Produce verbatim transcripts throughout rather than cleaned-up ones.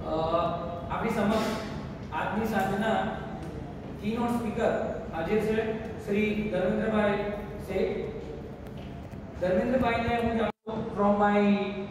આપણી સમક્ષ આજની સાંજના કીનોટ સ્પીકર હાજર છે શ્રી ધર્મેન્દ્રભાઈ શેઠ. ધર્મેન્દ્રભાઈને હું જાણું from my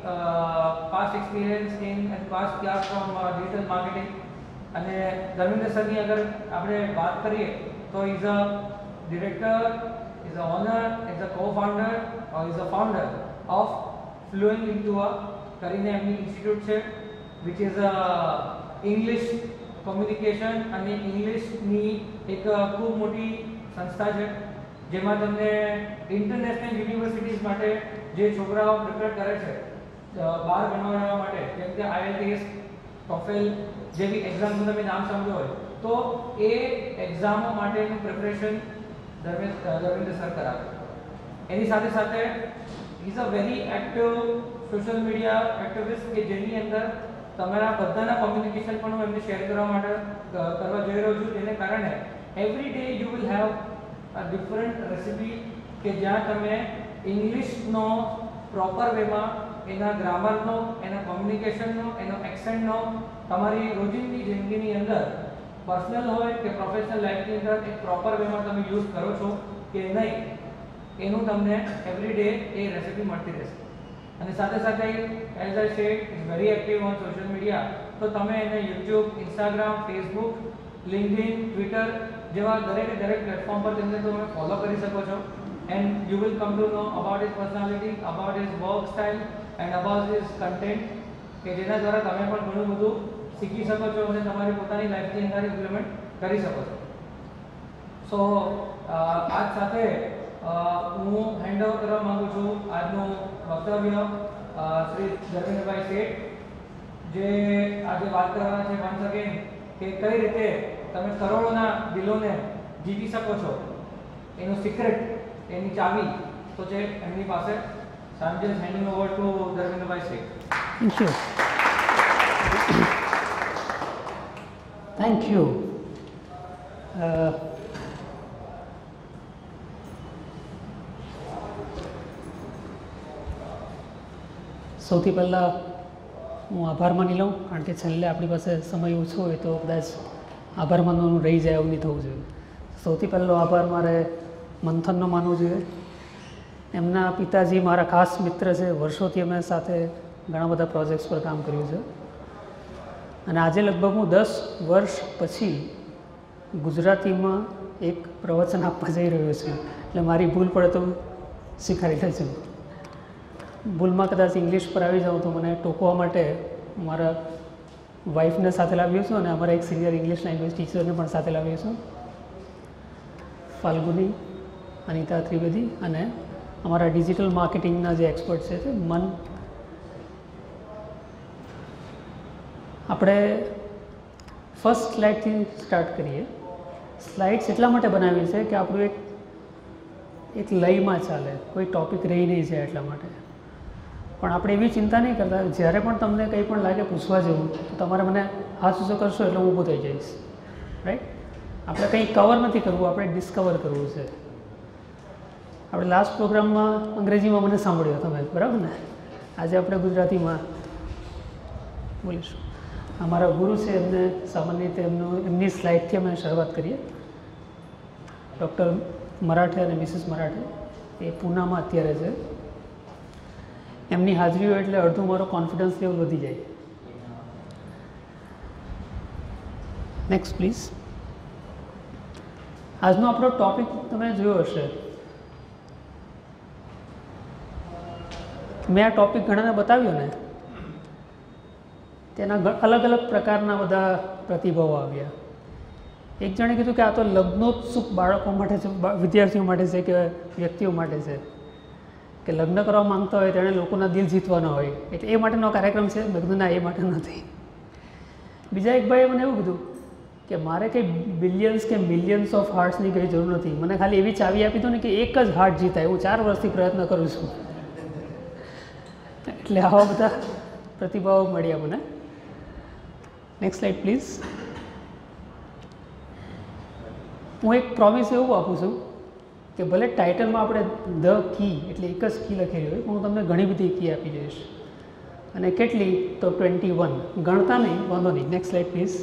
past experience in and past class from digital marketing. અને ધર્મેન્દ્ર સરની અગર આપણે વાત કરીએ તો is a director, is a owner, is a co-founder or is a founder of fluent into a કરીને એમની ઇન્સ્ટિટ્યૂટ છે which is a English communication અને ઇંગ્લિશની એક ખૂબ મોટી સંસ્થા છે જેમાં તમને ઇન્ટરનેશનલ યુનિવર્સિટીઝ માટે જે છોકરાઓ પ્રિપેર કરે છે બહાર ભણવા માટે, જેમ કે આઈએલટીએસ, ટોફેલ જેવી એક્ઝામનું તમે નામ સાંભળ્યું હોય તો એ એક્ઝામો માટેનું પ્રિપરેશન ધર્મેન્દ્ર સર કરાવે. એની સાથે સાથે is a very active social media activist કે જેની અંદર તમારા બધાના કોમ્યુનિકેશન પણ હું એમને શેર કરવા માટે કરવા જઈ રહ્યો છું, જેને કારણે every day you will have a different recipe કે જ્યાં તમે ઇંગ્લિશનો પ્રોપર વેમાં એના ગ્રામરનો, એના કોમ્યુનિકેશનનો, એનો એક્સેન્ટનો તમારી રોજિંદી જિંદગીની અંદર પર્સનલ હોય કે પ્રોફેશનલ લાઈફની અંદર એક પ્રોપર વેમાં તમે યુઝ કરો છો કે નહીં એનું તમને એવરી ડે એ રેસિપી મળતી રહેશે. અને સાથે સાથે as I said is very active on social media, તો તમે એને YouTube, Instagram, Facebook, LinkedIn, Twitter જેવા દરેક દરેક પ્લેટફોર્મ પર તેમને તમે ફોલો કરી શકો છો. And you will come to know about his personality, about his work style and about his content કે જેના દ્વારા તમે પણ ઘણું બધું શીખી શકો છો અને તમારી પોતાની લાઈફની અંદર ઇમ્પ્લિમેન્ટ કરી શકો છો. સો આજ સાથે હું હેન્ડ ઓવર કરવા માંગુ છું આજનું વક્તવ્ય શ્રી ધર્મેન્દ્રભાઈ શેઠ, જે આજે વાત કરવાના છે વન્સ અગેન કે કઈ રીતે તમે કરોડોના દિલોને જીતી શકો છો, એનું સિક્રેટ, એની ચાવી તો છે એમની પાસે. So I'm just handing over to Dharmendrabhai Sheth. Thank you. Thank you. Uh, સૌથી પહેલાં હું આભાર માની લઉં, કારણ કે છેલ્લે આપણી પાસે સમય ઓછો હોય તો કદાચ આભાર માનવાનું રહી જાય એવું નહીં થવું જોઈએ. સૌથી પહેલો આભાર મારે મંથનનો માનવો જોઈએ. એમના પિતાજી મારા ખાસ મિત્ર છે, વર્ષોથી અમે સાથે ઘણા બધા પ્રોજેક્ટ્સ પર કામ કર્યું છે અને આજે લગભગ હું દસ વર્ષ પછી ગુજરાતીમાં એક પ્રવચન આપવા જઈ રહ્યો છું, એટલે મારી ભૂલ પડે તો સ્વીકારી લેજો. ભૂલમાં કદાચ ઇંગ્લિશ પર આવી જાઉં તો મને ટોકવા માટે મારા વાઈફને સાથે લાવ્યો છું અને અમારા એક સિનિયર ઇંગ્લિશ લેંગ્વેજ ટીચરને પણ સાથે લાવ્યો છું, ફાલ્ગુની, અનિતા ત્રિવેદી અને અમારા ડિજિટલ માર્કેટિંગના જે એક્સપર્ટ છે તે મન. આપણે ફર્સ્ટ સ્લાઇડથી સ્ટાર્ટ કરીએ. સ્લાઇડ્સ એટલા માટે બનાવી છે કે આપણું એક એક લયમાં ચાલે, કોઈ ટૉપિક રહી નહીં જાય એટલા માટે. પણ આપણે એવી ચિંતા નહીં કરતા, જ્યારે પણ તમને કંઈ પણ લાગે પૂછવા જેવું તો તમારે મને હાથ ઊંચો કરશો એટલે હું ઊભો થઈ જઈશ. રાઈટ? આપણે કંઈ કવર નથી કરવું, આપણે ડિસ્કવર કરવું છે. આપણે લાસ્ટ પ્રોગ્રામમાં અંગ્રેજીમાં મને સાંભળ્યો તમે, બરાબર ને? આજે આપણે ગુજરાતીમાં બોલીશું. અમારા ગુરુ છે, એમને સામાન્ય રીતે એમનું એમની સ્લાઇડથી અમે શરૂઆત કરીએ. ડૉક્ટર મરાઠે અને મિસિસ મરાઠે એ પૂનામાં અત્યારે છે. એમની હાજરી હોય એટલે અડધું મારો કોન્ફિડન્સ લેવલ વધી જાય. Next please. આજનો આપણો ટૉપિક તમે જોયો હશે. મેં આ ટૉપિક ઘણાને બતાવ્યો ને, તેના અલગ અલગ પ્રકારના બધા પ્રતિભાવો આવ્યા. એક જણે કીધું કે આ તો લગ્નોત્સુક બાળકો માટે છે, વિદ્યાર્થીઓ માટે છે કે વ્યક્તિઓ માટે છે, કે લગ્ન કરવા માંગતા હોય તેણે લોકોના દિલ જીતવાના હોય એટલે એ માટેનો કાર્યક્રમ છે. મેં કીધું ના, એ માટે નથી. બીજા એક ભાઈએ મને એવું કીધું કે મારે કંઈ બિલિયન્સ કે મિલિયન્સ ઓફ હાર્ટ્સની કંઈ જરૂર નથી, મને ખાલી એવી ચાવી આપી દો ને કે એક જ હાર્ટ જીતાય. હું ચાર વર્ષથી પ્રયત્ન કરું છું. એટલે આવા બધા પ્રતિભાવો મળ્યા મને. Next slide please. હું એક પ્રોમિસ એવું આપું છું કે ભલે ટાઇટલમાં આપણે ધ કી એટલે એક જ કી લખેલી હોય, હું તમને ઘણી બધી કી આપી દઈશ. અને કેટલી તો ટ્વેન્ટી વન. ગણતા નહીં, વાંધો નહીં. Next slide please.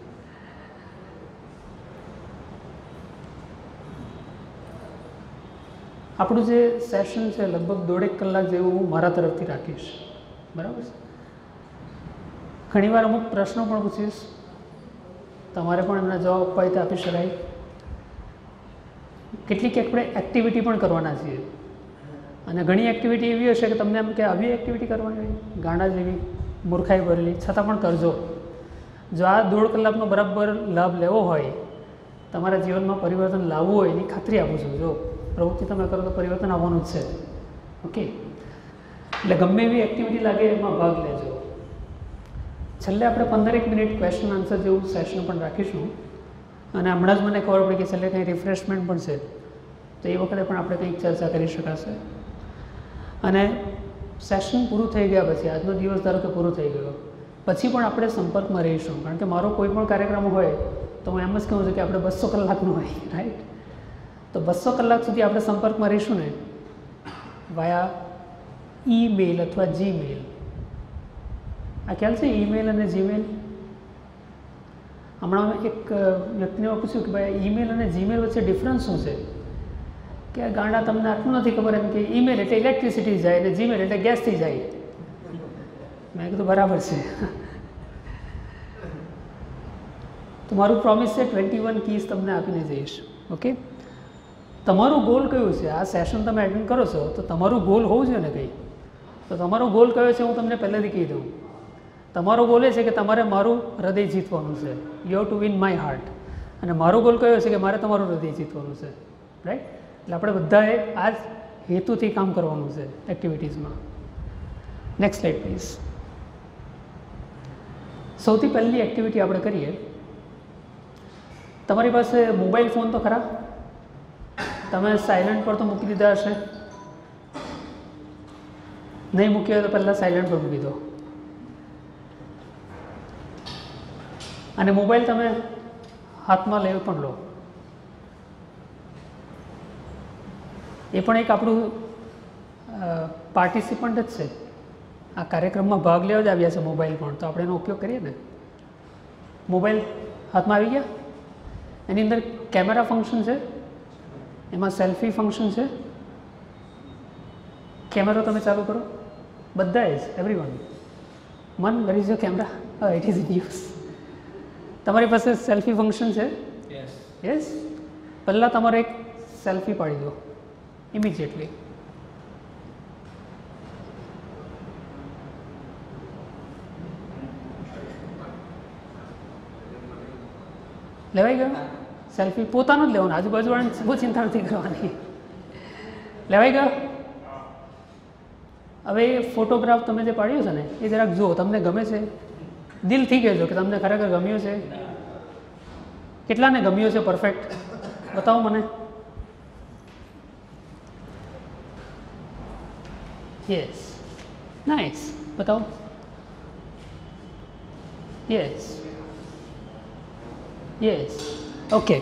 આપણું જે સેશન છે લગભગ દોઢેક કલાક જેવું હું મારા તરફથી રાખીશ, બરાબર છે. ઘણીવાર અમુક પ્રશ્નો પણ પૂછીશ, તમારે પણ એમના જવાબ આપવા હોય તો આપી શકાય. કેટલીક આપણે એક્ટિવિટી પણ કરવાના છીએ, અને ઘણી એક્ટિવિટી એવી હશે કે તમને એમ કે આવી એક્ટિવિટી કરવાની હોય ગાંડા જેવી મૂર્ખાઈ ભરેલી, છતાં પણ કરજો. જો આ દોઢ કલાકનો બરાબર લાભ લેવો હોય, તમારા જીવનમાં પરિવર્તન લાવવું હોય એની ખાતરી આપું છું. જો પ્રવૃત્તિ તમે કરો તો પરિવર્તન આવવાનું જ છે. ઓકે, એટલે ગમે એવી એક્ટિવિટી લાગે એમાં ભાગ લેજો. છેલ્લે આપણે પંદરેક મિનિટ ક્વેશ્ચન આન્સર જેવું સેશન પણ રાખીશું, અને હમણાં જ મને ખબર પડી કે છેલ્લે કંઈ રિફ્રેશમેન્ટ પણ છે, તો એ વખતે પણ આપણે કંઈક ચર્ચા કરી શકાશે. અને સેશન પૂરું થઈ ગયા પછી, આજનો દિવસ ધારો કે પૂરો થઈ ગયો પછી પણ આપણે સંપર્કમાં રહીશું, કારણ કે મારો કોઈ પણ કાર્યક્રમ હોય તો હું એમ જ કહું છું કે આપણે બસો કલાકનું હોય, રાઈટ. તો બસો કલાક સુધી આપણે સંપર્કમાં રહીશું ને, વાયા ઈમેલ અથવા જીમેલ. આ ખ્યાલ છે ઈમેલ અને જીમેલ? હમણાં એક વ્યક્તિને પૂછ્યું કે ભાઈ ઈમેલ અને જીમેલ વચ્ચે ડિફરન્સ શું છે, કે ગાંડા તમને આટલું નથી ખબર એમ કે ઈમેલ એટલે ઇલેક્ટ્રિસિટી જાય અને જીમેલ એટલે ગેસથી જાય. મેં કીધું બરાબર છે. તો મારું પ્રોમિસ છે ટ્વેન્ટી વન કીઝ તમને આપીને જઈશ. ઓકે, તમારું ગોલ કયું છે? આ સેશન તમે એટેન્ડ કરો છો તો તમારું ગોલ હોવું જોઈએ ને કંઈ. તો તમારો ગોલ કયો છે હું તમને પહેલેથી કહી દઉં. તમારો ગોલ એ છે કે તમારે મારું હૃદય જીતવાનું છે. You have to win my heart. અને મારો ગોલ કયો છે કે મારે તમારું હૃદય જીતવાનું છે, રાઈટ. એટલે આપણે બધાએ આ જ હેતુથી કામ કરવાનું છે એક્ટિવિટીઝમાં. Next slide please. સૌથી પહેલી એક્ટિવિટી આપણે કરીએ. તમારી પાસે મોબાઈલ ફોન તો ખરા? તમે સાયલન્ટ પર તો મૂકી દીધા હશે. નહીં મૂક્યો હોય તો પહેલાં સાયલન્ટ પર મૂકી દો. અને મોબાઈલ તમે હાથમાં લઈ પણ લો. એ પણ એક આપણું પાર્ટિસિપન્ટ જ છે. આ કાર્યક્રમમાં ભાગ લેવા જ આવ્યા છે મોબાઈલ પણ, તો આપણે એનો ઉપયોગ કરીએ ને. મોબાઈલ હાથમાં આવી ગયા, એની અંદર કેમેરા ફંક્શન છે, એમાં સેલ્ફી ફંક્શન છે. કેમેરો તમે ચાલુ કરો, બધા જ, એવરી વન. મન, where is your camera? It is in use. તમારી પાસે સેલ્ફી ફંક્શન છે? યસ. યસ. પહેલાં તમારે એક સેલ્ફી પાડી દો ઇમિડિયેટલી. લેવાઈ ગયો સેલ્ફી? પોતાનું જ લેવાનું, આજુબાજુવાળાની બહુ ચિંતા નથી કરવાની. લેવાઈ ગયો? હવે એ ફોટોગ્રાફ તમે જે પાડ્યો છે ને એ જરાક જુઓ, તમને ગમે છે? દિલથી કહેજો કે તમને ખરેખર ગમ્યો છે. કેટલાને ગમ્યો છે પરફેક્ટ? બતાવો મને. Yes, nice. બતાવો. Yes, yes. ઓકે,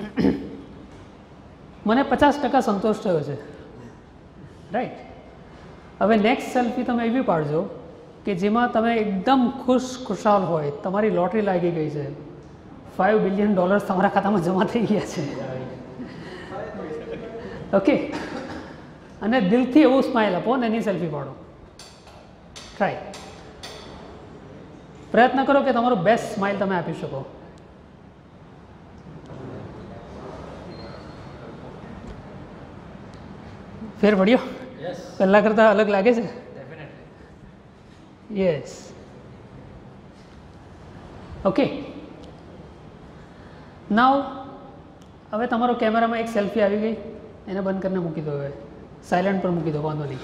મને પચાસ ટકા સંતોષ થયો છે, રાઈટ. હવે નેક્સ્ટ સેલ્ફી તમે એવી પાડજો કે જેમાં તમે એકદમ ખુશ ખુશાલ હોય, તમારી લોટરી લાગી ગઈ છે, ફાઇવ બિલિયન ડોલર્સ તમારા ખાતામાં જમા થઈ ગયા છે. ઓકે, અને દિલથી એવું સ્માઇલ આપો અને એની સેલ્ફી પાડો. ટ્રાય, પ્રયત્ન કરો કે તમારો બેસ્ટ સ્માઇલ તમે આપી શકો. ફેર પડ્યો? પહેલાં કરતાં અલગ લાગે છે? યસ. ઓકે, નાવ હવે તમારો કેમેરામાં એક સેલ્ફી આવી ગઈ, એને બંધ કરીને મૂકી દો. હવે સાયલન્ટ પર મૂકી દો, વાંધો નહીં.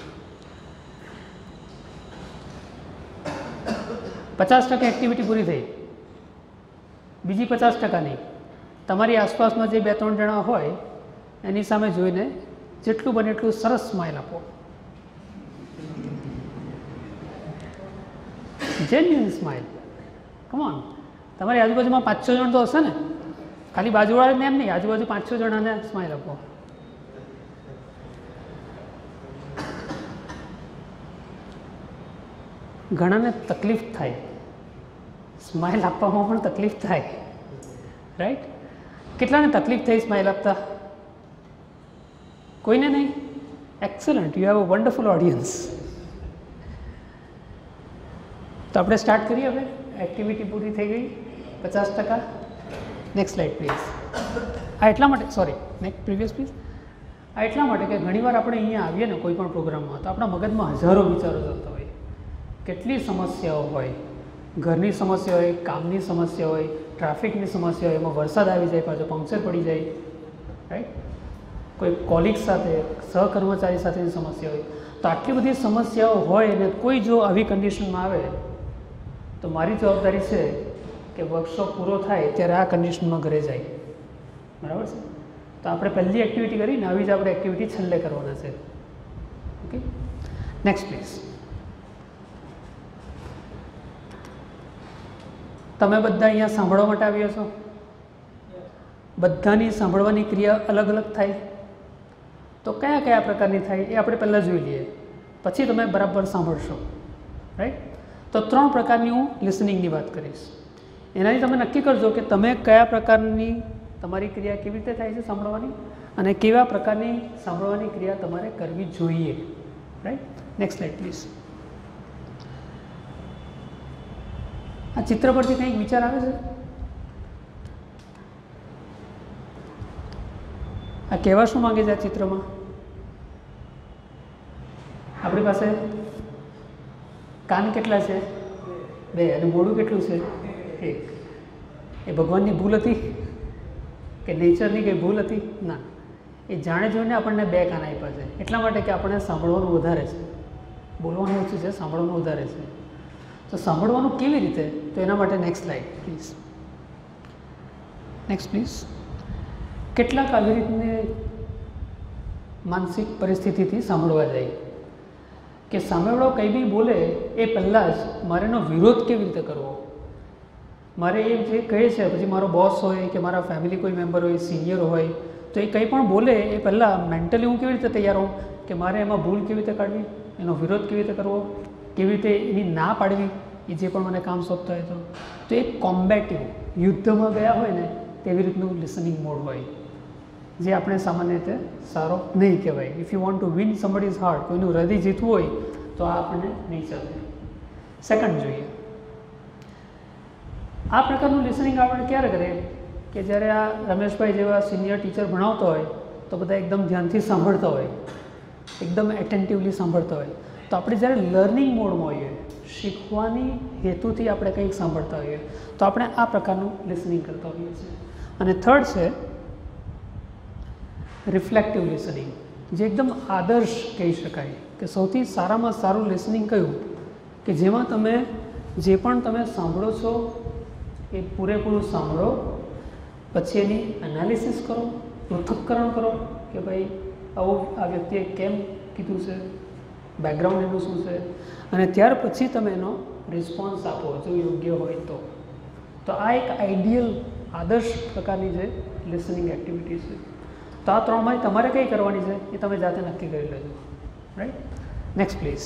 પચાસ ટકા એક્ટિવિટી પૂરી થઈ. બીજી પચાસ ટકાની તમારી આસપાસમાં જે બે ત્રણ જણા હોય એની સામે જોઈને જેટલું બને એટલું સરસ સ્માઇલ આપો. Genuine smile. Come on. તમારી આજુબાજુમાં પાંચ છ જણ તો હશે ને? ખાલી બાજુવાળાને એમ નહીં, આજુબાજુ પાંચ છ જણાને સ્માઇલ આપો. ઘણાને તકલીફ થાય, સ્માઇલ આપવામાં પણ તકલીફ થાય, રાઈટ? કેટલાને તકલીફ થઈ સ્માઇલ આપતા? કોઈને નહીં? Excellent, you have a wonderful audience. તો આપણે સ્ટાર્ટ કરીએ હવે. એક્ટિવિટી પૂરી થઈ ગઈ પચાસ ટકા. Next slide please. આ એટલા માટે, સોરી નેક્સ્ટ પ્રીવિયસ પ્લીઝ. આ એટલા માટે કે ઘણીવાર આપણે અહીંયા આવીએ ને કોઈ પણ પ્રોગ્રામમાં તો આપણા મગજમાં હજારો વિચારો ચાલતા હોય. કેટલી સમસ્યાઓ હોય, ઘરની સમસ્યા હોય, કામની સમસ્યા હોય, ટ્રાફિકની સમસ્યા હોય, એમાં વરસાદ આવી જાય, પાછો પંક્ચર પડી જાય, રાઈટ? કોઈ કોલિગ સાથે, સહકર્મચારી સાથેની સમસ્યા હોય. તો આટલી બધી સમસ્યાઓ હોય અને કોઈ જો આવી કન્ડિશનમાં આવે તો મારી જવાબદારી છે કે વર્કશોપ પૂરો થાય ત્યારે આ કન્ડિશનમાં ઘરે જાય. બરાબર છે? તો આપણે પહેલી એક્ટિવિટી કરીને આવી જ આપણે એક્ટિવિટી છેલ્લે કરવાના છે. Okay, next please. તમે બધા અહીંયા સાંભળવા માટે આવ્યા છો? બધાની સાંભળવાની ક્રિયા અલગ અલગ થાય. તો કયા કયા પ્રકારની થાય એ આપણે પહેલાં જોઈ લઈએ, પછી તમે બરાબર સાંભળશો, રાઈટ? તો ત્રણ પ્રકારની હું લિસનિંગની વાત કરીશ. એનાથી તમે નક્કી કરજો કે તમે કયા પ્રકારની તમારી ક્રિયા કેવી રીતે થાય છે સાંભળવાની, અને કેવા પ્રકારની સાંભળવાની ક્રિયા તમારે કરવી જોઈએ, રાઈટ? Next slide please. આ ચિત્ર પરથી કંઈક વિચાર આવે છે? આ કહેવા શું માંગે છે આ ચિત્રમાં? આપણી પાસે કાન કેટલા છે? બે. અને મોઢું કેટલું છે? એક. એ ભગવાનની ભૂલ હતી કે નેચરની કંઈ ભૂલ હતી? ના, એ જાણે જોઈને આપણને બે કાન આપ્યા છે એટલા માટે કે આપણને સાંભળવાનું વધારે છે, બોલવાનું ઓછું છે, સાંભળવાનું વધારે છે. તો સાંભળવાનું કેવી રીતે? તો એના માટે next slide please. Next please. કેટલાક આવી રીતની માનસિક પરિસ્થિતિથી સાંભળવા જાય કે સામેવાળો કંઈ બી બોલે એ પહેલાં જ મારે એનો વિરોધ કેવી રીતે કરવો. મારે એ જે કહે છે પછી મારો બોસ હોય કે મારા ફેમિલી કોઈ મેમ્બર હોય, સિનિયર હોય, તો એ કંઈ પણ બોલે એ પહેલાં મેન્ટલી હું કેવી રીતે તૈયાર હોઉં કે મારે એમાં ભૂલ કેવી રીતે કાઢવી, એનો વિરોધ કેવી રીતે કરવો, કેવી રીતે એની ના પાડવી એ જે પણ મને કામ સોંપતા હોય. તો તો એક કોમ્બેટિવ, યુદ્ધમાં ગયા હોય ને તેવી રીતનું લિસનિંગ મોડ હોય, જે આપણે સામાન્ય રીતે સારો નહીં કહેવાય. If you want to win somebody's heart, કોઈનું હૃદય જીતવું હોય તો આ આપણને નહીં ચાલે. સેકન્ડ જોઈએ. આ પ્રકારનું લિસનિંગ આપણે ક્યારે કરીએ કે જ્યારે આ રમેશભાઈ જેવા સિનિયર ટીચર ભણાવતો હોય તો બધા એકદમ ધ્યાનથી સાંભળતા હોય, એકદમ એટેન્ટિવલી સાંભળતા હોય. તો આપણે જ્યારે લર્નિંગ મોડમાં હોઈએ, શીખવાની હેતુથી આપણે કંઈક સાંભળતા હોઈએ તો આપણે આ પ્રકારનું લિસનિંગ કરતા હોઈએ છીએ. અને થર્ડ છે રિફ્લેક્ટિવ લિસનિંગ, જે એકદમ આદર્શ કહી શકાય કે સૌથી સારામાં સારું લિસનિંગ કયું કે જેમાં તમે જે પણ તમે સાંભળો છો એ પૂરેપૂરું સાંભળો, પછી એની એનાલિસિસ કરો, પૃથક્કરણ કરો કે ભાઈ આવું આ વ્યક્તિએ કેમ કીધું છે, બેકગ્રાઉન્ડ એનું શું છે, અને ત્યાર પછી તમે એનો રિસ્પોન્સ આપો જો યોગ્ય હોય તો. તો આ એક આઈડિયલ આદર્શ પ્રકારની જે લિસનિંગ એક્ટિવિટી છે. તો આ ત્રણમાંથી તમારે કઈ કરવાની છે એ તમે જાતે નક્કી કરી લેજો, રાઈટ? Next please.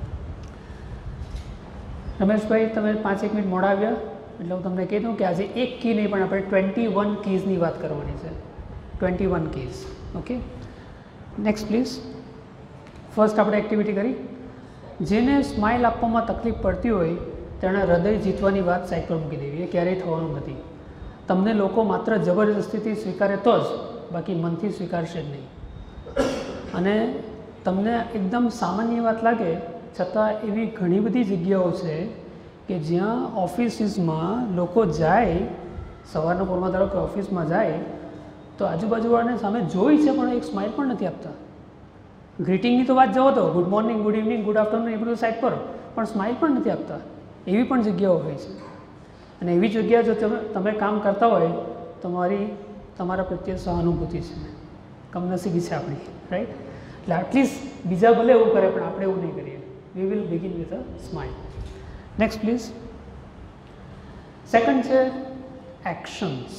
રમેશભાઈ, તમે પાંચ એક મિનિટ મોડા આવ્યા એટલે હું તમને કહી દઉં કે આજે એક કી નહીં પણ આપણે ટ્વેન્ટી વન કીઝની વાત કરવાની છે. Twenty one keys. Okay, next please. First આપણે એક્ટિવિટી કરી. જેને સ્માઇલ આપવામાં તકલીફ પડતી હોય તેણે હૃદય જીતવાની વાત સાઈડ પર મૂકી દેવી. એ ક્યારેય થવાનું નથી. તમને લોકો માત્ર જબરજસ્તીથી સ્વીકારે તો જ, બાકી મનથી સ્વીકારશે જ નહીં. અને તમને એકદમ સામાન્ય વાત લાગે છતાં એવી ઘણી બધી જગ્યાઓ છે કે જ્યાં ઓફિસીસમાં લોકો જાય, સવારના પોરમાં ધારો કે ઓફિસમાં જાય તો આજુબાજુવાળાને સામે જોઈ છે પણ એક સ્માઇલ પણ નથી આપતા. ગ્રીટિંગની તો વાત જવો તો good morning, good evening, good afternoon એ બધું સાઈડ પર, પણ સ્માઇલ પણ નથી આપતા. એવી પણ જગ્યાઓ હોય છે. અને એવી જગ્યા જો તમે તમે કામ કરતા હોય તો મારી તમારા પ્રત્યે સહાનુભૂતિ છે, કમનસીબી છે આપણી, રાઈટ? એટલે એટલીસ્ટ બીજા ભલે એવું કરે પણ આપણે એવું નહીં કરીએ. We will begin with a smile. Next please. Second છે એક્શન્સ.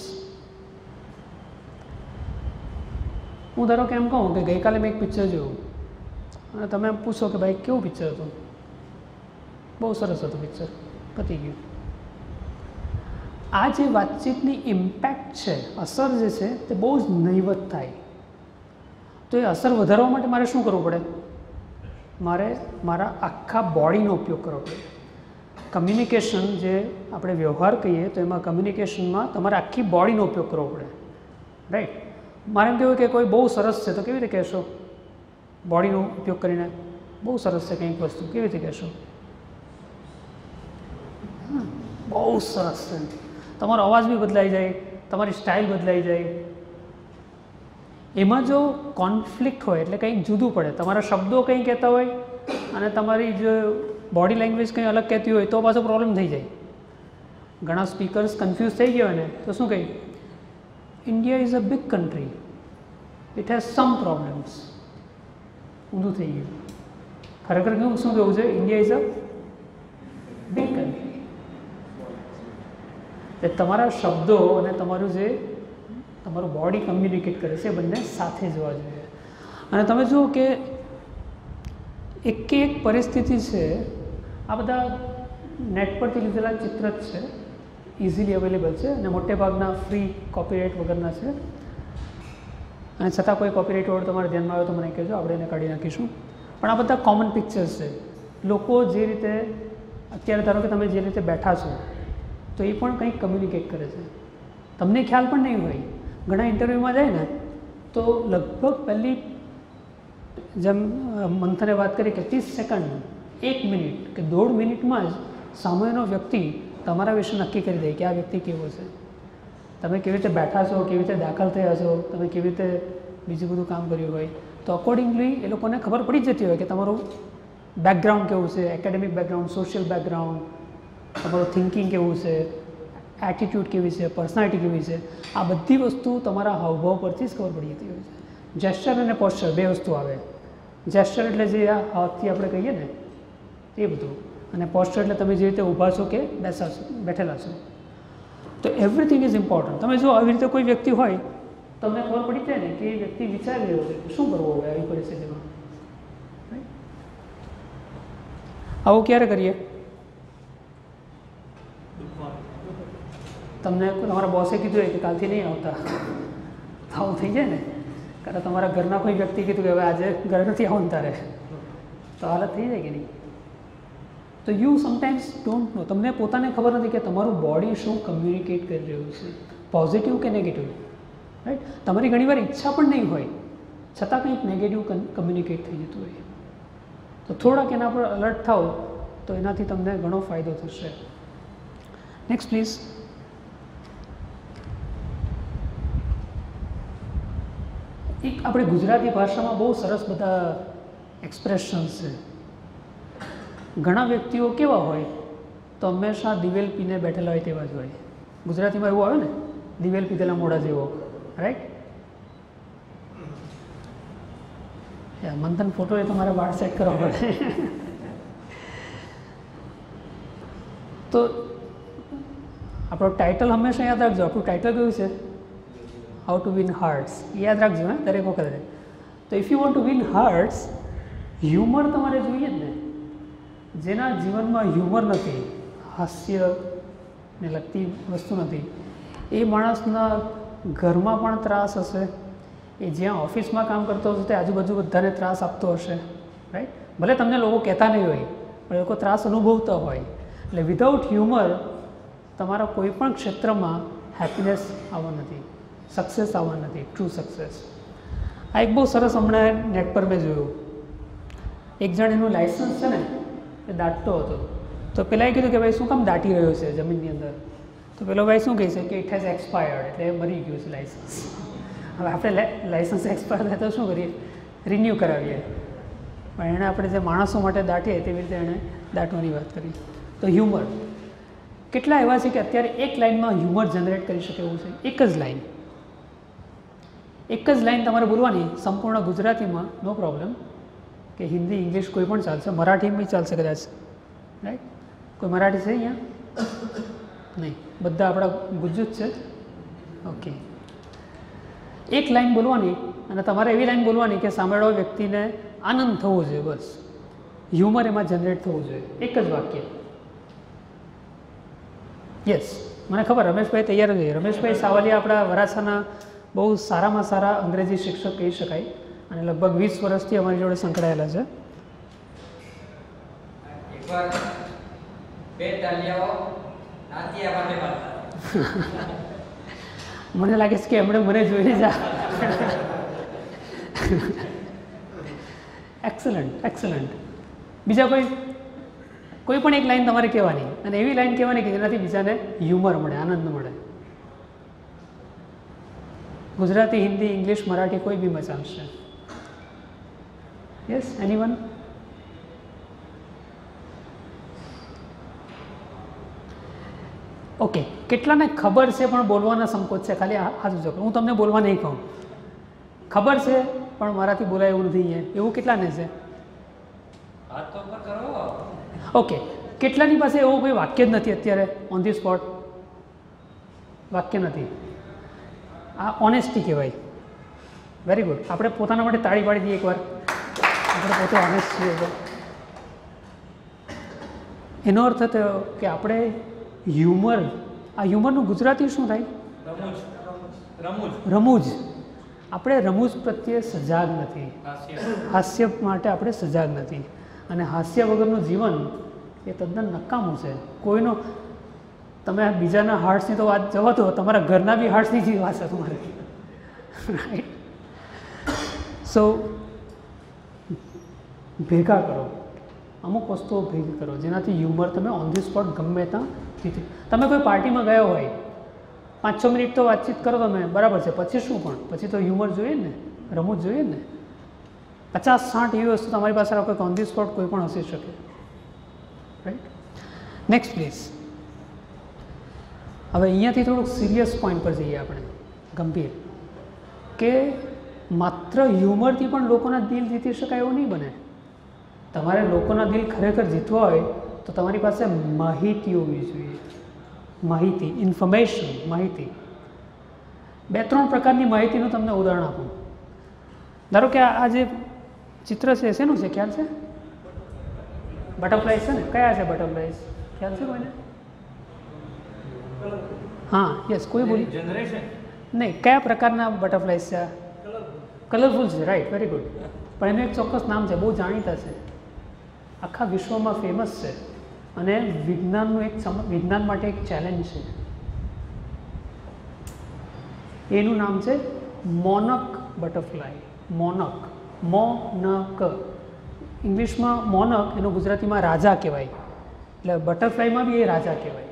હું ધારો કે એમ કહું કે ગઈકાલે મેં એક પિક્ચર જોયું અને તમે એમ પૂછો કે ભાઈ કેવું પિક્ચર હતું, બહુ સરસ હતું પિક્ચર, પતી ગયું. આ જે વાતચીતની ઇમ્પેક્ટ છે, અસર જે છે તે બહુ જ નહીવત થાય. તો એ અસર વધારવા માટે મારે શું કરવું પડે? મારે મારા આખા બોડીનો ઉપયોગ કરવો પડે. કમ્યુનિકેશન જે આપણે વ્યવહાર કહીએ તો એમાં કમ્યુનિકેશનમાં તમારે આખી બોડીનો ઉપયોગ કરવો પડે, રાઈટ? મારે એમ કહેવું કે કોઈ બહુ સરસ છે તો કેવી રીતે કહેશો? બોડીનો ઉપયોગ કરીને બહુ સરસ છે કંઈક વસ્તુ, કેવી રીતે કહેશો? બહુ સરસ છે. તમારો અવાજ બી બદલાઈ જાય, તમારી સ્ટાઇલ બદલાઈ જાય. એમાં જો કોન્ફ્લિક્ટ હોય એટલે કંઈક જુદું પડે, તમારા શબ્દો કંઈ કહેતા હોય અને તમારી જે બોડી લેંગ્વેજ કંઈ અલગ કહેતી હોય તો પાછો પ્રોબ્લેમ થઈ જાય. ઘણા સ્પીકર્સ કન્ફ્યુઝ થઈ ગયા હોય ને તો શું કહે? India is a big country, it has some problems. ઊંધું થઈ ગયું. ખરેખર કેવું શું કહેવું છે? India is a big country. એ તમારા શબ્દો અને તમારું જે તમારું બોડી કમ્યુનિકેટ કરે છે એ બંને સાથે જવા જોઈએ. અને તમે જુઓ કે એક એક પરિસ્થિતિ છે, આ બધા નેટ પરથી લીધેલા ચિત્ર જ છે, ઇઝીલી અવેલેબલ છે અને મોટે ભાગના ફ્રી કોપીરાઇટ વગરના છે. અને છતાં કોઈ કોપીરાઇટ વર્ડ તમારે ધ્યાનમાં આવે તો મને કહેજો, આપણે એને કાઢી નાખીશું. પણ આ બધા કોમન પિક્ચર્સ છે. લોકો જે રીતે અત્યારે ધારો કે તમે જે રીતે બેઠા છો તો એ પણ કંઈક કમ્યુનિકેટ કરે છે, તમને ખ્યાલ પણ નહીં હોય. ઘણા ઇન્ટરવ્યૂમાં જાય ને તો લગભગ પહેલી જેમ મંથને વાત કરી કે ત્રીસ સેકન્ડ, એક મિનિટ કે દોઢ મિનિટમાં જ સામેનો વ્યક્તિ તમારા વિશે નક્કી કરી દે કે આ વ્યક્તિ કેવો છે, તમે કેવી રીતે બેઠા છો, કેવી રીતે દાખલ થયા છો, તમે કેવી રીતે બીજું બધું કામ કર્યું હોય. તો અકોર્ડિંગલી એ લોકોને ખબર પડી જતી હોય કે તમારું બેકગ્રાઉન્ડ કેવું છે, એકેડેમિક બેકગ્રાઉન્ડ, સોશિયલ બેકગ્રાઉન્ડ, તમારું થિંકિંગ કેવું છે, એટીટ્યૂડ કેવી છે, પર્સનાલિટી કેવી છે. આ બધી વસ્તુ તમારા હાવભાવ પરથી જ ખબર પડી જતી હોય છે. જેસ્ચર અને પોસ્ચર બે વસ્તુ આવે. જેસ્ચર એટલે જે આ હાથથી આપણે કહીએ ને એ બધું, અને પોસ્ચર એટલે તમે જે રીતે ઊભા છો કે બેસા છો, બેઠેલા છો. તો એવરીથિંગ ઇઝ ઇમ્પોર્ટન્ટ. તમે જો આવી રીતે કોઈ વ્યક્તિ હોય તમને ખબર પડી જાય ને કે એ વ્યક્તિ વિચારી રહ્યો છે કે શું કરવું હવે આવી પરિસ્થિતિમાં. આવું ક્યારે કરીએ? તમને તમારા બોસે કીધું હોય કે કાલથી નહીં આવતા, આવું થઈ જાય ને. કારણ તમારા ઘરના કોઈ વ્યક્તિ કીધું કે હવે આજે ઘરે નથી આવવાનું તારે, તો હાલત થઈ જાય કે નહીં. તો યુ સમટાઈમ્સ ડોન્ટ નો, તમને પોતાને ખબર નથી કે તમારું બોડી શું કમ્યુનિકેટ કરી રહ્યું છે, પોઝિટિવ કે નેગેટિવ, રાઈટ? તમારી ઘણીવાર ઈચ્છા પણ નહીં હોય છતાં કંઈક નેગેટિવ કમ્યુનિકેટ થઈ જતું હોય. તો થોડાક એના પર અલર્ટ થાવ તો એનાથી તમને ઘણો ફાયદો થશે. Next please. એક આપણે ગુજરાતી ભાષામાં બહુ સરસ બધા એક્સપ્રેશન્સ છે. ઘણા વ્યક્તિઓ કેવા હોય તો હંમેશા દિવેલ પીને બેઠેલા હોય તેવા જ હોય. ગુજરાતીમાં એવું આવે ને, દિવેલ પીધેલા મોઢા જેવો, રાઈટ? મંથન ફોટો એ તમારે વાળ સેટ કરવા પડે. તો આપણો ટાઇટલ હંમેશા યાદ રાખજો. આપણું ટાઇટલ કયું છે? How to win hearts. યાદ રાખજો હે દરેક વખતે. તો if you want to win hearts, humour તમારે જોઈએ જ ને. જેના જીવનમાં હ્યુમર નથી, હાસ્યને લગતી વસ્તુ નથી, એ માણસના ઘરમાં પણ ત્રાસ હશે, એ જ્યાં ઓફિસમાં કામ કરતો હશે તે આજુબાજુ બધાને ત્રાસ આપતો હશે, રાઈટ? ભલે તમને લોકો કહેતા નહીં હોય પણ એ લોકો ત્રાસ અનુભવતા હોય. એટલે વિધાઉટ હ્યુમર તમારા કોઈ પણ ક્ષેત્રમાં હેપીનેસ આવવા નથી, સક્સેસ આવવા નથી, ટ્રુ સક્સેસ. આ એક બહુ સરસ હમણાં નેટ પર મેં જોયું. એક જણ એનું લાઇસન્સ છે ને એ દાટતો હતો, તો પહેલાં એ કીધું કે ભાઈ શું કામ દાટી રહ્યો છે જમીનની અંદર? તો પેલો ભાઈ શું કહે છે કે ઇટ હેઝ એક્સપાયર્ડ, એટલે એ મરી ગયું છે લાઇસન્સ. હવે આપણે લાઇસન્સ એક્સપાયર થાય તો શું કરીએ? રિન્યૂ કરાવીએ. પણ એણે આપણે જે માણસો માટે દાટીએ તેવી રીતે એણે દાટવાની વાત કરી. તો હ્યુમર, કેટલા એવા છે કે અત્યારે એક લાઇનમાં હ્યુમર જનરેટ કરી શકે એવું છે? એક જ લાઇન, એક જ લાઇન તમારે બોલવાની સંપૂર્ણ ગુજરાતીમાં, નો પ્રોબ્લેમ, કે હિન્દી, ઇંગ્લિશ કોઈ પણ ચાલશે, મરાઠી બી ચાલશે કદાચ, રાઈટ? કોઈ મરાઠી છે અહીંયા? નહીં, બધા આપણા ગુજ્જુ જ છે. ઓકે, એક લાઈન બોલવાની અને તમારે એવી લાઈન બોલવાની કે સામેવાળા વ્યક્તિને આનંદ થવો જોઈએ, બસ. હ્યુમર એમાં જનરેટ થવું જોઈએ. એક જ વાક્ય. યસ, મને ખબર રમેશભાઈ તૈયાર છે. રમેશભાઈ સાવલિયા આપણા વરાછાના બહુ સારામાં સારા અંગ્રેજી શિક્ષક કહી શકાય અને લગભગ વીસ વર્ષથી અમારી જોડે સંકળાયેલા છે. એકવાર બે તાલિયાઓ નાતિયા માટે બાંધતા. મને લાગે છે કે એમણે મને જોઈને જ એક્સલન્ટ એક્સલન્ટ. બીજા કોઈ કોઈ પણ એક લાઈન તમારે કહેવાની અને એવી લાઈન કહેવાની કે જેનાથી બીજાને હ્યુમર મળે, આનંદ મળે. ગુજરાતી, હિન્દી, ઇંગ્લિશ, મરાઠી કોઈ બી મચાલશે. Yes, anyone? ઓકે, કેટલાને ખબર છે પણ બોલવાના સંકોચ છે? ખાલી હાથ ઊંચો કરો. હું તમને બોલવા નહીં કહું. ખબર છે પણ મારાથી બોલાય એવું નથી અહીંયા, એવું કેટલાને છે? હાથ તો ઉપર કરો. ઓકે, કેટલાની પાસે એવું કોઈ વાક્ય જ નથી અત્યારે ઓન ધી સ્પોટ? વાક્ય નથી. આ ઓનેસ્ટી કહેવાય. Very good. આપણે પોતાના માટે તાળી પાડી દઈએ એકવાર. આપણે પોતે ઓનેસ્ટ છીએ તો એનો અર્થ થયો કે આપણે હ્યુમર, આ હ્યુમરનું ગુજરાતી શું થાય? રમૂજ. રમૂજ. રમૂજ. આપણે રમૂજ પ્રત્યે સજાગ નથી. હાસ્ય માટે આપણે સજાગ નથી. અને હાસ્ય વગરનું જીવન એ તદ્દન નકામું છે. કોઈનો, તમે બીજાના હાર્ટ્સની તો વાત જવા દો, તમારા ઘરના બી હાર્ટ્સની જ વાત છે તમારે. રાઈટ? સો ભેગા કરો, અમુક વસ્તુઓ ભેગી કરો જેનાથી હ્યુમર તમે ઓન ધી સ્પોટ ગમે ત્યાં જીતી. તમે કોઈ પાર્ટીમાં ગયા હોય, પાંચ છ મિનિટ તો વાતચીત કરો તમે, બરાબર છે, પછી શું? પણ પછી તો હ્યુમર જોઈએ ને, રમૂજ જોઈએ ને. પચાસ સાઠ એવી વસ્તુ તમારી પાસે રાખો કે ઓન ધી સ્પોટ કોઈ પણ હસી શકે. રાઈટ? Next please. હવે અહીંયાથી થોડુંક સિરિયસ પોઈન્ટ પર જઈએ આપણે, ગંભીર, કે માત્ર હ્યુમરથી પણ લોકોના દિલ જીતી શકાય એવું નહીં બને. તમારે લોકોના દિલ ખરેખર જીતવા હોય તો તમારી પાસે માહિતી હોવી જોઈએ. માહિતી, ઇન્ફોર્મેશન, માહિતી. બે ત્રણ પ્રકારની માહિતીનું તમને ઉદાહરણ આપું. ધારો કે આ જે ચિત્ર છે શેનું છે ખ્યાલ છે? બટરફ્લાઇઝ છે ને? કયા છે બટરફ્લાઇઝ? ખ્યાલ છે કોઈને? હા, યસ, કોઈ બોલી? જનરેશન નહીં, કયા પ્રકારના બટરફ્લાઇઝ છે? કલરફુલ છે. Right, very good. પણ એનું એક ચોક્કસ નામ છે, બહુ જાણીતા છે, આખા વિશ્વમાં ફેમસ છે અને વિજ્ઞાનનું એક વિજ્ઞાન માટે એક ચેલેન્જ છે. એનું નામ છે મોનક બટરફ્લાય. મોનક, મોનક. ઇંગ્લિશમાં મોનક, એનું ગુજરાતીમાં રાજા કહેવાય. એટલે બટરફ્લાયમાં બી એ રાજા કહેવાય.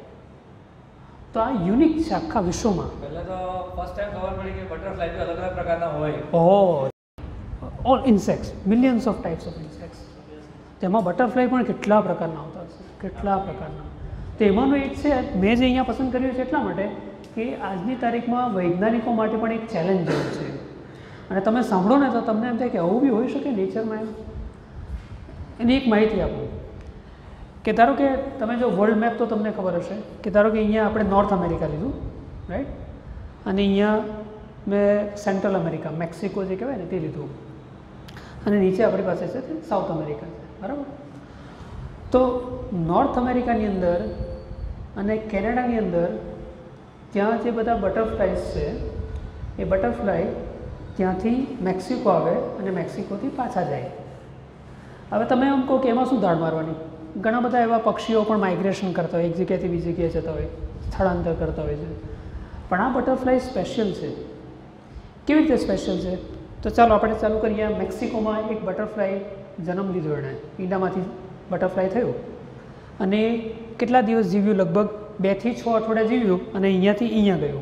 તો આ યુનિક છે આખા વિશ્વમાં. પહેલા તો ફર્સ્ટ ટાઈમ ખબર પડી કે બટરફ્લાય બી અલગ અલગ પ્રકારના હોય. Oh, all insects, millions of types of insects. તેમાં બટરફ્લાય પણ કેટલા પ્રકારના આવતા હશે, કેટલા પ્રકારના. તો એમાંનું એક છે, મેં જે અહીંયા પસંદ કર્યું છે એટલા માટે કે આજની તારીખમાં વૈજ્ઞાનિકો માટે પણ એક ચેલેન્જ જેવું છે. અને તમે સાંભળો ને તો તમને એમ થાય કે આવું બી હોઈ શકે નેચરમાં. એમ એની એક માહિતી આપું કે ધારો કે તમે જો વર્લ્ડ મેપ તો તમને ખબર હશે કે ધારો કે અહીંયા આપણે નોર્થ અમેરિકા લીધું, રાઈટ, અને અહીંયા મેં સેન્ટ્રલ અમેરિકા, મેક્સિકો જે કહેવાય ને તે લીધું, અને નીચે આપણી પાસે છે તે સાઉથ અમેરિકા છે, બરાબર. તો નોર્થ અમેરિકાની અંદર અને કેનેડાની અંદર ત્યાં જે બધા બટરફ્લાઇઝ છે એ બટરફ્લાય ત્યાંથી મેક્સિકો આવે અને મેક્સિકોથી પાછા જાય. હવે તમે એમ કહો કે એમાં શું દાળ મારવાની? ઘણા બધા એવા પક્ષીઓ પણ માઇગ્રેશન કરતા હોય, એક જગ્યાએથી બીજી જગ્યાએ જતા હોય, સ્થળાંતર કરતા હોય છે. પણ આ બટરફ્લાય સ્પેશિયલ છે. કેવી રીતે સ્પેશિયલ છે? તો ચાલો આપણે ચાલુ કરીએ. મેક્સિકોમાં એક બટરફ્લાય જન્મ લીધો, એણે ઈંડામાંથી બટરફ્લાય થયું અને કેટલા દિવસ જીવ્યું? લગભગ બેથી છ અઠવાડિયા જીવ્યું અને અહીંયાથી અહીંયા ગયું.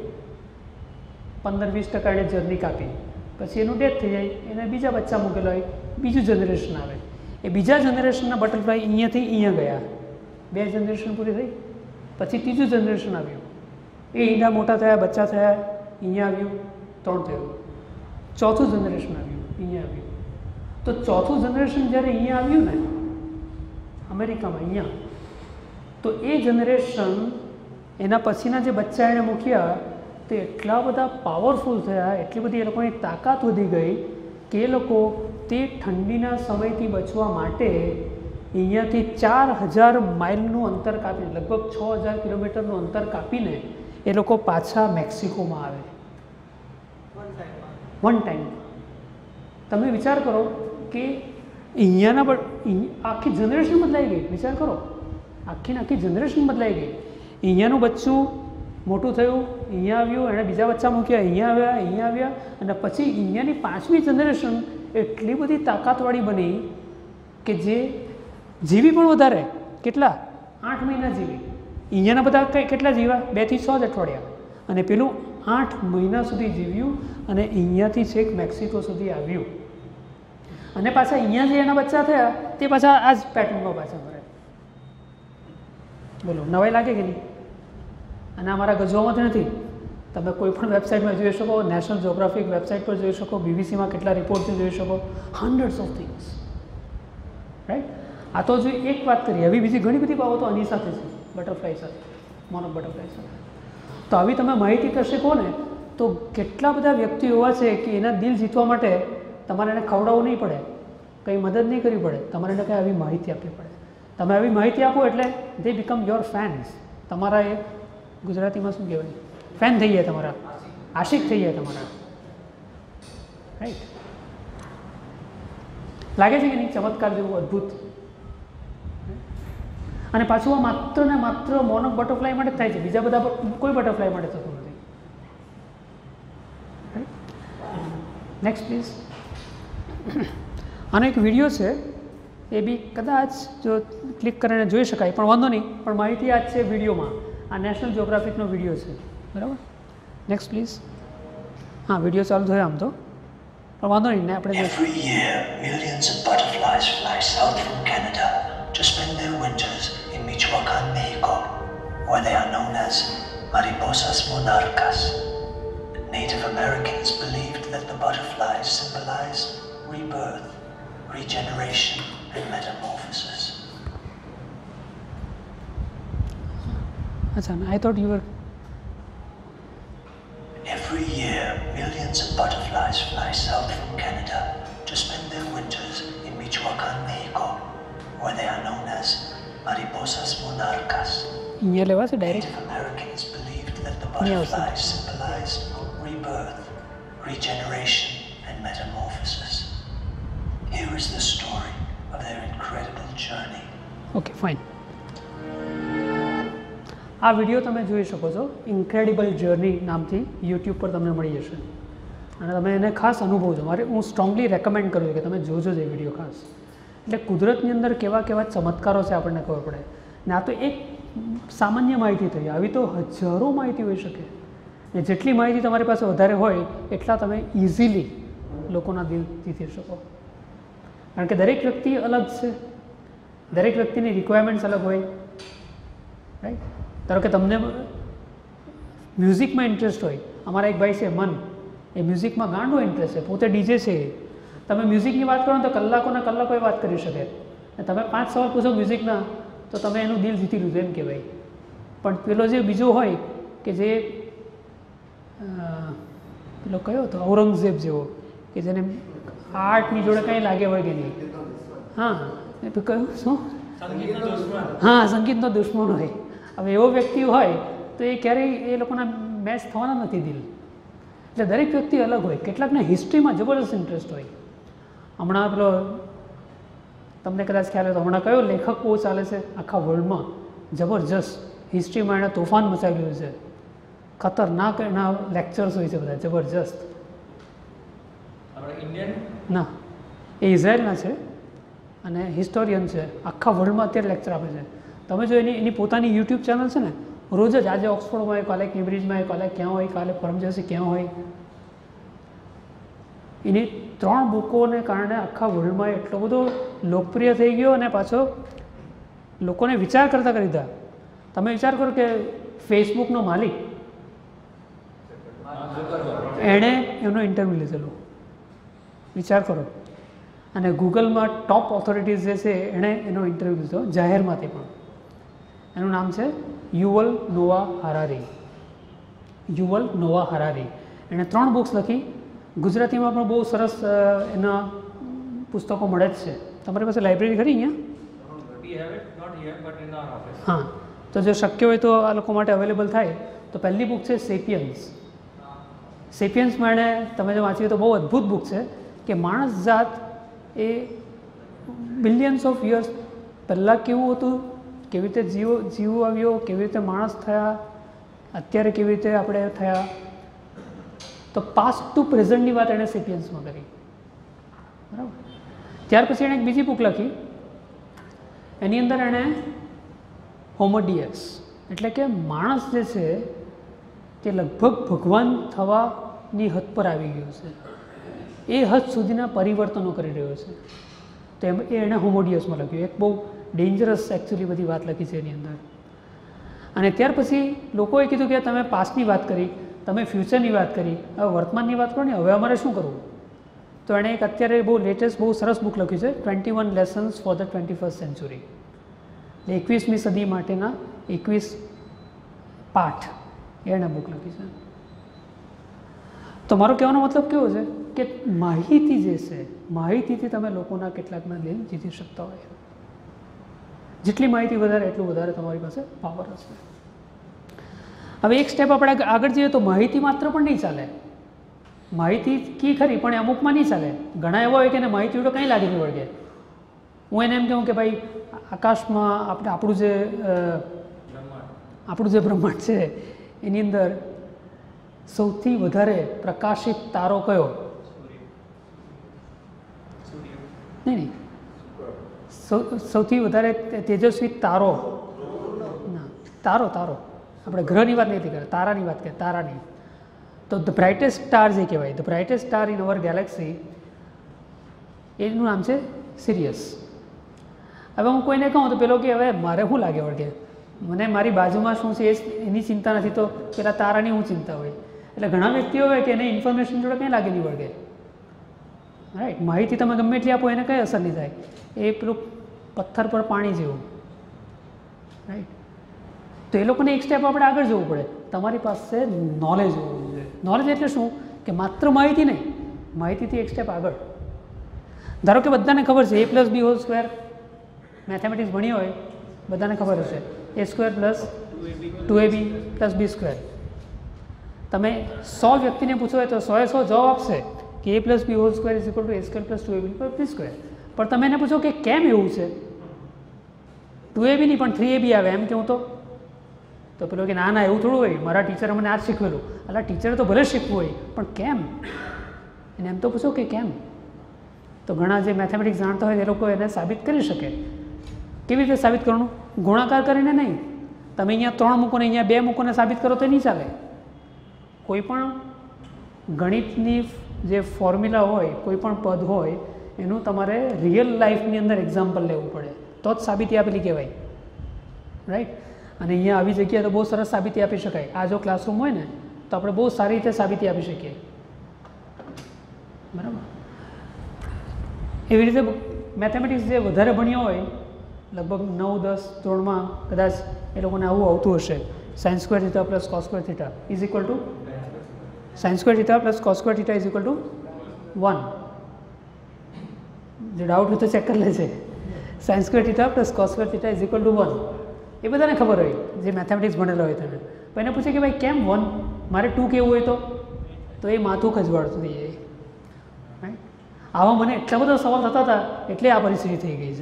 પંદર વીસ ટકા એણે જર્ની કાપી, પછી એનું ડેથ થઈ જાય, એને બીજા બચ્ચા મૂકેલા હોય, બીજું જનરેશન આવે. એ બીજા જનરેશનના બટરફ્લાય અહીંયાથી અહીંયા ગયા, બે જનરેશન પૂરી થઈ, પછી ત્રીજું જનરેશન આવ્યું, એ ઈંડા મોટા થયા, બચ્ચા થયા, અહીંયા આવ્યું, ત્રણ થયું, ચોથું જનરેશન આવ્યું, અહીંયા આવ્યું. તો ચોથું જનરેશન જ્યારે અહીંયા આવ્યું ને અમેરિકામાં, અહીંયા, તો એ જનરેશન એના પછીના જે બચ્ચા એણે મૂક્યા તે એટલા બધા પાવરફુલ થયા, એટલી બધી એ લોકોની તાકાત વધી ગઈ કે એ લોકો તે ઠંડીના સમયથી બચવા માટે અહીંયાથી ચાર હજાર માઇલનું અંતર કાપીને, લગભગ છ હજાર કિલોમીટરનું અંતર કાપીને એ લોકો પાછા મેક્સિકોમાં આવે વન ટાઈમ. તમે વિચાર કરો કે અહીંયાના પણ આખી જનરેશન બદલાઈ ગઈ. વિચાર કરો, આખી ને આખી જનરેશન બદલાઈ ગઈ. અહીંયાનું બચ્ચું મોટું થયું, અહીંયા આવ્યું, એણે બીજા બચ્ચા મૂક્યા, અહીંયા આવ્યા, અહીંયા આવ્યા, અને પછી અહીંયાની પાંચમી જનરેશન એટલી બધી તાકાતવાળી બની કે જે જીવી પણ વધારે. કેટલા? આઠ મહિના જીવી. અહીંયાના બધા કઈ કેટલા જીવ્યા? બેથી છ જ અઠવાડિયા. અને પેલું આઠ મહિના સુધી જીવ્યું અને અહીંયાથી છેક મેક્સિકો સુધી આવ્યું. અને પાછા અહીંયા જે એના બચ્ચા થયા તે પાછા આ જ પેટર્નમાં પાછા ફરે. બોલો, નવાઈ લાગે કે નહીં? અને અમારા ગજવામાંથી નથી. તમે કોઈ પણ વેબસાઇટમાં જોઈ શકો, નેશનલ જ્યોગ્રાફિક વેબસાઇટ પર જોઈ શકો, બીબીસીમાં કેટલા રિપોર્ટ જોઈ શકો, હંડ્રેડ્સ ઓફ થિંગ્સ, રાઈટ. આ તો જો એક વાત કરીએ, આવી બીજી ઘણી બધી બાબતો આની સાથે છે, બટરફ્લાય સાથે, મોનોક બટરફ્લાય સાથે. તો આવી તમે માહિતી કરશે કહો ને તો કેટલા બધા વ્યક્તિઓ એવા છે કે એના દિલ જીતવા માટે તમારે એને ખવડાવવું નહીં પડે, કંઈ મદદ નહીં કરવી પડે, તમારે એને કંઈ આવી માહિતી આપવી પડે. તમે આવી માહિતી આપો એટલે દે બીકમ યોર ફેન્સ. તમારા એ ગુજરાતીમાં શું કહેવાય? ફેન થઈ જાય તમારા, આશિક થઈ જાય તમારા, રાઈટ. લાગે છે કે નહીં? ચમત્કાર જેવું અદ્ભુત. અને પાછું આ માત્ર ને માત્ર મોનોક બટરફ્લાય માટે થાય છે, બીજા બધા કોઈ બટરફ્લાય માટે થતું નથી. Next please. આનો એક વિડીયો છે, એ બી કદાચ જો ક્લિક કરીને જોઈ શકાય, પણ વાંધો નહીં, પણ માહિતી આ જ છે વિડીયોમાં. આ નેશનલ જ્યોગ્રાફિકનો વિડીયો છે, બરાબર. Next please. હા, વિડીયો ચાલુ થયો આમ તો, પણ વાંધો નહીં ને આપણે. Every year, millions of butterflies fly south from Canada to spend their winters in Michoacán, Mexico, where they are known as mariposas monarcas. Native Americans believed that the butterflies symbolized rebirth, regeneration, and metamorphosis. Achha, I thought you were. Every year, millions of butterflies fly south from Canada to spend their winters in Michoacán, Mexico, where they are known as mariposas monarcas. અહીંયા લેવા છે direct. Native Americans believed that the butterflies symbolized rebirth, regeneration, and metamorphosis. Here is the story of their incredible journey. Okay, fine. આ video તમે જોઈ શકો છો, incredible journey નામથી YouTube પર તમને મળી જશે. અને તમે એને ખાસ અનુભવજો. મારે હું સ્ટ્રોંગલી રેકમેન્ડ કરું કે તમે જોજો જ એ વિડીયો ખાસ. એટલે કુદરતની અંદર કેવા કેવા ચમત્કારો છે આપણને ખબર પડે. ને આ તો એક સામાન્ય માહિતી થઈ, આવી તો હજારો માહિતી હોઈ શકે. ને જેટલી માહિતી તમારી પાસે વધારે હોય એટલા તમે ઇઝીલી લોકોના દિલ જીતી શકો. કારણ કે દરેક વ્યક્તિ અલગ છે, દરેક વ્યક્તિની રિક્વાયરમેન્ટ્સ અલગ હોય, રાઈટ. ધારો કે તમને મ્યુઝિકમાં ઇન્ટરેસ્ટ હોય, અમારા એક ભાઈ છે મન, એ મ્યુઝિકમાં ગાંડો ઇન્ટરેસ્ટ છે, પોતે ડીજે છે. તમે મ્યુઝિકની વાત કરો તો કલાકોના કલાકો એ વાત કરી શકે. અને તમે પાંચ સવાલ પૂછો મ્યુઝિકના તો તમે એનું દિલ જીતી લીધું એમ કહેવાય. પણ પેલો જે બીજો હોય કે જે પેલો કયો હતો ઔરંગઝેબ જેવો, કે જેને આર્ટની જોડે કંઈ લાગે હોય કે નહીં. હા, એ તો કયું શું? હા, સંગીતનો દુશ્મન હોય. હવે એવો વ્યક્તિ હોય તો એ ક્યારેય એ લોકોના મેચ થવાના નથી દિલ. એટલે દરેક વ્યક્તિ અલગ હોય. કેટલાકને હિસ્ટ્રીમાં જબરદસ્ત ઇન્ટરેસ્ટ હોય. હમણાં પેલો તમને કદાચ ખ્યાલ હોય તો હમણાં કયો લેખક બહુ ચાલે છે આખા વર્લ્ડમાં, જબરજસ્ત હિસ્ટ્રીમાં એણે તોફાન મચાવ્યું છે. ખતરનાક એના લેક્ચર્સ હોય છે બધા, જબરજસ્ત. ઇન્ડિયન ના, એ ઇઝરાયલના છે અને હિસ્ટોરિયન છે. આખા વર્લ્ડમાં અત્યારે લેક્ચર આપે છે. તમે જો એની એની પોતાની યુટ્યુબ ચેનલ છે ને, રોજ જ આજે ઓક્સફોર્ડમાં હોય, કાલે કેમ્બ્રિજમાં હોય, કાલે ક્યાં હોય, કાલે પરમ દિવસે ક્યાં હોય. એની ત્રણ બુકોને કારણે આખા વર્લ્ડમાં એટલો બધો લોકપ્રિય થઈ ગયો અને પાછો લોકોને વિચાર કરતા કરી દીધા. તમે વિચાર કરો કે ફેસબુકનો માલિક, એણે એનો ઇન્ટરવ્યૂ લીધેલો, વિચાર કરો. અને ગૂગલમાં ટોપ ઓથોરિટીઝ જે છે એણે એનો ઇન્ટરવ્યૂ લીધો જાહેરમાંથી પણ. એનું નામ છે યુવલ નોવા હરારી. યુવલ નોવા હરારી. એણે ત્રણ બુક્સ લખી. ગુજરાતીમાં પણ બહુ સરસ એના પુસ્તકો મળે જ છે. તમારી પાસે લાઇબ્રેરી ખરી અહીંયા? we have it not here but in our office. હા, તો જો શક્ય હોય તો આ લોકો માટે અવેલેબલ થાય તો પહેલી બુક છે સેપિયન્સ. સેપિયન્સમાં એણે તમે જો વાંચીએ તો બહુ અદ્ભુત બુક છે કે માણસ જાત એ બિલિયન્સ ઓફ યર્સ પહેલાં કેવું હતું, કેવી રીતે જીવો જીવો આવ્યો, કેવી રીતે માણસ થયા, અત્યારે કેવી રીતે આપણે થયા, તો પાસ્ટ ટુ પ્રેઝન્ટની વાત એણે સેપિયન્સમાં કરી. બરાબર. ત્યાર પછી એણે એક બીજી બુક લખી, એની અંદર એણે હોમોડિયસ એટલે કે માણસ જે છે તે લગભગ ભગવાન થવાની હદ પર આવી ગયો છે, એ હદ સુધીના પરિવર્તનો કરી રહ્યો છે. તો એમ એ એણે હોમોડિયસમાં લખ્યું. એક બહુ ડેન્જરસ એકચ્યુઅલી બધી વાત લખી છે એની અંદર. અને ત્યાર પછી લોકોએ કીધું કે તમે પાસ્ટની વાત કરી, તમે ફ્યુચરની વાત કરી, હવે વર્તમાનની વાત કરો ને, હવે અમારે શું કરવું? તો એણે એક અત્યારે બહુ લેટેસ્ટ બહુ સરસ બુક લખી છે, twenty one lessons for the twenty first century. એકવીસમી સદી માટેના એકવીસ પાઠ એણે બુક લખી છે. તો મારો કહેવાનો મતલબ કેવો છે કે માહિતી જે છે, માહિતીથી તમે લોકોના કેટલાકના દિલ જીતી શકતા હોય. જેટલી માહિતી વધારે એટલું વધારે તમારી પાસે પાવર હશે. હવે એક સ્ટેપ આપણે આગળ જઈએ તો માહિતી માત્ર પણ નહીં ચાલે. માહિતી કી ખરી પણ અમુકમાં નહીં ચાલે. ઘણા એવા હોય કે એને માહિતી તો કંઈ લાગી નહીં વળગે. હું એને એમ કહું કે ભાઈ આકાશમાં આપણે આપણું જે આપણું જે બ્રહ્માંડ છે એની અંદર સૌથી વધારે પ્રકાશિત તારો કયો? નહીં નહીં સૌથી વધારે તેજસ્વી તારો ના તારો તારો આપણે ગ્રહની વાત નથી કરતા, તારાની વાત કરીએ. તારાની તો ધ બ્રાઇટેસ્ટ સ્ટાર જે કહેવાય, the brightest star in our galaxy, એનું નામ છે સિરિયસ. હવે હું કોઈને કહું તો પેલો કે હવે મારે શું લાગે વળગે, મને મારી બાજુમાં શું છે એ એની ચિંતા નથી, તો પેલા તારાની શું ચિંતા હોય. એટલે ઘણા વ્યક્તિઓ હોય કે એને ઇન્ફોર્મેશન જોડે કંઈ લાગે નહીં વળગે. રાઈટ. માહિતી તમે ગમે એટલી આપો એને કંઈ અસર નહીં થાય. એ પેલું પથ્થર પર પાણી જેવું. રાઈટ. તો એ લોકોને એક સ્ટેપ આપણે આગળ જવું પડે. તમારી પાસે નોલેજ હોવું જોઈએ. નોલેજ એટલે શું કે માત્ર માહિતી નહીં, માહિતીથી એક સ્ટેપ આગળ. ધારો કે બધાને ખબર છે A plus B whole square, mathematics ભણી હોય બધાને ખબર હશે, A square plus two A B plus B square. તમે સો વ્યક્તિને પૂછો હોય તો સો એ સો જવાબ આપશે કે A plus B whole square is equal to A square plus two A B plus B square. પણ તમે એને પૂછો કે કેમ એવું છે, ટુ એ બી નહીં પણ થ્રી એ બી આવે એમ કેવું તો તો પેલો કે ના ના એવું થોડું હોય, મારા ટીચરે મને આ જ શીખવેલું. એટલે ટીચરે તો ભલે શીખવું હોય પણ કેમ, એને એમ તો પૂછો કે કેમ. તો ઘણા જે મેથેમેટિક્સ જાણતા હોય એ લોકો એને સાબિત કરી શકે. કેવી રીતે સાબિત કરવાનું? ગુણાકાર કરીને નહીં. તમે અહીંયા ત્રણ મૂકો ને અહીંયા બે મૂકોને સાબિત કરો તો નહીં ચાલે. કોઈ પણ ગણિતની જે ફોર્મ્યુલા હોય, કોઈ પણ પદ હોય, એનું તમારે રિયલ લાઈફની અંદર એક્ઝામ્પલ લેવું પડે તો જ સાબિતી આપેલી કહેવાય. રાઈટ. અને અહીંયા આવી જગ્યાએ તો બહુ સરસ સાબિતી આપી શકાય. આ જો ક્લાસરૂમ હોય ને તો આપણે બહુ સારી રીતે સાબિતી આપી શકીએ. બરાબર. એવી રીતે મેથેમેટિક્સ જે વધારે ભણ્યો હોય, લગભગ નવ દસ ધોરણમાં કદાચ એ લોકોને આવું આવતું હશે, sine square theta plus cos square theta is equal to sine square theta plus cos square theta is equal to one. જે ડાઉટ હોય તો ચેક કરી લેશે. Sine square theta plus cos square theta is equal to one. એ બધાને ખબર હોય જે મેથેમેટિક્સ ભણેલો હોય તેને. પણ એને પૂછે કે ભાઈ કેમ વન, મારે ટુ કેવું હોય તો તો એ માથું ખજવાળતું થઈ જાય. રાઈટ. આવા મને એટલા બધા સવાલ થતા હતા એટલે આ પરિસ્થિતિ થઈ ગઈ છે.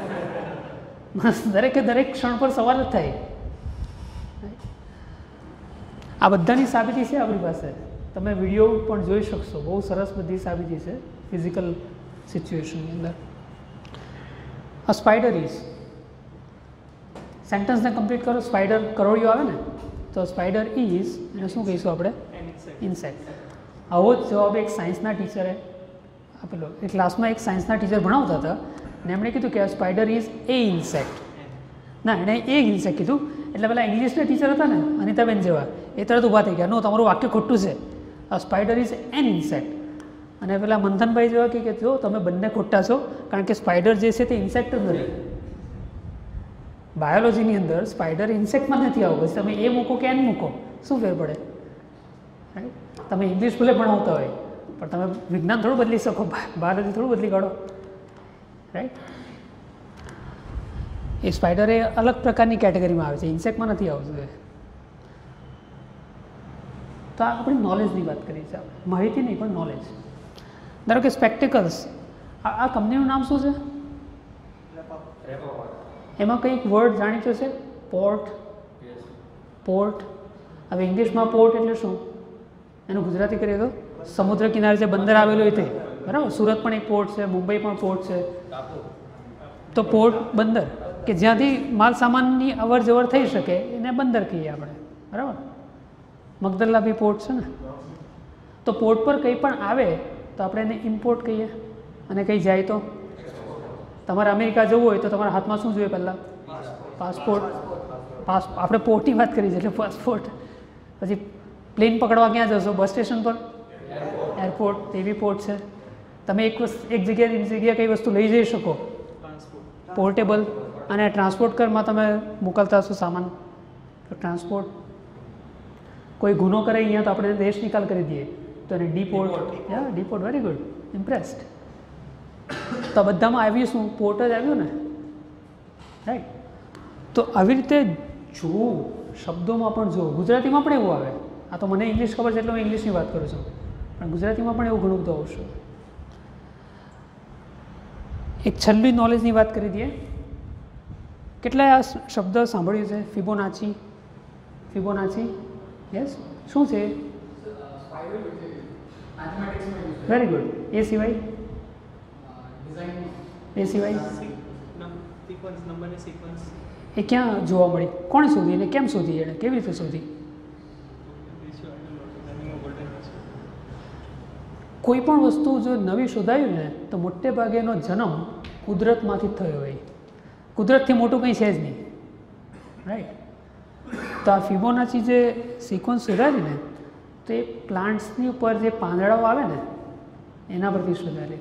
દરેકે દરેક ક્ષણ પર સવાલ જ થાય. આ બધાની સાબિતી છે આપણી પાસે. તમે વિડીયો પણ જોઈ શકશો, બહુ સરસ બધી સાબિતી છે ફિઝિકલ સિચ્યુએશનની અંદર. અ સ્પાઈડર ઇઝ, સેન્ટેન્સને કમ્પ્લીટ કરો. સ્પાઈડર કરોળિયો આવે ને તો સ્પાઈડર ઇઝ એને શું કહીશું આપણે? ઇન્સેક્ટ. આવો જ જવાબ એક સાયન્સના ટીચરે આપેલો. એ ક્લાસમાં એક સાયન્સના ટીચર ભણાવતા હતા ને એમણે કીધું કે આ સ્પાઈડર ઇઝ એ ઇન્સેક્ટ. ના, એણે એ ઇન્સેક્ટ કીધું. એટલે પેલા ઇંગ્લિશના ટીચર હતા ને અનિતાબેન જેવા, એ તરત ઊભા થઈ ગયા, નો તમારું વાક્ય ખોટું છે, આ સ્પાઈડર ઇઝ એન ઇન્સેક્ટ. અને પેલા મંથનભાઈ જેવા કે જો તમે બંને ખોટા છો, કારણ કે સ્પાઈડર જે છે તે ઇન્સેક્ટ જ નથી. બાયોલોજીની અંદર સ્પાઈડર ઇન્સેક્ટમાં નથી આવું. પછી તમે એ મૂકો કે એન મૂકો, શું ફેર પડે? રાઈટ. તમે ઇંગ્લિશ ભલે ભણાવતા હોય પણ તમે વિજ્ઞાન થોડું બદલી શકો, બાયોલોજી થોડું બદલી કાઢો. રાઈટ. એ સ્પાઈડર એ અલગ પ્રકારની કેટેગરીમાં આવે છે, ઇન્સેક્ટમાં નથી આવતું એ. તો આ આપણે નોલેજની વાત કરી છે, આપણે માહિતી નહીં પણ નોલેજ. ધારો કે સ્પેક્ટિકલ્સ, આ આ કંપનીનું નામ શું છે? એમાં કંઈક વર્ડ જાણીતો છે? પોર્ટ. પોર્ટ. હવે ઇંગ્લિશમાં પોર્ટ એટલે શું? એનું ગુજરાતી કરીએ તો સમુદ્ર કિનારે જે બંદર આવેલું હોય તે, બરાબર. સુરત પણ એક પોર્ટ છે, મુંબઈ પણ પોર્ટ છે. તો પોર્ટ બંદર કે જ્યાંથી માલ સામાનની અવર જવર થઈ શકે એને બંદર કહીએ આપણે, બરાબર. મગદલ્લા બી પોર્ટ છે ને. તો પોર્ટ પર કંઈ પણ આવે તો આપણે એને ઇમ્પોર્ટ કહીએ, અને કંઈ જાય તો તમારે અમેરિકા જવું હોય તો તમારા હાથમાં શું જોઈએ? પહેલાં પાસપોર્ટ. પાસ આપણે પોર્ટની વાત કરી છે એટલે પાસપોર્ટ. પછી પ્લેન પકડવા ક્યાં જશો? બસ સ્ટેશન પર, એરપોર્ટ, તે બી પોર્ટ છે. તમે એક વસ્તુ એક જગ્યાએ બીજી જગ્યાએ કઈ વસ્તુ લઈ જઈ શકો? પોર્ટેબલ. અને ટ્રાન્સપોર્ટ કરમાં તમે મોકલતા હશો સામાન, તો ટ્રાન્સપોર્ટ. કોઈ ગુનો કરે અહીંયા તો આપણે દેશ નિકાલ કરી દઈએ તો એને ડીપોર્ટ. યા ડીપોર્ટ. Very good, impressed. તો બધામાં આવ્યું શું? પોર્ટ જ આવ્યું ને, રાઈટ. તો આવી રીતે જો શબ્દોમાં પણ જો ગુજરાતીમાં પણ એવું આવે. આ તો મને ઇંગ્લિશ ખબર છે એટલે હું ઇંગ્લિશની વાત કરું છું, પણ ગુજરાતીમાં પણ એવું ઘણું બધું આવશે. એક છેલ્લી નોલેજની વાત કરી દઈએ. કેટલાય આ શબ્દ સાંભળ્યું છે? ફિબોનાચી. Fibonacci, yes. શું છે? Very good. એ સિવાય? એ સિવાય એ ક્યાં જોવા મળી? કોણે શોધી? એને કેમ શોધી? એને કેવી રીતે શોધી? કોઈ પણ વસ્તુ જો નવી શોધાયું ને તો મોટે ભાગે એનો જન્મ કુદરતમાંથી જ થયો હોય. કુદરતથી મોટું કંઈ છે જ નહીં, રાઈટ. તો આ ફિબોનાચી જે સિક્વન્સ શોધાયેલી ને તો એ પ્લાન્ટ્સની ઉપર જે પાંદડાઓ આવે ને એના પરથી શોધાયેલી.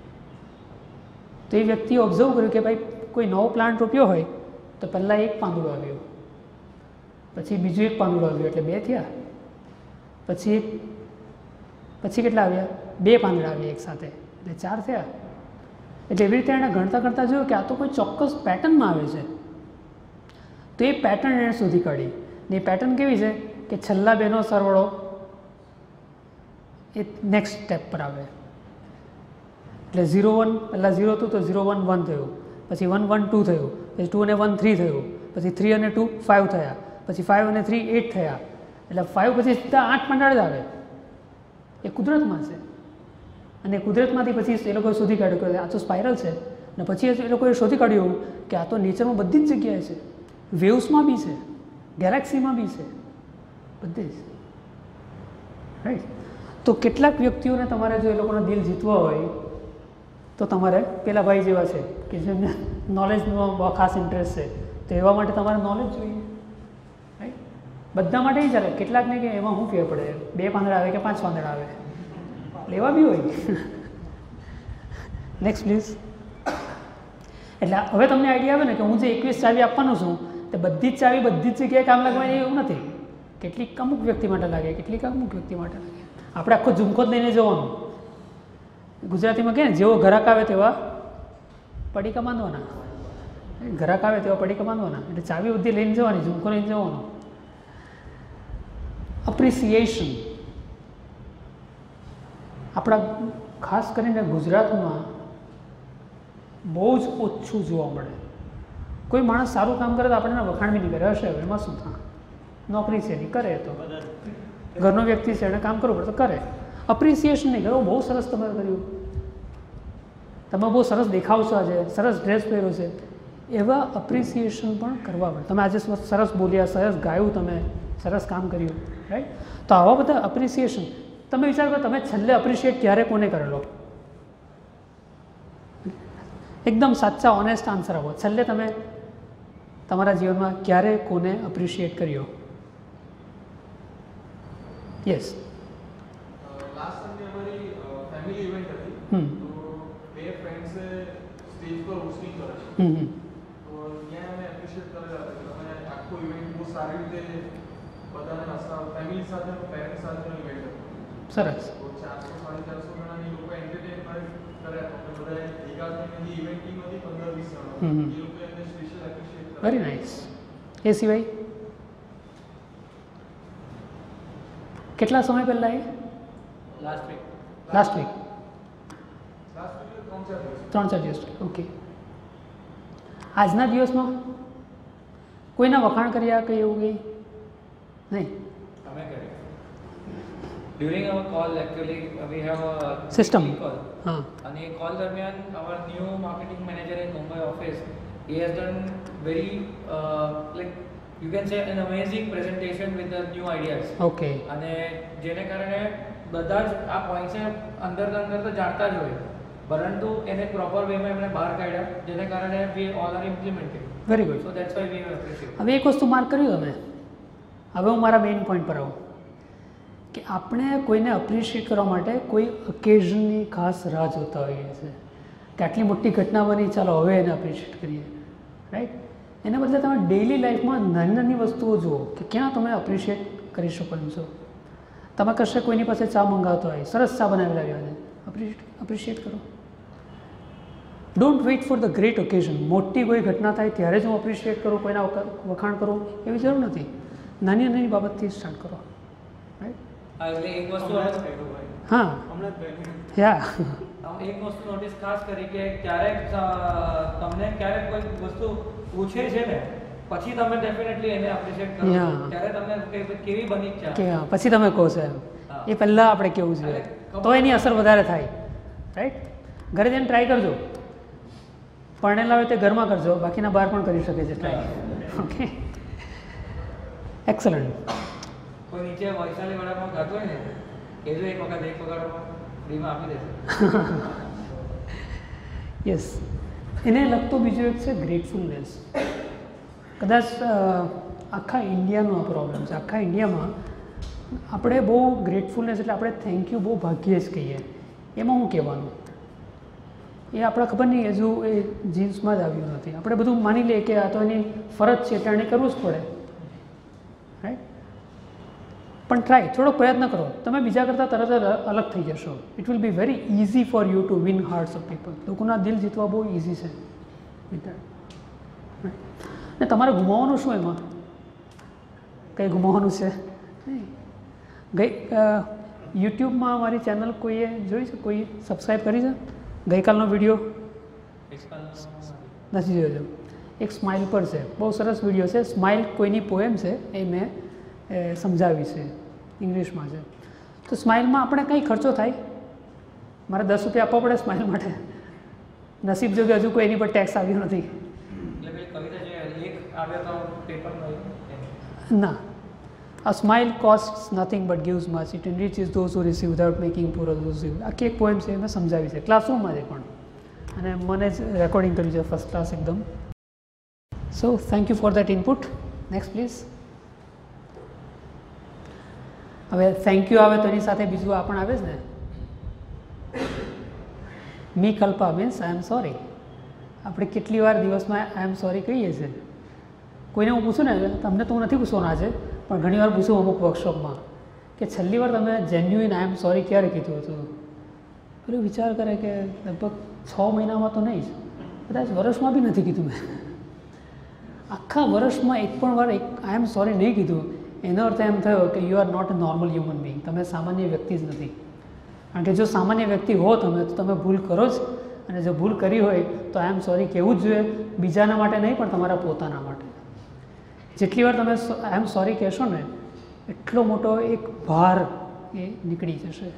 તો એ વ્યક્તિએ ઓબ્ઝર્વ કર્યું કે ભાઈ કોઈ નવો પ્લાન્ટ રોપ્યો હોય તો પહેલાં એક પાંદડું આવ્યું, પછી બીજું એક પાંદડું આવ્યું એટલે બે થયા, પછી એક પછી કેટલા આવ્યા? બે પાંદડા આવ્યા એક સાથે એટલે ચાર થયા. એટલે એવી રીતે એણે ગણતા ગણતા જોયું કે આ તો કોઈ ચોક્કસ પેટર્નમાં આવે છે. તો એ પેટર્ન એણે શોધી કાઢી. ને એ પેટર્ન કેવી છે કે છેલ્લા બેનો સરવાળો એ નેક્સ્ટ સ્ટેપ પર આવે. એટલે ઝીરો વન પહેલાં ઝીરો હતું તો ઝીરો વન વન થયું, પછી વન વન ટુ થયું, પછી ટુ અને વન થ્રી થયું, પછી થ્રી અને ટુ ફાઇવ થયા, પછી ફાઇવ અને થ્રી એટ થયા. એટલે ફાઇવ પછી સીધા આઠ પાંદડા જ આવે. એ કુદરતમાં છે. અને કુદરતમાંથી પછી એ લોકોએ શોધી કાઢ્યું કે આ તો સ્પાઇરલ છે. અને પછી એ લોકોએ શોધી કાઢ્યું કે આ તો નેચરમાં બધી જ જગ્યાએ છે, વેવ્સમાં બી છે, ગેલેક્સીમાં બી છે, બધે જ, રાઈટ. તો કેટલાક વ્યક્તિઓને તમારે જો એ લોકોનો દિલ જીતવો હોય તો તમારે પેલા ભાઈ જેવા છે કે જેમને નોલેજનો બહુ ખાસ ઇન્ટરેસ્ટ છે, તો એવા માટે તમારે નોલેજ જોઈએ, રાઈટ. બધા માટે એ ચાલે. કેટલાકને કે એમાં શું ફેર પડે, બે પાંદડા આવે કે પાંચ પાંદડા આવે, લેવા બી હોય. Next please. એટલે હવે તમને આઈડિયા આવે ને કે હું જે એકવીસ ચાવી આપવાનું છું તે બધી જ ચાવી બધી જ જગ્યાએ કામ લાગવાની એવું નથી. કેટલીક અમુક વ્યક્તિ માટે લાગે, કેટલીક અમુક વ્યક્તિ માટે લાગે. આપણે આખો ઝુમખો જ લઈને જવાનું. ગુજરાતીમાં કહે ને જેવો ઘરાક આવે તેવા પડીકા બાંધવાના, ઘરાક આવે તેવા પડીકા બાંધવાના. એટલે ચાવી બધી લઈને જવાની, ઝુમખો લઈને જવાનો. અપ્રિસિએશન આપણા ખાસ કરીને ગુજરાતમાં બહુ જ ઓછું જોવા મળે. કોઈ માણસ સારું કામ કરે તો આપણે વખાણ બી નહીં કરે, હશે એમાં શું થાય, નોકરી છે નહીં કરે, તો ઘરનો વ્યક્તિ છે એને કામ કરવું પડે તો કરે. અપ્રિસિએશન નહીં કરે, બહુ સરસ તમે કર્યું, તમે બહુ સરસ દેખાવ છો, આજે સરસ ડ્રેસ પહેર્યો છે, એવા અપ્રિસિએશન પણ કરવા પડે. તમે આજે સરસ બોલ્યા, સરસ ગાયું, તમે સરસ કામ કર્યું, રાઈટ. તો આવા બધા અપ્રિસિએશન તમે વિચાર કરો, તમે છેલ્લે અપ્રિશિએટ ક્યારે કોને કરેલો? એકદમ સાચા ઓનેસ્ટ આન્સર આપો. છેલ્લે તમે તમારા જીવનમાં ક્યારે કોને અપ્રિશિએટ કર્યો? યસ. લાસ્ટ ટાઈમ અમારી ફેમિલી ઇવેન્ટ હતી, હમ તો બે ફ્રેન્ડ્સે સ્ટેજ પર હોસ્ટિંગ કરે છે. હમ હમ તો ત્યાં અમે એપ્રિશિએટ કરેલા હતા કે તમે આખો ઇવેન્ટ બહુ સારી રીતે બધાને હસા, ફેમિલી સાથે પેરેન્ટ્સ સાથેનો ઇવેન્ટ હતો. સરસ. તો ચારસો સાડી ચારસો જણાની લોકો એન્ટરટેન કરે કર્યા તો આપણે બધાએ ભેગા થઈને જે ઇવેન્ટ ટીમ હતી પંદર વીસ જણા હમ હમ. એ લોકો એમને સ્પેશિયલ એપ્રિશિએટ કર્યા. Very nice. એ સિવાય કેટલા સમય પહેલાં એ last week last week last વીકે ત્રણ ચાર દિવસ ત્રણ ચાર દિવસ ઓકે. આજના દિવસમાં કોઈના વખાણ કર્યા કંઈ એવું કંઈ નહીં? અમે કર્યું during our call actually we have a System. Call હા અને એ કોલ દરમિયાન our new marketing manager in Mumbai office he has done very uh, like you can say an amazing presentation with the new ideas okay અને જેને કારણે બધા જ આ પોઈન્ટ્સને અંદર અંદર તો જાણતા જ હોય પરંતુ એને પ્રોપર વેમાં એમણે બહાર કાઢ્યા જેને કારણે we all are implemented. Very good. So that's why we have appreciate. હવે એક વસ્તુ માર્ક કર્યું તમે. હવે હું મારા મેઇન પોઈન્ટ પર આવું કે આપણે કોઈને અપ્રિશિએટ કરવા માટે કોઈ ઓકેઝનની ખાસ રાહ જોતા હોઈએ છીએ કે આટલી મોટી ઘટના બની ચાલો હવે એને અપ્રિશિએટ કરીએ, રાઈટ? એના બદલે તમે ડેઇલી લાઈફમાં નાની નાની વસ્તુઓ જુઓ કે ક્યાં તમે અપ્રિશિએટ કરી શકો એમ છો. તમે કશે કોઈની પાસે ચા મંગાવતો હોય, સરસ ચા બનાવી લાવ્યા છે, અપ્રિશિએટ અપ્રિશિએટ કરો. Don't wait for the great occasion. મોટી કોઈ ઘટના થાય ત્યારે જ હું અપ્રિશિએટ કરું, કોઈના વખાણ કરું એવી જરૂર નથી. નાની નાની બાબતથી સ્ટાર્ટ કરો, રાઈટ? હા એટલે એક વસ્તુ હમણાં જ કર્યું ભાઈ. હા હમણાં જ કર્યું. યા એક વસ્તુ નોટિસ ખાસ કરી કે ક્યારેક અ, તમને ક્યારેક કોઈ વસ્તુ પૂછે છે ને પછી તમે ડેફિનેટલી એને એપ્રિશિએટ કરો Yeah. ત્યારે તમને કે- કેવી બની છે કે હા, પછી તમે કહો છો એમ. હા. એ પહેલાં આપણે કેવું જોઈએ તો એની અસર વધારે થાય, રાઈટ? ઘરે જઈને ટ્રાય કરજો. પરણેલા હોય તે ઘરમાં કરજો, બાકીના બહાર પણ કરી શકે છે ટ્રાય. Okay, excellent. કોઈ નીચે વૈશાલી વાળામાં ગાતો હોય ને એ જો એક વખત એક વખત ફ્રીમાં આપી દેશે. યસ. એને લગતો બીજો એક છે ગ્રેટફુલનેસ. કદાચ અ, આખા ઇન્ડિયાનો આ પ્રોબ્લેમ છે. આખા ઇન્ડિયામાં આપણે બહુ ગ્રેટફુલનેસ એટલે આપણે થેન્ક યુ બહુ ભાગ્યે જ કહીએ. એમાં હું કહેવાનું એ આપણે ખબર નહીં હજુ એ જીન્સમાં જ આવ્યું નથી. આપણે બધું માની લઈએ કે આ તો એની ફરજ છે એટલે એને કરવું જ પડે, રાઈટ? પણ ટ્રાય, થોડો પ્રયત્ન કરો. તમે બીજા કરતાં તરત જ અલગ થઈ જશો. It will be very easy for you to win hearts of people. લોકોના દિલ જીતવા બહુ ઇઝી છે વિથ દેટ. ને તમારે ગુમાવવાનું શું એમાં? કંઈ ગુમાવવાનું છે નહીં. ગઈ યુટ્યુબમાં મારી ચેનલ કોઈએ જોઈ છે? કોઈએ સબસ્ક્રાઈબ કરી છે? ગઈકાલનો વિડીયો નથી જોયો? એક સ્માઇલ પર છે, બહુ સરસ વિડીયો છે. સ્માઇલ કોઈની પોએમ છે, એ મેં એ સમજાવી છે, ઇંગ્લિશમાં છે. તો સ્માઇલમાં આપણે કંઈ ખર્ચો થાય? મારે દસ રૂપિયા આપવા પડે સ્માઇલ માટે? નસીબ જો કે હજુ કોઈ એની પર ટેક્સ આવ્યો નથી. એટલે પેલી કવિતા જે લેખ આવ્યો તો પેપરમાં ના, a smile costs nothing but gives much. It enriches those who receive without making poor those who receive. આખી એક પોએમ છે, મેં સમજાવી છે ક્લાસરૂમમાં છે પણ, અને મને જ રેકોર્ડિંગ કર્યું છે ફર્સ્ટ ક્લાસ એકદમ. So thank you for that input. Next please. હવે થેન્ક યુ આવે તો એની સાથે બીજું આ પણ આવે છે ને, મી Kalpa means I am sorry. આપણે કેટલી વાર દિવસમાં આઈ એમ સોરી કહીએ છીએ. કોઈને હું પૂછું ને, તમને તો હું નથી પૂછવાનો આજે, પણ ઘણી વાર પૂછું અમુક વર્કશોપમાં કે છેલ્લી વાર તમે જેન્યુઇન આઈ એમ સોરી ક્યારે કીધું હતું? પેલું વિચાર કરે કે લગભગ છ મહિનામાં તો નહીં જ, કદાચ વર્ષમાં બી નથી કીધું મેં. આખા વર્ષમાં એક પણ વાર એક આઈ એમ સોરી નહીં કીધું, એનો અર્થ એમ થયો કે you are not a normal human being. તમે સામાન્ય વ્યક્તિ જ નથી. કારણ કે જો સામાન્ય વ્યક્તિ હો તમે તો તમે ભૂલ કરો જ, અને જો ભૂલ કરી હોય તો આઈ એમ સોરી કહેવું જ જોઈએ. બીજાના માટે નહીં પણ તમારા પોતાના માટે. જેટલી વાર તમે આઈ એમ સોરી કહેશો ને એટલો મોટો એક ભાર એ નીકળી જશે.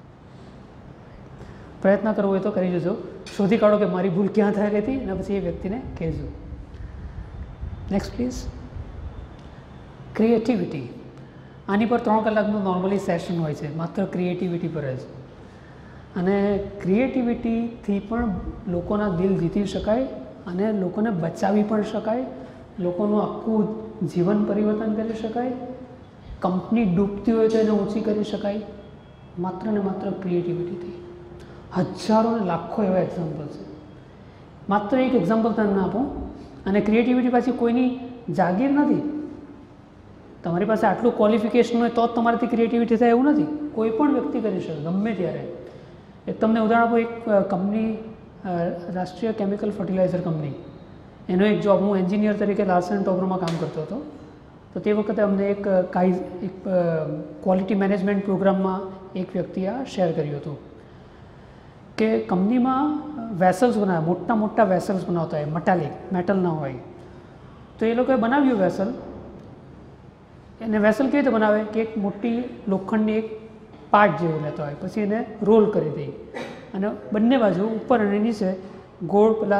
પ્રયત્ન કરવો હોય તો કરી જજો. શોધી કાઢો કે મારી ભૂલ ક્યાં થઈ હતી અને પછી એ વ્યક્તિને કહેજો. Next please. ક્રિએટિવિટી. આની પર ત્રણ કલાકનું નોર્મલી સેશન હોય છે, માત્ર ક્રિએટિવિટી પર જ. અને ક્રિએટિવિટીથી પણ લોકોના દિલ જીતી શકાય અને લોકોને બચાવી પણ શકાય. લોકોનું આખું જીવન પરિવર્તન કરી શકાય. કંપની ડૂબતી હોય તો એને ઊંચી કરી શકાય માત્ર ને માત્ર ક્રિએટિવિટીથી. હજારો ને લાખો એવા એક્ઝામ્પલ છે. માત્ર એક એક્ઝામ્પલ તમને આપું. અને ક્રિએટિવિટી પાછી કોઈની જાગીર નથી. તમારી પાસે આટલું ક્વોલિફિકેશન હોય તો જ તમારાથી ક્રિએટિવિટી થાય એવું નથી. કોઈ પણ વ્યક્તિ કરી શકે ગમે ત્યારે. એક તમને ઉદાહરણ આપો, એક કંપની રાષ્ટ્રીય કેમિકલ ફર્ટિલાઇઝર કંપની, એનો એક જોબ, હું એન્જિનિયર તરીકે લાર્સન એન્ડ ટોબ્રોમાં કામ કરતો હતો. તો તે વખતે અમને એક કાઈ એક ક્વોલિટી મેનેજમેન્ટ પ્રોગ્રામમાં એક વ્યક્તિએ આ શેર કર્યું હતું કે કંપનીમાં વેસલ્સ બનાવે, મોટા મોટા વેસલ્સ બનાવતા હોય, મેટાલિક મેટલના હોય. તો એ લોકોએ બનાવ્યું વેસલ. એને વેસલ કેવી રીતે બનાવે કે એક મોટી લોખંડની એક પાર્ટ જેવું લેતો હોય, પછી એને રોલ કરી દે અને બંને બાજુ ઉપર અને નીચે ગોળ પેલા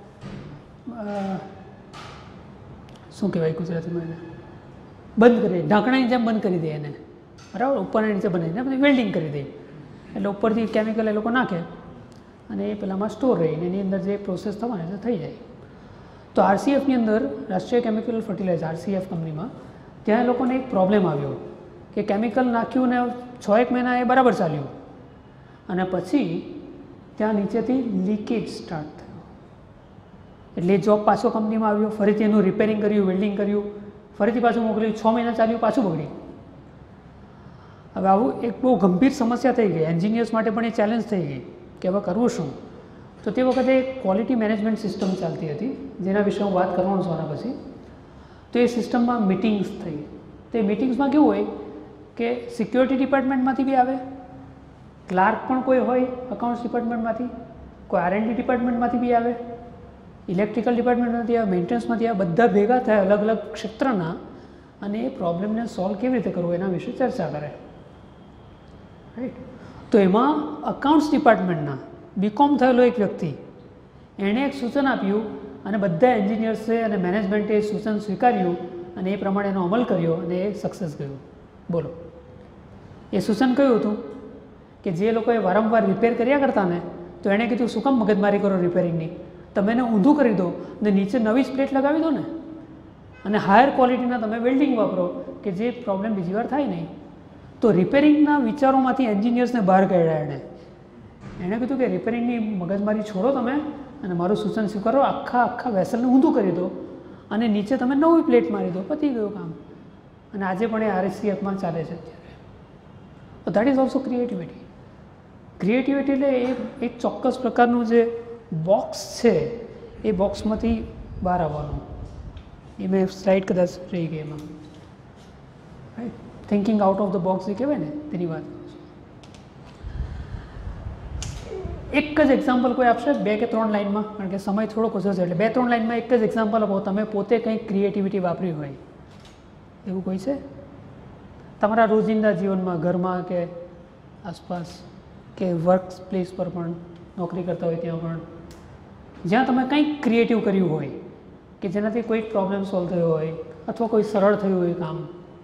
શું કહેવાય ગુજરાતીમાં એને બંધ કરી, ઢાંકણાની જેમ બંધ કરી દે એને, બરાબર, ઉપર અને નીચે બનાવીને પછી વેલ્ડિંગ કરી દે. એટલે ઉપરથી કેમિકલ એ લોકો નાખે અને એ પેલામાં સ્ટોર રહીને એની અંદર જે પ્રોસેસ થવાની એ થઈ જાય. તો આરસીએફની અંદર, રાષ્ટ્રીય કેમિકલ ફર્ટિલાઇઝર આરસીએફ કંપનીમાં, ત્યાં એ લોકોને એક પ્રોબ્લેમ આવ્યો કે કેમિકલ નાખ્યું ને છ એક મહિના એ બરાબર ચાલ્યું અને પછી ત્યાં નીચેથી લીકેજ સ્ટાર્ટ થયો. એટલે એ જોબ પાછો કંપનીમાં આવ્યો, ફરીથી એનું રિપેરિંગ કર્યું, વેલ્ડિંગ કર્યું, ફરીથી પાછું મોકલ્યું, છ મહિના ચાલ્યું, પાછું બગડ્યું. હવે આવું એક બહુ ગંભીર સમસ્યા થઈ ગઈ, એન્જિનિયર્સ માટે પણ એ ચેલેન્જ થઈ ગઈ કે હવે કરવું શું. તો તે વખતે એક ક્વોલિટી મેનેજમેન્ટ સિસ્ટમ ચાલતી હતી, જેના વિશે હું વાત કરવાનો છું આના પછી. તો એ સિસ્ટમમાં મિટિંગ્સ થઈ. તે મિટિંગ્સમાં કેવું હોય કે સિક્યોરિટી ડિપાર્ટમેન્ટમાંથી બી આવે, ક્લાર્ક પણ કોઈ હોય અકાઉન્ટ્સ ડિપાર્ટમેન્ટમાંથી, કોઈ આર એન્ડ ડી ડિપાર્ટમેન્ટમાંથી બી આવે, ઇલેક્ટ્રિકલ ડિપાર્ટમેન્ટમાંથી આવે, મેન્ટેનન્સમાંથી આવે, બધા ભેગા થાય અલગ અલગ ક્ષેત્રના અને એ પ્રોબ્લેમને સોલ્વ કેવી રીતે કરવો એના વિશે ચર્ચા કરે. રાઈટ. તો એમાં અકાઉન્ટ્સ ડિપાર્ટમેન્ટના બીકોમ થયેલો એક વ્યક્તિ, એણે એક સૂચન આપ્યું અને બધા એન્જિનિયર્સે અને મેનેજમેન્ટે એ સૂચન સ્વીકાર્યું અને એ પ્રમાણે એનો અમલ કર્યો અને એ સક્સેસ ગયું. બોલો, એ સૂચન કયું હતું કે જે લોકોએ વારંવાર રિપેર કર્યા કરતા ને, તો એણે કીધું શું કામ મગજમારી કરો રિપેરિંગની, તમે એને ઊંધું કરી દો ને નીચે નવી જ પ્લેટ લગાવી દો ને અને હાયર ક્વોલિટીના તમે વેલ્ડિંગ વાપરો કે જે પ્રોબ્લેમ બીજી વાર થાય નહીં. તો રિપેરિંગના વિચારોમાંથી એન્જિનિયર્સને બહાર કાઢ્યા. એણે એણે કીધું કે રિપેરિંગની મગજમારી છોડો તમે અને મારું સૂચન સ્વીકારો, આખા આખા વેસલને ઊંધું કરી દો અને નીચે તમે નવી પ્લેટ મારી દો, પતી ગયું કામ. અને આજે પણ એ આરસીએફમાં ચાલે છે અત્યારે. તો that is also creativity. Creativity એટલે એ એક ચોક્કસ પ્રકારનું જે બોક્સ છે એ બોક્સમાંથી બહાર આવવાનું. એ મેં સ્લાઇડ કદાચ રહી ગઈ એમાં, right. Thinking out of the box જે કહેવાય ને તેની વાત. એક જ એક્ઝામ્પલ કોઈ આપશે બે કે ત્રણ લાઇનમાં, કારણ કે સમય થોડોક ઓછો છે, એટલે બે ત્રણ લાઇનમાં એક જ એક્ઝામ્પલ આપો. તમે પોતે કંઈક ક્રિએટિવિટી વાપરી હોય એવું કોઈ છે તમારા રોજિંદા જીવનમાં, ઘરમાં કે આસપાસ કે વર્ક પ્લેસ પર પણ, નોકરી કરતા હોય ત્યાં પણ, જ્યાં તમે કંઈક ક્રિએટિવ કર્યું હોય કે જેનાથી કોઈક પ્રોબ્લેમ સોલ્વ થયો હોય અથવા કોઈ સરળ થયું હોય કામ?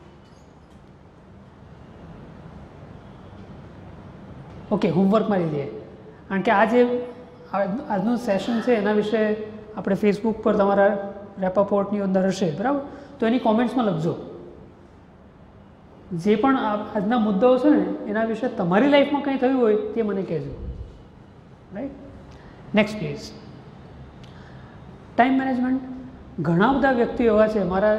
ઓકે, હોમવર્કમાં લીધે, કારણ કે આ જે આજનું સેશન છે એના વિશે આપણે ફેસબુક પર તમારા રેપાપોર્ટની અંદર હશે, બરાબર, તો એની કોમેન્ટ્સમાં લખજો. જે પણ આજના મુદ્દાઓ છે ને એના વિશે તમારી લાઈફમાં કંઈ થયું હોય તે મને કહેજો. Right. Next please. Time management. ઘણા બધા વ્યક્તિઓ એવા છે, મારા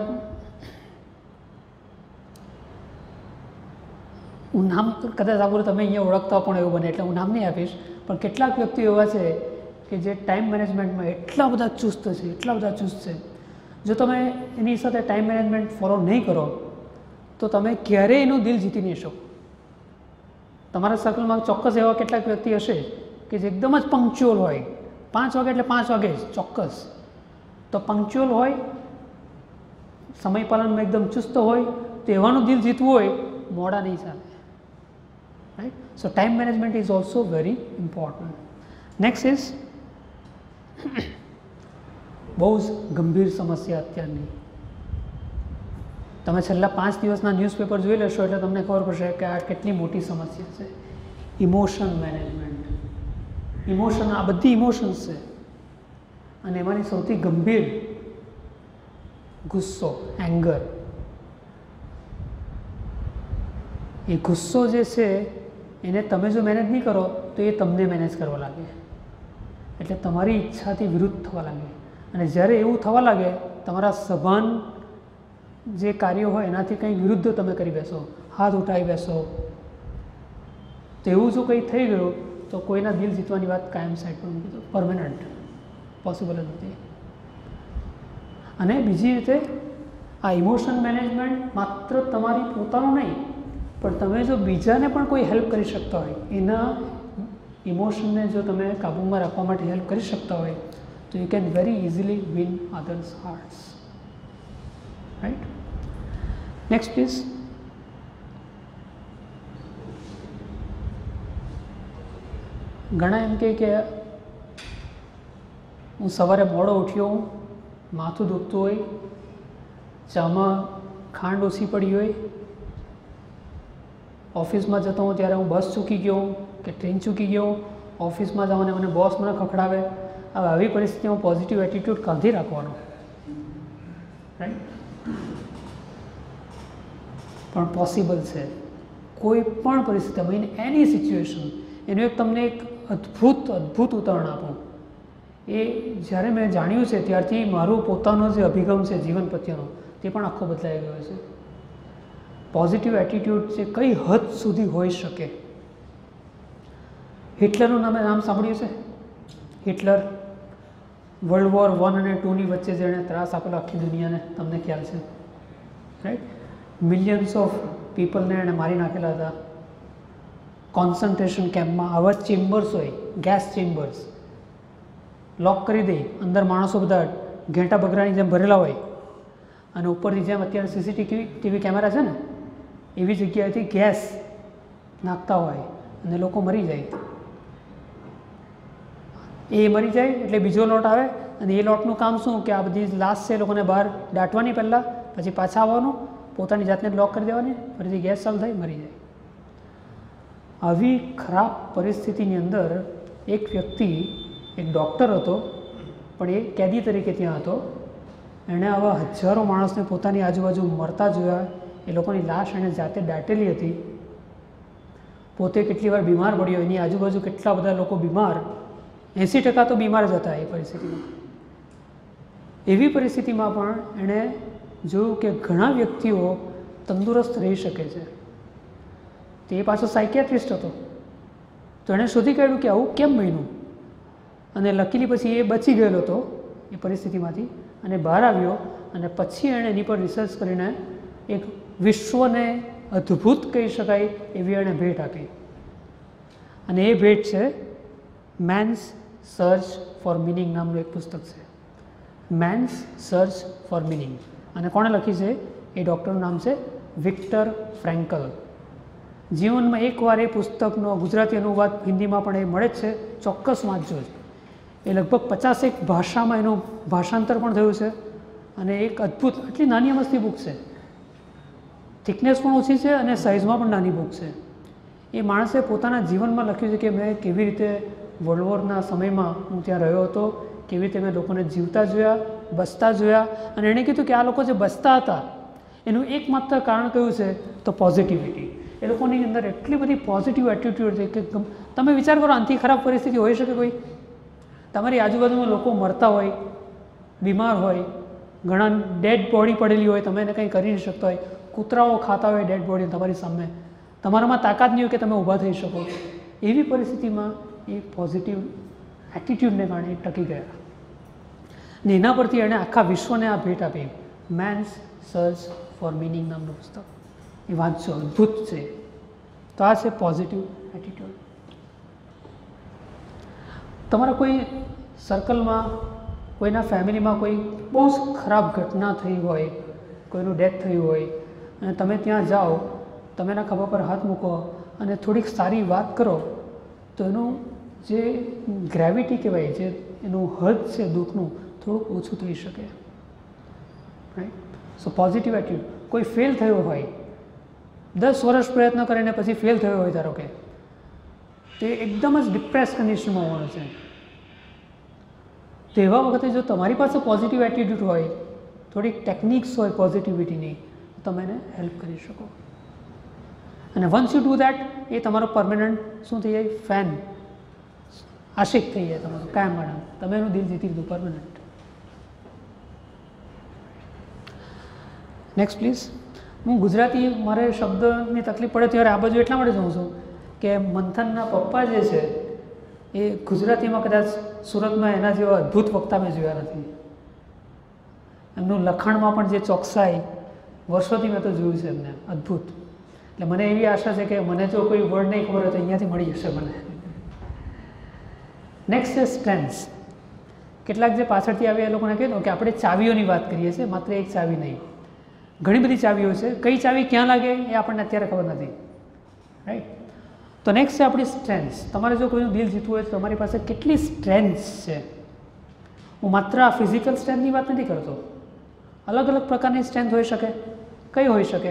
હું નામ કદાચ આપણું તમે અહીંયા ઓળખતા પણ એવું બને એટલે હું નામ નહીં આપીશ, પણ કેટલાક વ્યક્તિઓ એવા છે કે જે ટાઈમ મેનેજમેન્ટમાં એટલા બધા ચુસ્ત છે, એટલા બધા ચુસ્ત છે. જો તમે એની સાથે ટાઈમ મેનેજમેન્ટ ફોલો નહીં કરો તો તમે ક્યારેય એનું દિલ જીતી નહીં શકો. તમારા સર્કલમાં ચોક્કસ એવા કેટલાક વ્યક્તિ હશે કે જે એકદમ જ પંક્ચ્યુઅલ હોય, પાંચ વાગે એટલે પાંચ વાગે જ ચોક્કસ. તો પંક્ચ્યુઅલ હોય, સમય પાલનમાં એકદમ ચુસ્ત હોય, તો એવાનું દિલ જીતવું હોય, મોડા નહીં ચાલે. Right. So time management is also very important. Next is બહુ જ ગંભીર સમસ્યા અત્યારની. તમે છેલ્લા પાંચ દિવસના ન્યૂઝપેપર જોઈ લેશો એટલે તમને ખબર પડશે કે આ કેટલી મોટી સમસ્યા છે. Emotion management. ઇમોશન, આ બધી ઇમોશન્સ છે અને એમાંની સૌથી ગંભીર ગુસ્સો, એંગર. એ ગુસ્સો જે છે એને તમે જો મેનેજ નહીં કરો તો એ તમને મેનેજ કરવા લાગે, એટલે તમારી ઈચ્છાથી વિરુદ્ધ થવા લાગે. અને જ્યારે એવું થવા લાગે, તમારા સભાન જે કાર્યો હોય એનાથી કંઈ વિરુદ્ધ તમે કરી બેસો, હાથ ઉઠાવી બેસો, તો એવું જો કંઈ થઈ ગયું તો કોઈના દિલ જીતવાની વાત કાયમ સાઈડ પર મૂકી દો, પરમેનન્ટ પોસિબલ જ નથી. અને બીજી રીતે આ ઇમોશન મેનેજમેન્ટ માત્ર તમારી પોતાનું નહીં, પણ તમે જો બીજાને પણ કોઈ હેલ્પ કરી શકતા હોય, એના ઇમોશનને જો તમે કાબૂમાં રાખવા માટે હેલ્પ કરી શકતા હોય, તો you can very easily win others hearts. Right. Next please. ઘણા એમ કહે કે હું સવારે મોડો ઉઠ્યો હું, માથું દુખતું હોય, ચામાં ખાંડ ઓછી પડી હોય, ઓફિસમાં જતો હું ત્યારે હું બસ ચૂકી ગયો કે ટ્રેન ચૂકી ગયો, ઓફિસમાં જાઉં અને મને બોસ મને ખખડાવે. હવે આવી પરિસ્થિતિમાં પોઝિટિવ એટીટ્યૂડ કાંથી રાખવાનો? રાઈટ. પણ પોસિબલ છે. કોઈ પણ પરિસ્થિતિમાં, ઇન એની સિચ્યુએશન. એનું એક તમને એક અદ્ભુત અદ્ભુત ઉદાહરણ આપું. એ જ્યારે મેં જાણ્યું છે ત્યારથી મારો પોતાનો જે અભિગમ છે જીવન પ્રત્યેનો, તે પણ આખો બદલાઈ ગયો છે. પોઝિટિવ એટીટ્યૂડ છે કઈ હદ સુધી હોઈ શકે. હિટલરનું નામે નામ સાંભળ્યું છે? હિટલર વર્લ્ડ વોર વન અને ટુની વચ્ચે જેણે ત્રાસ આપેલો આખી દુનિયાને, તમને ખ્યાલ છે? રાઈટ. મિલિયન્સ ઓફ પીપલને એણે મારી નાખેલા હતા. કોન્સન્ટ્રેશન કેમ્પમાં આવા ચેમ્બર્સ હોય, ગેસ ચેમ્બર્સ, લોક કરી દે, અંદર માણસો બધા ઘેંટા બગરાની જેમ ભરેલા હોય, અને ઉપરથી જેમ અત્યારે સીસીટીવી ટીવી કેમેરા છે ને, એવી જગ્યાએથી ગેસ નાખતા હોય અને લોકો મરી જાય. એ મરી જાય એટલે બીજો લોટ આવે, અને એ લોટનું કામ શું કે આ બધી લાશ છે એ લોકોને બહાર દાટવાની પહેલાં, પછી પાછા આવવાનું, પોતાની જાતને લોક કરી દેવાની, ફરીથી ગેસ ચાલુ થાય, મરી જાય. આવી ખરાબ પરિસ્થિતિની અંદર એક વ્યક્તિ, એક ડૉક્ટર હતો, પણ એ કેદી તરીકે ત્યાં હતો. એણે આવા હજારો માણસને પોતાની આજુબાજુ મરતા જોયા, એ લોકોની લાશ એણે જાતે દાટેલી હતી. પોતે કેટલી વાર બીમાર પડ્યો, એની આજુબાજુ કેટલા બધા લોકો બીમાર, એંસી ટકા તો બીમાર જ હતા એ પરિસ્થિતિમાં. એવી પરિસ્થિતિમાં પણ એણે જોયું કે ઘણા વ્યક્તિઓ તંદુરસ્ત રહી શકે છે. તે પાછો સાયકિયાટ્રિસ્ટ હતો, તો એણે શોધી કાઢ્યું કે આવું કેમ બન્યું, અને લકીલી પછી એ બચી ગયેલો હતો એ પરિસ્થિતિમાંથી અને બહાર આવ્યો, અને પછી એણે એની પર રિસર્ચ કરીને એક વિશ્વને અદ્ભુત કહી શકાય એવી એણે ભેટ આપી. અને એ ભેટ છે મેન્સ સર્ચ ફોર મિનિંગ નામનું એક પુસ્તક છે. Man's search for meaning. અને કોણે લખી છે? એ ડૉક્ટરનું નામ છે વિક્ટર ફ્રેન્કલ. જીવનમાં એકવાર એ પુસ્તકનો ગુજરાતી અનુવાદ હિન્દીમાં પણ એ મળે જ છે, ચોક્કસ વાંચજો જ. એ લગભગ પચાસેક ભાષામાં એનું ભાષાંતર પણ થયું છે, અને એક અદ્ભુત, આટલી નાની અમસ્તી બુક છે, થિકનેસ પણ ઓછી છે અને સાઇઝમાં પણ નાની બુક છે. એ માણસે પોતાના જીવનમાં લખ્યું છે કે મેં કેવી રીતે વર્લ્ડ વોરના સમયમાં હું ત્યાં રહ્યો હતો, કેવી રીતે મેં લોકોને જીવતા જોયા, બસતા જોયા, અને એણે કીધું કે આ લોકો જે બસતા હતા એનું એકમાત્ર કારણ કયું છે તો પોઝિટિવિટી. એ લોકોની અંદર એટલી બધી પોઝિટિવ એટીટ્યૂડ છે કે તમે વિચાર કરો, આનાથી ખરાબ પરિસ્થિતિ હોઈ શકે કોઈ? તમારી આજુબાજુમાં લોકો મરતા હોય, બીમાર હોય, ઘણા ડેડ બોડી પડેલી હોય, તમે એને કંઈ કરી નહીં શકતા હોય, કૂતરાઓ ખાતા હોય ડેડ બોડી તમારી સામે, તમારામાં તાકાત નહીં હોય કે તમે ઊભા થઈ શકો. એવી પરિસ્થિતિમાં એ પોઝિટિવ એટીટ્યૂડને કારણે ટકી ગયા, ને એના પરથી એણે આખા વિશ્વને આ ભેટ આપી. મેન્સ સર્ચ ફોર મિનિંગ નામનું પુસ્તક, એ વાંચજો, અદ્ભુત છે. તો આ છે પોઝિટિવ એટીટ્યૂડ. તમારા કોઈ સર્કલમાં, કોઈના ફેમિલીમાં કોઈ બહુ જ ખરાબ ઘટના થઈ હોય, કોઈનું ડેથ થયું હોય, અને તમે ત્યાં જાઓ, તમે એના ખભા પર હાથ મૂકો અને થોડીક સારી વાત કરો, તો એનું જે ગ્રેવિટી કહેવાય, જે એનું હદ છે દુઃખનું, થોડુંક ઓછું થઈ શકે. રાઈટ. So positive attitude. કોઈ ફેલ થયો હોય, દસ વર્ષ પ્રયત્ન કરીને પછી ફેલ થયો હોય, ધારો કે, તે એકદમ જ ડિપ્રેસ કન્ડિશનમાં હોવાનું છે. તો એવા વખતે જો તમારી પાસે પોઝિટિવ એટીટ્યૂડ હોય, થોડીક ટેકનિક્સ હોય પોઝિટિવિટીની, તો તમે એને હેલ્પ કરી શકો. અને વન્સ યુ ડુ દેટ, એ તમારો પરમેનન્ટ શું થઈ જાય? ફેન, આશિક થઈ જાય તમારું કાયમ માટે. તમે એનું દિલ જીતી લીધું, પરમેનન્ટ. Next please. હું ગુજરાતી, મારે શબ્દની તકલીફ પડે ત્યારે આ બાજુ એટલા માટે જાઉં છું કે મંથનના પપ્પા જે છે એ ગુજરાતીમાં કદાચ સુરતમાં એના જેવા અદ્ભુત વક્તા મેં જોયા નથી. એમનું લખાણમાં પણ જે ચોકસાઈ વર્ષોથી મેં તો જોયું છે એમને, અદ્ભુત. એટલે મને એવી આશા છે કે મને જો કોઈ વર્ડ નહીં ખબર હોય તો અહીંયાથી મળી જશે મને. નેક્સ્ટ છે સ્ટ્રેન્થ્સ. કેટલાક જે પાછળથી આવ્યા એ લોકોને કીધું કે આપણે ચાવીઓની વાત કરીએ છીએ, માત્ર એક ચાવી નહીં, ઘણી બધી ચાવીઓ છે. કઈ ચાવી ક્યાં લાગે એ આપણને અત્યારે ખબર નથી, રાઈટ. તો નેક્સ્ટ છે આપણી સ્ટ્રેન્થ્સ. તમારે જો કોઈનું દિલ જીતવું હોય તો તમારી પાસે કેટલી સ્ટ્રેન્થ્સ છે. હું માત્ર આ ફિઝિકલ સ્ટ્રેન્થની વાત નથી કરતો, અલગ અલગ પ્રકારની સ્ટ્રેન્થ હોઈ શકે. કઈ હોઈ શકે?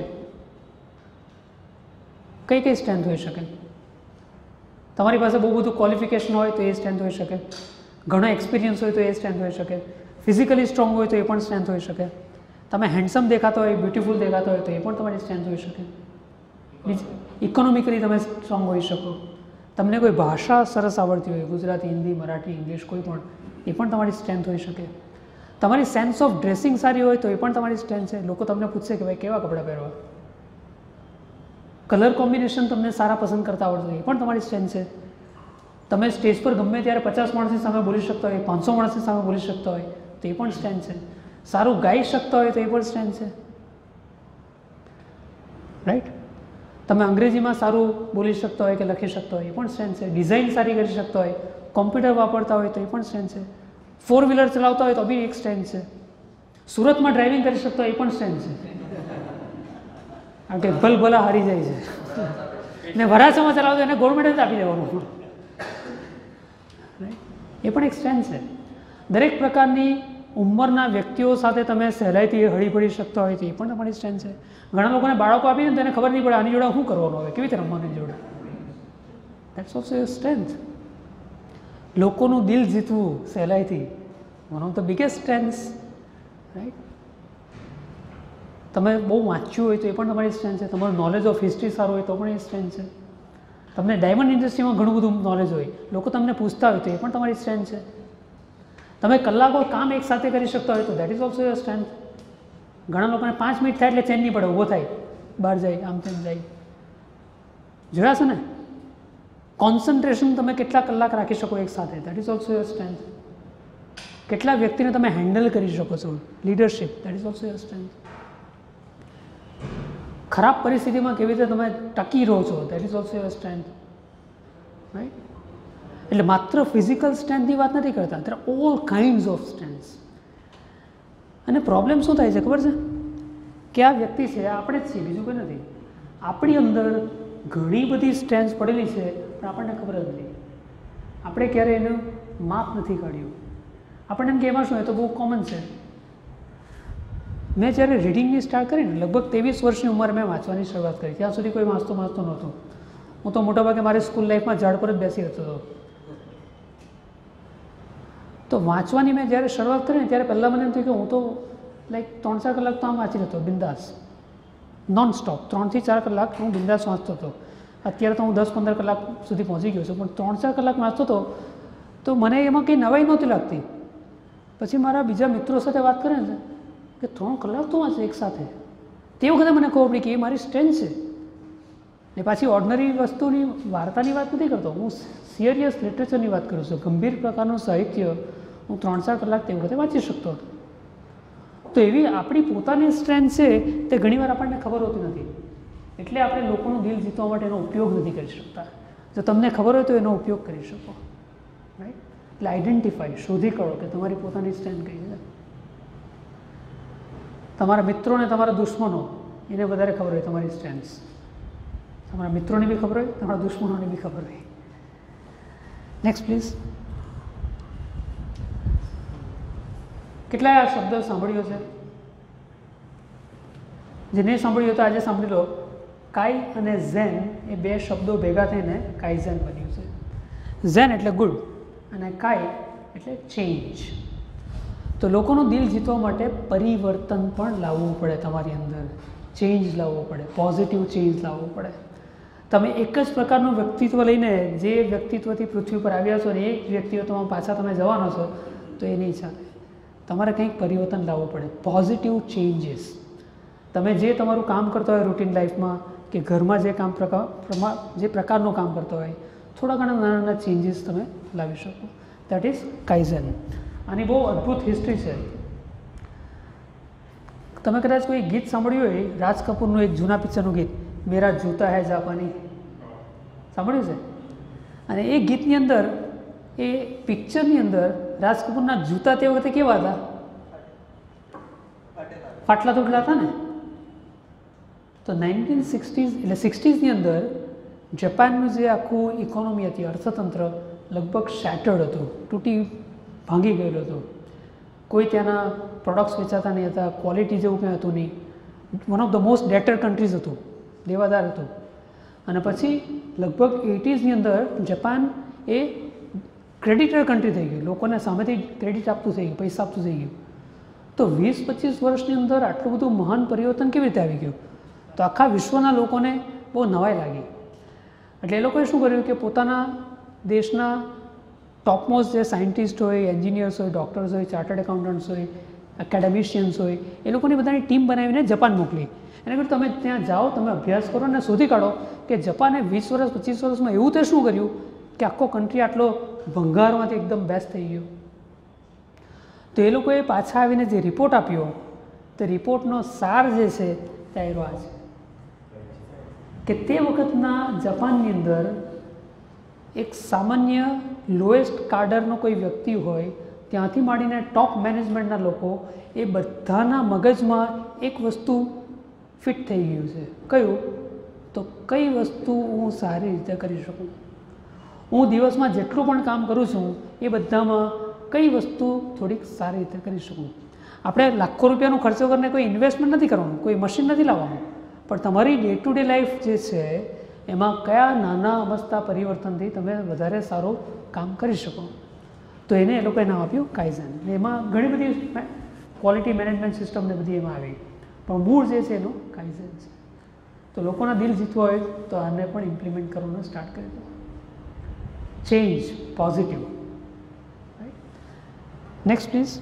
કઈ કઈ સ્ટ્રેન્થ હોઈ શકે? તમારી પાસે બહુ બધું ક્વોલિફિકેશન હોય તો એ સ્ટ્રેન્થ હોઈ શકે, ઘણો એક્સપિરિયન્સ હોય તો એ સ્ટ્રેન્થ હોઈ શકે, ફિઝિકલી સ્ટ્રોંગ હોય તો એ પણ સ્ટ્રેન્થ હોઈ શકે, તમે હેન્ડસમ દેખાતો હોય, બ્યુટીફુલ દેખાતો હોય તો એ પણ તમારી સ્ટ્રેન્થ હોઈ શકે. બીજી ઇકોનોમિકલી તમે સ્ટ્રોંગ હોઈ શકો, તમને કોઈ ભાષા સરસ આવડતી હોય, ગુજરાતી, હિન્દી, મરાઠી, ઇંગ્લિશ, કોઈ પણ, એ પણ તમારી સ્ટ્રેન્થ હોઈ શકે. તમારી સેન્સ ઓફ ડ્રેસિંગ સારી હોય તો એ પણ તમારી સ્ટ્રેન્થ છે. લોકો તમને પૂછશે કે ભાઈ કેવા કપડાં પહેરવા. કલર કોમ્બિનેશન તમને સારા પસંદ કરતા આવડતું હોય એ પણ તમારી સ્ટ્રેન્થ છે. તમે સ્ટેજ પર ગમે ત્યારે પચાસ માણસની સામે બોલી શકતા હોય, પાંચસો માણસની સામે બોલી શકતા હોય તો એ પણ સ્ટ્રેન્થ છે. સારું ગાઈ શકતા હોય તો એ પણ સ્ટ્રેન્થ છે, રાઈટ. તમે અંગ્રેજીમાં સારું બોલી શકતા હોય કે લખી શકતા હોય એ પણ સ્ટ્રેન્થ છે. ડિઝાઇન સારી કરી શકતા હોય, કોમ્પ્યુટર વાપરતા હોય તો એ પણ સ્ટ્રેન્થ છે. ફોર વ્હીલર ચલાવતા હોય તો બી એક સ્ટ્રેન્થ છે. સુરતમાં ડ્રાઇવિંગ કરી શકતા હોય એ પણ સ્ટ્રેન્થ છે, કારણ કે ભલ ભલા હારી જાય છે. ને વરાછામાં ચલાવતો એને ગોલ્ડ મેડલ આપી દેવાનું, એ પણ એક સ્ટ્રેન્થ છે. દરેક પ્રકારની ઉંમરના વ્યક્તિઓ સાથે તમે સહેલાઈથી હળી ભળી શકતા હોય તો એ પણ તમારી સ્ટ્રેન્થ છે. ઘણા લોકોને બાળકો આપી દે તો એને ખબર નહીં પડે આની જોડે શું કરવાનું હોય, કેવી રીતે રમવાની જોડે. That's also your strength. લોકોનું દિલ જીતવું સહેલાઈથી, one of the biggest strengths, right. તમે બહુ વાંચ્યું હોય તો એ પણ તમારી સ્ટ્રેન્થ છે. તમારું નોલેજ ઓફ હિસ્ટ્રી સારું હોય તો પણ એ સ્ટ્રેન્થ છે. તમને ડાયમંડ ઇન્ડસ્ટ્રીમાં ઘણું બધું નોલેજ હોય, લોકો તમને પૂછતા હોય તો એ પણ તમારી સ્ટ્રેન્થ છે. તમે કલાકો કામ એક સાથે કરી શકતા હોય તો that is also your strength. ઘણા લોકોને પાંચ મિનિટ થાય એટલે ચેન નહીં પડે, ઊભો થાય, બહાર જાય, આમ તેમ જાય. જોયા છે ને? કોન્સન્ટ્રેશન તમે કેટલા કલાક રાખી શકો એક સાથે, that is also your strength. કેટલા વ્યક્તિને તમે હેન્ડલ કરી શકો છો, leadership, that is also your strength. ખરાબ પરિસ્થિતિમાં કેવી રીતે તમે ટકી રહો છો, that is also your strength, right. એટલે માત્ર ફિઝિકલ સ્ટ્રેન્થની વાત નથી કરતા, there are all kinds of strengths. અને પ્રોબ્લેમ શું થાય છે ખબર છે? કે આ વ્યક્તિ છે આપણે જ છીએ, બીજું કંઈ નથી. આપણી અંદર ઘણી બધી સ્ટ્રેન્થ્સ પડેલી છે પણ આપણને ખબર જ નથી. આપણે ક્યારે એનું માપ નથી કાઢ્યું. આપણને એમ કે એમાં શું, એ તો બહુ કોમન છે. મેં જ્યારે રીડિંગની સ્ટાર્ટ કરીને લગભગ ત્રેવીસ વર્ષની ઉંમરે મેં વાંચવાની શરૂઆત કરી. ત્યાં સુધી કોઈ વાંચતો વાંચતો નહોતો. હું તો મોટાભાગે મારી સ્કૂલ લાઈફમાં ઝાડ પર જ બેસી રહેતો હતો. તો વાંચવાની મેં જ્યારે શરૂઆત કરી ને ત્યારે પહેલાં મને એમ થયું કે હું તો લાઈક ત્રણ ચાર કલાક તો આમ વાંચી રહેતો, બિંદાસ, નોન સ્ટોપ. ત્રણથી ચાર કલાક હું બિંદાસ વાંચતો હતો. અત્યારે તો હું દસ પંદર કલાક સુધી પહોંચી ગયો છું, પણ ત્રણ ચાર કલાક વાંચતો હતો તો મને એમાં કંઈ નવાઈ નહોતી લાગતી. પછી મારા બીજા મિત્રો સાથે વાત કરે ને કે ત્રણ કલાક તો વાંચે એક સાથે, તે વખતે મને ખબર પડી કે એ મારી સ્ટ્રેન્થ છે. ને પાછી ઓર્ડિનરી વસ્તુની વાર્તાની વાત નથી કરતો, હું સિરિયસ લિટરેચરની વાત કરું છું. ગંભીર પ્રકારનું સાહિત્ય હું ત્રણ ચાર કલાક તે વખતે વાંચી શકતો હતો. તો એવી આપણી પોતાની સ્ટ્રેન્થ છે તે ઘણીવાર આપણને ખબર હોતી નથી, એટલે આપણે લોકોનું દિલ જીતવા માટે એનો ઉપયોગ નથી કરી શકતા. જો તમને ખબર હોય તો એનો ઉપયોગ કરી શકો, રાઈટ. એટલે આઈડેન્ટિફાઈ, શોધી કાઢો કે તમારી પોતાની સ્ટ્રેન્થ કઈ છે. તમારા મિત્રોને તમારા દુશ્મનો એને વધારે ખબર હોય તમારી સ્ટ્રેન્થ્સ. તમારા મિત્રોને બી ખબર હોય, તમારા દુશ્મનોને બી ખબર હોય. Next please. કેટલાય આ શબ્દો સાંભળ્યો છે? જે નહીં સાંભળ્યો તો આજે સાંભળી લો. કાઈ અને ઝેન એ બે શબ્દો ભેગા થઈને કાઇઝેન બન્યું છે. ઝેન એટલે ગુડ અને કાઈ એટલે ચેન્જ. તો લોકોનું દિલ જીતવા માટે પરિવર્તન પણ લાવવું પડે, તમારી અંદર ચેન્જ લાવવો પડે, પોઝિટિવ ચેન્જ લાવવો પડે. તમે એક જ પ્રકારનું વ્યક્તિત્વ લઈને જે વ્યક્તિત્વથી પૃથ્વી પર આવ્યા છો ને એ જ વ્યક્તિત્વમાં પાછા તમે જવાનો છો તો એ નહીં ચાલે. તમારે કંઈક પરિવર્તન લાવવું પડે, પોઝિટિવ ચેન્જીસ. તમે જે તમારું કામ કરતા હોય રૂટીન લાઈફમાં કે ઘરમાં જે કામ પ્રકાર જે પ્રકારનું કામ કરતા હોય, થોડા ઘણા નાના નાના ચેન્જીસ તમે લાવી શકો. That is kaizen. આની બહુ અદ્ભુત હિસ્ટ્રી છે. તમે કદાચ કોઈ ગીત સાંભળ્યું હોય, રાજ કપૂરનું એક જૂના પિક્ચરનું ગીત, મેરા જૂતા હૈ જાપાની, સાંભળ્યું છે? અને એ ગીતની અંદર, એ પિક્ચરની અંદર રાજ કપૂરના જૂતા તે વખતે કેવા હતા? ફાટલા તૂટલા હતા ને. તો નાઇન્ટીન સિક્સટીઝ એટલે સિક્સટીઝની અંદર જાપાનનું જે આખું ઇકોનોમી હતી, અર્થતંત્ર લગભગ શેટર્ડ હતું, તૂટી ભાંગી ગયેલું હતું. કોઈ ત્યાંના પ્રોડક્ટ્સ વેચાતા નહીં હતા, ક્વોલિટી જેવું કંઈ હતું નહીં. One of the most debtor countries હતું, દેવાદાર હતું. અને પછી લગભગ એટીઝની અંદર જાપાન એ ક્રેડિટર કન્ટ્રી થઈ ગયું, લોકોને સામેથી ક્રેડિટ આપતું થઈ ગયું, પૈસા આપતું થઈ ગયું. તો વીસ પચીસ વર્ષની અંદર આટલું બધું મહાન પરિવર્તન કેવી રીતે આવી ગયું? તો આખા વિશ્વના લોકોને બહુ નવાઈ લાગી. એટલે એ લોકોએ શું કર્યું કે પોતાના દેશના ટોપમોસ્ટ જે સાયન્ટિસ્ટ હોય, એન્જિનિયર્સ હોય, ડૉક્ટર્સ હોય, ચાર્ટર્ડ એકાઉન્ટન્ટ્સ હોય, એકેડેમિશિયન્સ હોય, એ લોકોની બધાની ટીમ બનાવીને જાપાન મોકલી. એને કહ્યું તમે ત્યાં જાઓ, તમે અભ્યાસ કરો અને શોધી કાઢો કે જાપાને વીસ વર્ષ પચીસ વર્ષમાં એવું તે શું કર્યું કે આખો કન્ટ્રી આટલો ભંગારમાંથી એકદમ બેસ્ટ થઈ ગયો. તો એ લોકોએ પાછા આવીને જે રિપોર્ટ આપ્યો, તે રિપોર્ટનો સાર જે છે તે આવ્યો આ છે કે તે વખતના જાપાનની અંદર એક સામાન્ય લોએસ્ટ કાર્ડરનો કોઈ વ્યક્તિ હોય, ત્યાંથી માંડીને ટોપ મેનેજમેન્ટના લોકો, એ બધાના મગજમાં એક વસ્તુ ફિટ થઈ ગયું છે. કયું? તો કઈ વસ્તુ હું સારી રીતે કરી શકું. હું દિવસમાં જેટલું પણ કામ કરું છું એ બધામાં કઈ વસ્તુ થોડીક સારી રીતે કરી શકું. આપણે લાખો રૂપિયાનો ખર્ચો કરીને કોઈ ઇન્વેસ્ટમેન્ટ નથી કરવાનું, કોઈ મશીન નથી લાવવાનું, પણ તમારી ડે ટુ ડે લાઈફ જે છે એમાં કયા નાના અમસ્તા પરિવર્તનથી તમે વધારે સારું કામ કરી શકો. તો એને એ લોકોએ નામ આપ્યું કાઇઝન. એમાં ઘણી બધી ક્વોલિટી મેનેજમેન્ટ સિસ્ટમ ને બધી એમાં આવી, પણ મૂળ જે છે એનું કાઇઝન છે. તો લોકોના દિલ જીતવા હોય તો આને પણ ઇમ્પ્લિમેન્ટ કરવાનું સ્ટાર્ટ કરી દો. Change positive. Next please.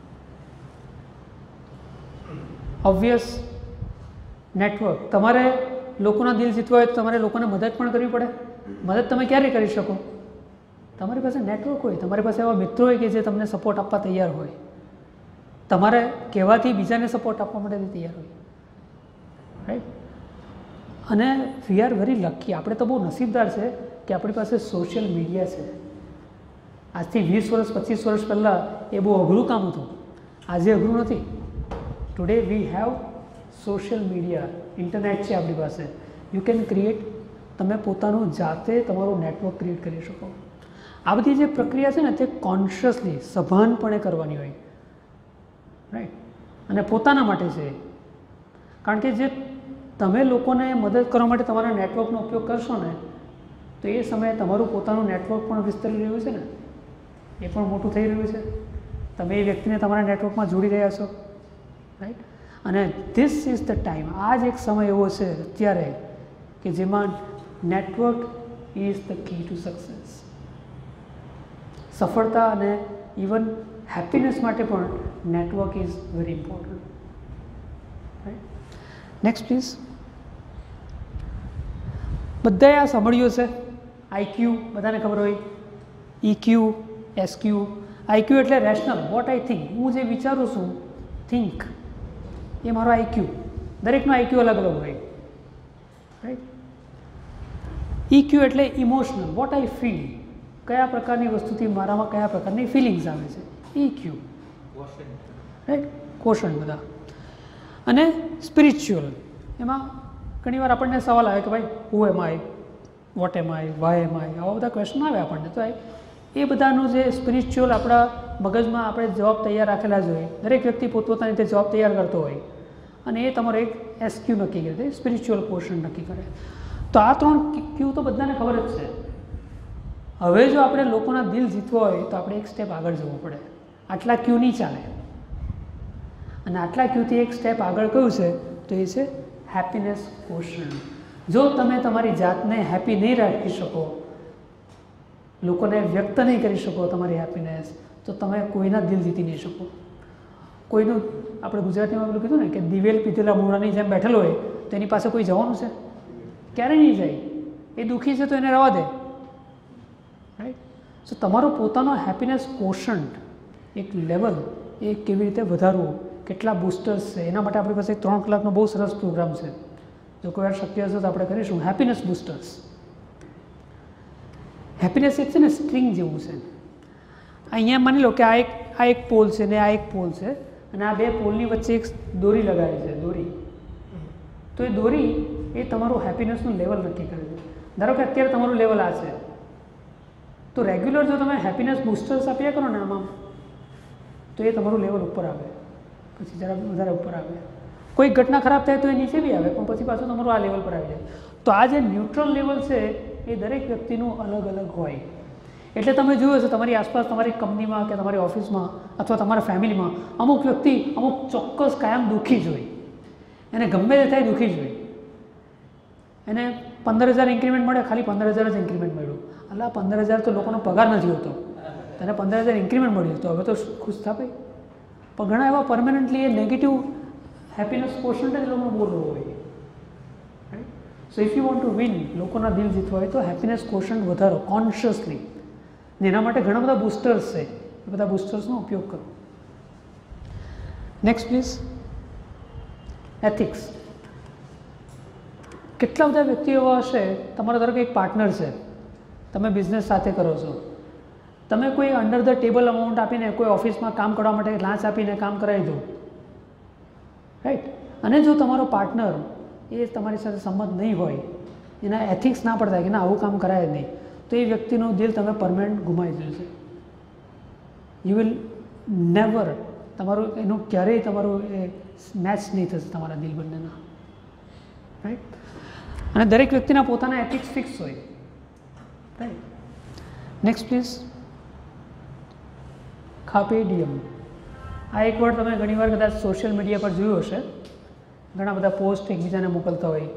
Obvious network. તમારે લોકોના દિલ જીતવા હોય તો તમારે લોકોને મદદ પણ કરવી પડે. મદદ તમે ક્યારે કરી શકો? તમારી પાસે નેટવર્ક હોય, તમારી પાસે એવા મિત્રો હોય કે જે તમને સપોર્ટ આપવા તૈયાર હોય, તમારે કહેવાથી બીજાને સપોર્ટ આપવા માટે તૈયાર હોય, રાઈટ. અને વી આર વેરી લકી. આપણે તો બહુ નસીબદાર છે કે આપણી પાસે સોશિયલ મીડિયા છે. આજથી વીસ વર્ષ પચીસ વર્ષ પહેલાં એ બહુ અઘરું કામ હતું, આજે અઘરું નથી. Today we have social media, internet છે આપણી પાસે. યુ કેન ક્રિએટ, તમે પોતાનું જાતે તમારું નેટવર્ક ક્રિએટ કરી શકો. આ બધી જે પ્રક્રિયા છે ને તે કોન્શિયસલી, સભાનપણે કરવાની હોય, રાઈટ. અને પોતાના માટે છે. કારણ કે જે તમે લોકોને મદદ કરવા માટે તમારા નેટવર્કનો ઉપયોગ કરશો ને, તો એ સમયે તમારું પોતાનું નેટવર્ક પણ વિસ્તરી રહ્યું છે ને, એ પણ મોટું થઈ રહ્યું છે. તમે એ વ્યક્તિને તમારા નેટવર્કમાં જોડી રહ્યા છો, રાઈટ. અને ધીસ ઇઝ ધ ટાઈમ. આ જ એક સમય એવો છે અત્યારે કે જેમાં network is the key to success. સફળતા અને ઇવન હેપીનેસ માટે પણ network is very important, right. Next please. બધાએ આ સાંભળ્યું છે. આઈક્યુ બધાને ખબર હોય, ઇક્યુ, એસક્યુ. આઈક્યુ એટલે રેશનલ, વોટ આઈ થિંક, હું જે વિચારું છું, થિંક, એ મારો આઈક્યુ. દરેકનો આઈક્યુ અલગ અલગ હોય, રાઈટ. ઇક્યુ એટલે ઇમોશનલ, વોટ આઈ ફીલ, કયા પ્રકારની વસ્તુથી મારામાં કયા પ્રકારની ફિલિંગ્સ આવે છે, ઇક્યુ, રાઈટ. કોશન બધા. અને સ્પિરિચ્યુઅલ, એમાં ઘણીવાર આપણને સવાલ આવે કે ભાઈ હુ એમ આઈ, વોટ એમ આઈ, વાય એમ આઈ, આવા બધા ક્વેશ્ચન આવે આપણને. તો એ બધાનું જે સ્પિરિચ્યુઅલ આપણા મગજમાં આપણે જવાબ તૈયાર રાખેલા જ હોય. દરેક વ્યક્તિ પોતપોતાની રીતે જવાબ તૈયાર કરતો હોય અને એ તમારો એક એસક્યુ નક્કી કરે, તે સ્પિરિચ્યુઅલ પોર્શન નક્કી કરે. તો આ ત્રણ ક્યુ તો બધાને ખબર જ છે. હવે જો આપણે લોકોના દિલ જીતવા હોય તો આપણે એક સ્ટેપ આગળ જવું પડે. આટલા ક્યુ નહીં ચાલે. અને આટલા ક્યુથી એક સ્ટેપ આગળ કયું છે તો એ છે હેપીનેસ પોર્શન. જો તમે તમારી જાતને હેપી નહીં રાખી શકો, લોકોને વ્યક્ત નહીં કરી શકો તમારી હેપીનેસ, તો તમે કોઈના દિલ જીતી નહીં શકો. કોઈનું, આપણે ગુજરાતીમાં પેલું કીધું ને કે દિવેલ પીધેલા મૂળાની જેમ બેઠેલો હોય તો એની પાસે કોઈ જવાનું છે? ક્યારેય નહીં જાય. એ દુઃખી છે તો એને રવા દે, રાઈટ. સો તમારો પોતાનો હેપીનેસ કોશન્ટ એક લેવલ એ કેવી રીતે વધારવું, કેટલા બૂસ્ટર્સ છે, એના માટે આપણી પાસે ત્રણ કલાકનો બહુ સરસ પ્રોગ્રામ છે. જો કોઈ વાર શક્ય હશે તો આપણે કરીશું હેપીનેસ બૂસ્ટર્સ. હેપીનેસ એક છે ને સ્ટ્રિંગ જેવું છે. અહીંયા માની લો કે આ એક આ એક પોલ છે ને આ એક પોલ છે અને આ બે પોલની વચ્ચે એક દોરી લગાવી છે, દોરી. તો એ દોરી એ તમારું હેપીનેસનું લેવલ નક્કી કરે છે. ધારો કે અત્યારે તમારું લેવલ આ છે, તો રેગ્યુલર જો તમે હેપીનેસ બૂસ્ટર્સ આપ્યા કરો ને આમાં, તો એ તમારું લેવલ ઉપર આવે, પછી જરા વધારે ઉપર આવે. કોઈ ઘટના ખરાબ થાય તો એ નીચે બી આવે, પણ પછી પાછું તમારું આ લેવલ પર આવી જાય. તો આ જે ન્યુટ્રલ લેવલ છે એ દરેક વ્યક્તિનું અલગ અલગ હોય. એટલે તમે જોયું હશે તમારી આસપાસ, તમારી કંપનીમાં કે તમારી ઓફિસમાં અથવા તમારા ફેમિલીમાં અમુક વ્યક્તિ અમુક ચોક્કસ કાયમ દુઃખી જ હોય, એને ગમે તે થાય દુઃખી જ હોય. એને પંદર હજાર ઇન્ક્રીમેન્ટ મળે, ખાલી પંદર હજાર જ ઇન્ક્રીમેન્ટ મળ્યું. અલા પંદર હજાર તો લોકોનો પગાર નથી હોતો, તને પંદર હજાર ઇન્ક્રીમેન્ટ મળ્યું તો હવે તો ખુશ થા ભાઈ. પણ ઘણા એવા પરમેનન્ટલી એ નેગેટિવ હેપીનેસ પોર્શન્ટ જ લોકોને બહુ લો હોય. So if you want to win, લોકોના દિલ જીતવા હોય તો હેપીનેસ કોશન્ટ વધારો કોન્શિયસલી. એના માટે ઘણા બધા બૂસ્ટર્સ છે, એ બધા બૂસ્ટર્સનો ઉપયોગ કરો. Next please. એથિક્સ. કેટલા બધા વ્યક્તિઓ એવા હશે, તમારો ધારો કે એક પાર્ટનર છે, તમે બિઝનેસ સાથે કરો છો, તમે કોઈ અંડર ધ ટેબલ અમાઉન્ટ આપીને કોઈ ઓફિસમાં કામ કરવા માટે લાંચ આપીને કામ કરાવી દો, રાઈટ. અને જો તમારો પાર્ટનર એ તમારી સાથે સંમત નહીં હોય, એના એથિક્સ ના પડતા કે ના આવું કામ કરાય જ નહીં, તો એ વ્યક્તિનું દિલ તમે પરમેનન્ટ ગુમાવી દેશે. યુ વિલ નેવર, તમારું એનું ક્યારેય તમારું એ મેચ નહીં થશે તમારા દિલ બંનેના, રાઈટ. અને દરેક વ્યક્તિના પોતાના એથિક્સ ફિક્સ હોય, right. Next please. Carpe diem. આ એક વર્ડ તમે ઘણીવાર કદાચ સોશિયલ મીડિયા પર જોયું હશે, ઘણા બધા પોસ્ટ એકબીજાને મોકલતા હોય.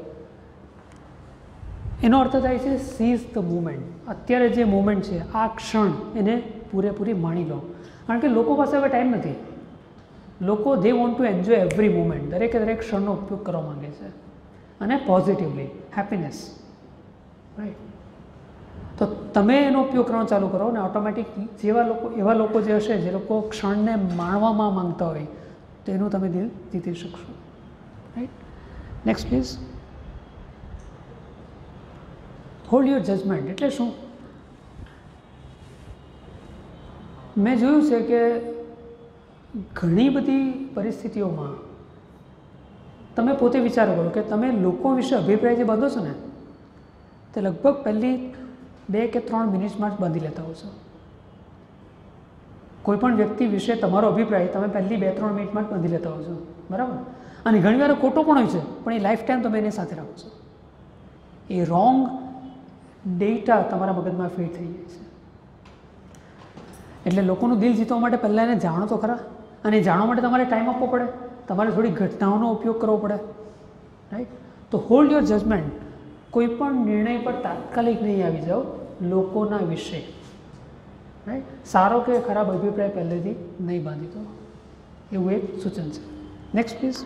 એનો અર્થ થાય છે સીઝ ધ મુમેન્ટ. અત્યારે જે મુમેન્ટ છે, આ ક્ષણ એને પૂરેપૂરી માણી લો. કારણ કે લોકો પાસે હવે ટાઈમ નથી. લોકો they want to enjoy every moment. દરેકે દરેક ક્ષણનો ઉપયોગ કરવા માંગે છે, અને પોઝિટિવલી, હેપીનેસ, રાઈટ. તો તમે એનો ઉપયોગ કરવાનો ચાલુ કરો અને ઓટોમેટિક જેવા લોકો એવા લોકો જે હશે જે લોકો ક્ષણને માણવામાં માંગતા હોય, તો એનું તમે દિલ જીતી શકશો, right. Next please. Hold your judgement. એટલે શું? મેં જોયું છે કે ઘણી બધી પરિસ્થિતિઓમાં તમે પોતે વિચારો કરો કે તમે લોકો વિશે અભિપ્રાય જે બાંધો છો ને, તે લગભગ પહેલી બે કે ત્રણ મિનિટમાં જ બાંધી લેતા હો છો. કોઈપણ વ્યક્તિ વિશે તમારો અભિપ્રાય તમે પહેલી બે ત્રણ મિનિટમાં જ બાંધી લેતા હો છો, બરાબર. અને ઘણીવાર ખોટો પણ હોય છે, પણ એ લાઈફ ટાઈમ તમે એની સાથે રાખો છો. એ રોંગ ડેટા તમારા મગજમાં ફીડ થઈ જાય છે. એટલે લોકોનું દિલ જીતવા માટે પહેલાં એને જાણો તો ખરા, અને જાણવા માટે તમારે ટાઈમ આપવો પડે, તમારે થોડી ઘટનાઓનો ઉપયોગ કરવો પડે, રાઈટ. તો હોલ્ડ યોર જજમેન્ટ. કોઈ પણ નિર્ણય પર તાત્કાલિક નહીં આવી જાઓ લોકોના વિશે, રાઈટ. સારો કે ખરાબ અભિપ્રાય પહેલેથી નહીં બાંધી દો, એવું એક સૂચન છે. Next please.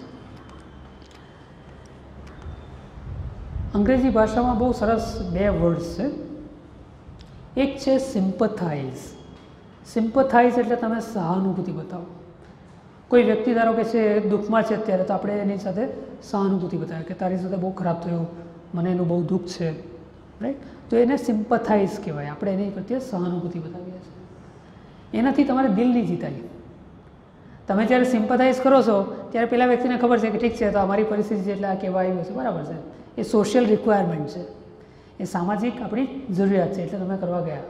અંગ્રેજી ભાષામાં બહુ સરસ બે વર્ડ્સ છે. એક છે સિમ્પથાઇઝ. સિમ્પથાઇઝ એટલે તમે સહાનુભૂતિ બતાવો. કોઈ વ્યક્તિ ધારો કે છે દુઃખમાં છે અત્યારે, તો આપણે એની સાથે સહાનુભૂતિ બતાવીએ કે તારી સાથે બહુ ખરાબ થયું, મને એનું બહુ દુઃખ છે, રાઈટ. તો એને સિમ્પથાઇઝ કહેવાય. આપણે એની પ્રત્યે સહાનુભૂતિ બતાવીએ છીએ. એનાથી તમારે દિલ નહીં જીતાય. તમે જ્યારે સિમ્પથાઇઝ કરો છો ત્યારે પેલા વ્યક્તિને ખબર છે કે ઠીક છે, તો અમારી પરિસ્થિતિ એટલે આ કહેવા આવ્યું છે, બરાબર છે. એ સોશિયલ રિક્વાયરમેન્ટ છે, એ સામાજિક આપણી જરૂરિયાત છે, એટલે તમે કરવા ગયા.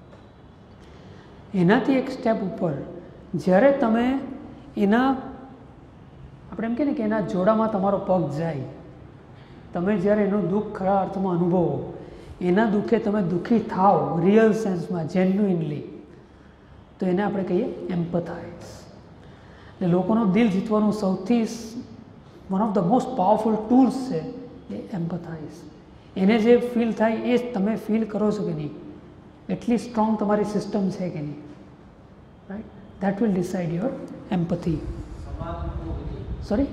એનાથી એક સ્ટેપ ઉપર જ્યારે તમે એના, આપણે એમ કહે ને કે એના જોડામાં તમારો પગ જાય, તમે જ્યારે એનું દુઃખ ખરા અર્થમાં અનુભવો, એના દુઃખે તમે દુઃખી થાઓ રિયલ સેન્સમાં, જેન્યુઇનલી, તો એને આપણે કહીએ એમ્પથાઇઝ. એટલે લોકોનું દિલ જીતવાનું સૌથી one of the most powerful tools છે એ એમ્પથાઇઝ. એને જે ફીલ થાય એ જ તમે ફીલ કરો છો કે નહીં, એટલી સ્ટ્રોંગ તમારી સિસ્ટમ છે કે નહીં, right. That will decide your empathy. Sorry,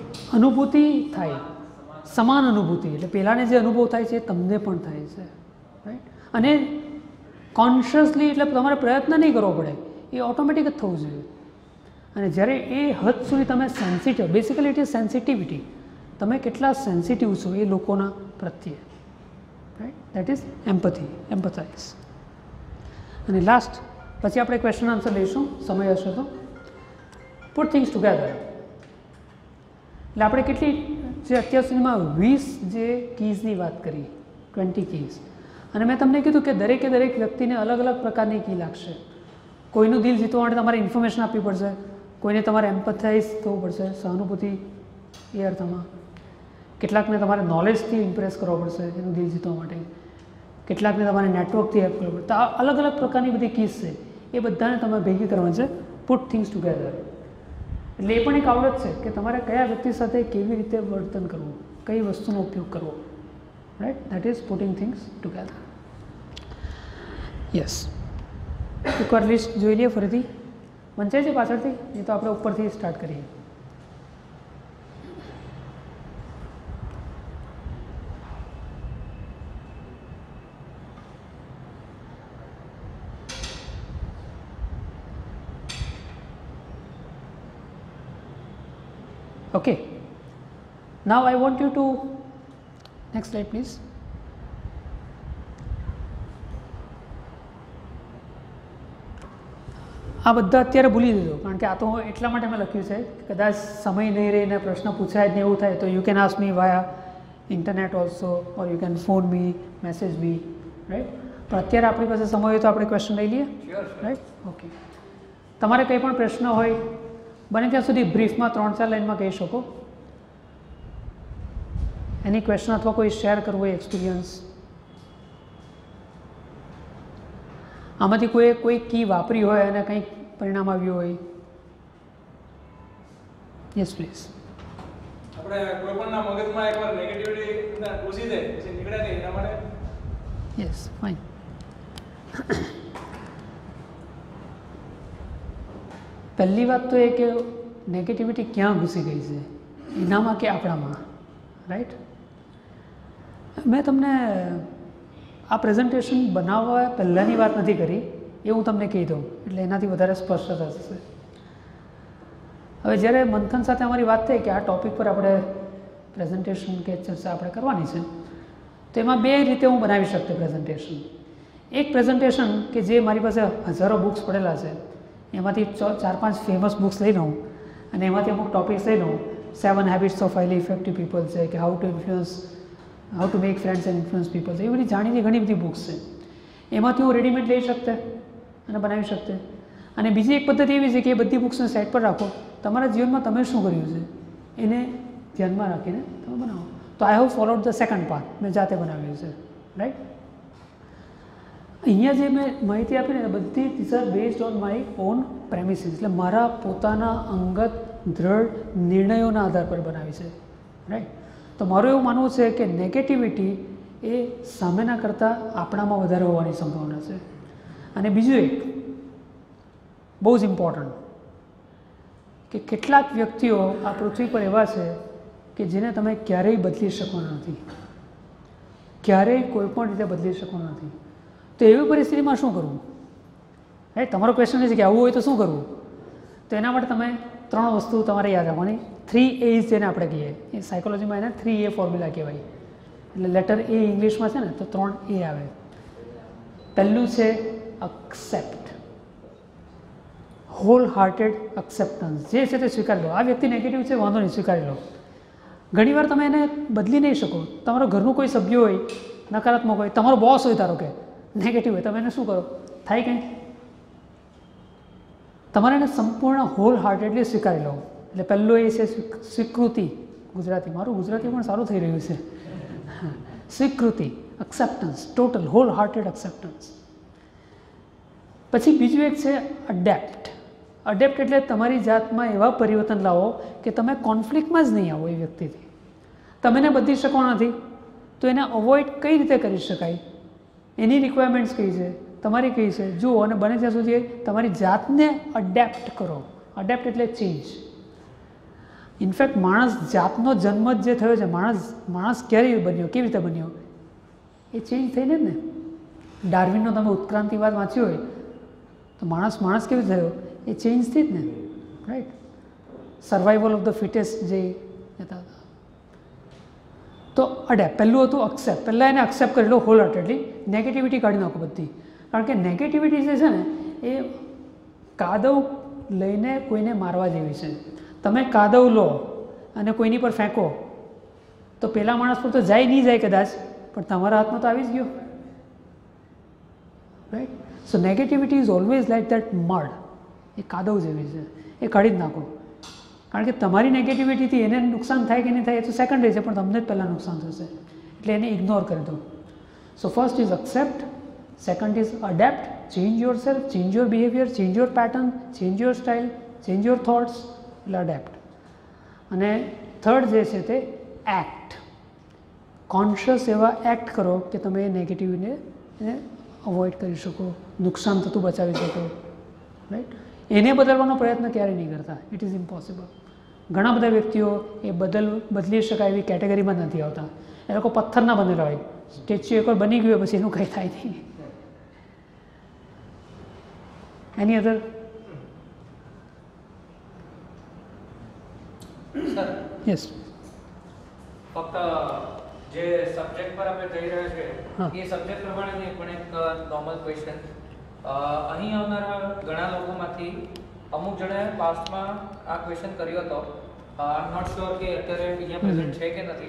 અનુભૂતિ થાય, સમાન અનુભૂતિ. એટલે પહેલાંને જે અનુભવ થાય છે એ તમને પણ થાય છે, રાઈટ. અને કોન્શિયસલી એટલે તમારે પ્રયત્ન નહીં કરવો પડે, એ ઓટોમેટિક જ થવું જોઈએ. અને જ્યારે એ હદ સુધી તમે sensitive, basically it is sensitivity, તમે કેટલા સેન્સિટિવ છો એ લોકોના પ્રત્યે, right, that is empathy, empathize. અને લાસ્ટ પછી આપણે ક્વેશ્ચન આન્સર લઈશું સમય હશે તો. પુટ થિંગ્સ ટુગેધર, એટલે આપણે કેટલી જે અત્યાર સુધીમાં વીસ જે કીઝની વાત કરી, ટ્વેન્ટી કીઝ, અને મેં તમને કીધું કે દરેકે દરેક વ્યક્તિને અલગ અલગ પ્રકારની કી લાગશે. કોઈનું દિલ જીતવા માટે તમારે ઇન્ફોર્મેશન આપવી પડશે, કોઈને તમારે એમ્પથાઇઝ થવું પડશે, સહાનુભૂતિ એ અર્થમાં, કેટલાકને તમારે નોલેજથી ઇમ્પ્રેસ કરવો પડશે એનું દિલ જીતવા માટે, કેટલાકને તમારે નેટવર્કથી હેલ્પ કરવું પડશે. તો આ અલગ અલગ પ્રકારની બધી કીઝ છે, એ બધાને તમે ભેગી કરવાની છે, પુટ થિંગ્સ ટુગેધર. એટલે એ પણ એક આવડત છે કે તમારે કયા વ્યક્તિ સાથે કેવી રીતે વર્તન કરવું, કઈ વસ્તુનો ઉપયોગ કરવો, right, that is putting things together. Yes, એકવાર લિસ્ટ જોઈ લઈએ ફરીથી, વંચાય છે પાછળથી, એ તો આપણે ઉપરથી સ્ટાર્ટ કરીએ. Okay, now I want you to, next slide please. આ બધા અત્યારે ભૂલી જજો, કારણ કે આ તો એટલા માટે મેં લખ્યું છે કે કદાચ સમય નહીં રહીને પ્રશ્ન પૂછાય જ ને એવું થાય તો you can ask me via internet also, or you can phone me, message me, right. પણ અત્યારે આપણી પાસે સમય હોય તો આપણે ક્વેશ્ચન લઈ લઈએ, રાઈટ. ઓકે, તમારે કંઈ પણ પ્રશ્ન હોય બને ત્યાં સુધી બ્રીફમાં ત્રણ ચાર લાઇનમાં કહી શકો. એની ક્વેશ્ચન અથવા કોઈ શેર કરવું હોય એક્સપિરિયન્સ, આમાંથી કોઈ કોઈ કી વાપરી હોય અને કંઈક પરિણામ આવ્યું હોય. Yes please. આપણે કોઈ પણના મગજમાં એકવાર નેગેટિવિટી ઘૂસી જાય પછી નીકળે નહીં એના માટે. Yes, fine. પહેલી વાત તો એ કે નેગેટિવિટી ક્યાં ઘૂસી ગઈ છે, એનામાં કે આપણામાં, રાઈટ. મેં તમને આ પ્રેઝન્ટેશન બનાવવા પહેલાંની વાત નથી કરી, એ હું તમને કહી દઉં એટલે એનાથી વધારે સ્પષ્ટતા થશે. હવે જ્યારે મંથન સાથે અમારી વાત થઈ કે આ ટૉપિક પર આપણે પ્રેઝન્ટેશન કે ચર્ચા આપણે કરવાની છે, તો એમાં બે રીતે હું બનાવી શકતો પ્રેઝન્ટેશન. એક પ્રેઝન્ટેશન કે જે મારી પાસે હજારો બુક્સ પડેલા છે, એમાંથી ચાર પાંચ ફેમસ બુક્સ લઈ લઉં અને એમાંથી અમુક ટોપિક્સ લઈ લઉં. Seven habits of highly effective people છે, કે how to influence, how to make friends and influence people છે, એ બધી જાણીની ઘણી બધી બુક્સ છે. એમાંથી હું રેડીમેડ લઈ શકતે અને બનાવી શકતે. અને બીજી એક પદ્ધતિ એવી છે કે એ બધી બુક્સને સાઈડ પર રાખો, તમારા જીવનમાં તમે શું કર્યું છે એને ધ્યાનમાં રાખીને તમે બનાવો. તો I have followed the second part, મેં જાતે બનાવ્યું છે, રાઈટ. અહીંયા જે મેં માહિતી આપી ને બધી this are based on my own premises, એટલે મારા પોતાના અંગત દ્રઢ નિર્ણયોના આધાર પર બનાવી છે, રાઈટ. તો મારું એવું માનવું છે કે નેગેટિવિટી એ સામેના કરતાં આપણામાં વધારે હોવાની સંભાવના છે. અને બીજું એક બહુ જ ઇમ્પોર્ટન્ટ કે કેટલાક વ્યક્તિઓ આ પૃથ્વી પર એવા છે કે જેને તમે ક્યારેય બદલી શકવાના નથી, ક્યારેય કોઈ પણ રીતે બદલી શકવાના નથી. તો એવી પરિસ્થિતિમાં શું કરવું, રાઈટ. તમારો ક્વેશ્ચન એ છે કે આવું હોય તો શું કરવું, તો એના માટે તમે ત્રણ વસ્તુ તમારે યાદ રાખવાની. થ્રી એઝ જેને આપણે કહીએ, એ સાયકોલોજીમાં એને થ્રી એ ફોર્મ્યુલા કહેવાય. એટલે લેટર એ ઇંગ્લિશમાં છે ને તો ત્રણ એ આવે. પહેલું છે અક્સેપ્ટ, હોલ હાર્ટેડ એક્સેપ્ટન્સ, જે છે તે સ્વીકારી લો. આ વ્યક્તિ નેગેટિવ છે, વાંધો નહીં, સ્વીકારી લો. ઘણીવાર તમે એને બદલી નહીં શકો. તમારા ઘરનું કોઈ સભ્ય હોય નકારાત્મક હોય, તમારો બોસ હોય ધારો કે નેગેટિવ હોય, તમે એને શું કરો, થાય કંઈ, તમારે એને સંપૂર્ણ હોલ હાર્ટેડલી સ્વીકારી લો. એટલે પહેલું એ છે સ્વીકૃતિ, ગુજરાતી, મારું ગુજરાતી પણ સારું થઈ રહ્યું છે, સ્વીકૃતિ, acceptance, total whole hearted acceptance. પછી બીજું એક છે અડેપ્ટ. અડેપ્ટ એટલે તમારી જાતમાં એવા પરિવર્તન લાવો કે તમે કોન્ફ્લિક્ટમાં જ નહીં આવો એ વ્યક્તિથી. તમે એને બદલી શકો નથી તો એને અવોઇડ કઈ રીતે કરી શકાય, એની રિક્વાયરમેન્ટ્સ કઈ છે, તમારી કઈ છે, જુઓ અને બને ત્યાં સુધી તમારી જાતને અડેપ્ટ કરો. અડેપ્ટ એટલે ચેન્જ. ઇનફેક્ટ માણસ જાતનો જન્મ જ જે થયો છે, માણસ માણસ ક્યારે બન્યો, કેવી રીતે બન્યો, એ ચેન્જ થઈને જ ને, ડાર્વિનનો તમે ઉત્ક્રાંતિવાદ વાંચ્યો હોય તો માણસ માણસ કેવી થયો એ ચેન્જથી જ ને, right. Survival of the fittest જે કહેતા હતા. તો અડેપ્ટ પહેલું હતું અક્સેપ્ટ. પહેલાં એને અક્સેપ્ટ કરી લો હોલ હાર્ટેડલી, નેગેટિવિટી કાઢી નાખો બધી. કારણ કે નેગેટિવિટી જે છે ને એ કાદવ લઈને કોઈને મારવા જેવી છે. તમે કાદવ લો અને કોઈની પર ફેંકો તો પેલા માણસ પર તો જાય નહીં જાય કદાચ, પણ તમારા હાથમાં તો આવી જ ગયો, right. So negativity is always like that mud. એ કાદવ જેવી છે, એ કાઢી જ નાખો. કારણ કે તમારી નેગેટિવિટીથી એને નુકસાન થાય કે નહીં થાય એ તો સેકન્ડરી છે, પણ તમને જ પહેલાં નુકસાન થશે, એટલે એને ઇગ્નોર કરી દો. So first is accept, second is adapt, change yourself, change your behaviour, change your pattern, change your style, change your thoughts, એટલે અડેપ્ટ. અને થર્ડ જે છે તે એક્ટ. કોન્શિયસ એવા એક્ટ કરો કે તમે એ નેગેટિવને એને અવોઇડ કરી શકો, નુકસાન થતું બચાવી શકો, રાઈટ. એને બદલવાનો પ્રયત્ન ક્યારેય નહીં કરતા, ઇટ ઇઝ ઇમ્પોસિબલ. ઘણા બધા વ્યક્તિઓ એ બદલ બદલી શકાય એવી કેટેગરીમાં નથી આવતા. એ લોકો પથ્થરના બનેલા હોય, સ્ટેચ્યુ એકવાર બની ગયું પછી એનું કંઈ થાય નહીં. Any other sir yes. ફક્ત જે સબ્જેક્ટ પર આપણે જઈ રહ્યા છે હા. એ સબ્જેક્ટ પ્રમાણે નહીં, પણ એક નોર્મલ ક્વેશ્ચન. અહીં આવનારા ઘણા લોકોમાંથી અમુક જણાએ પાસ્ટમાં આ ક્વેશ્ચન કર્યો હતો. આઈ એમ નોટ શ્યોર કે અત્યારે અહીંયા પ્રેઝન્ટ છે કે નથી.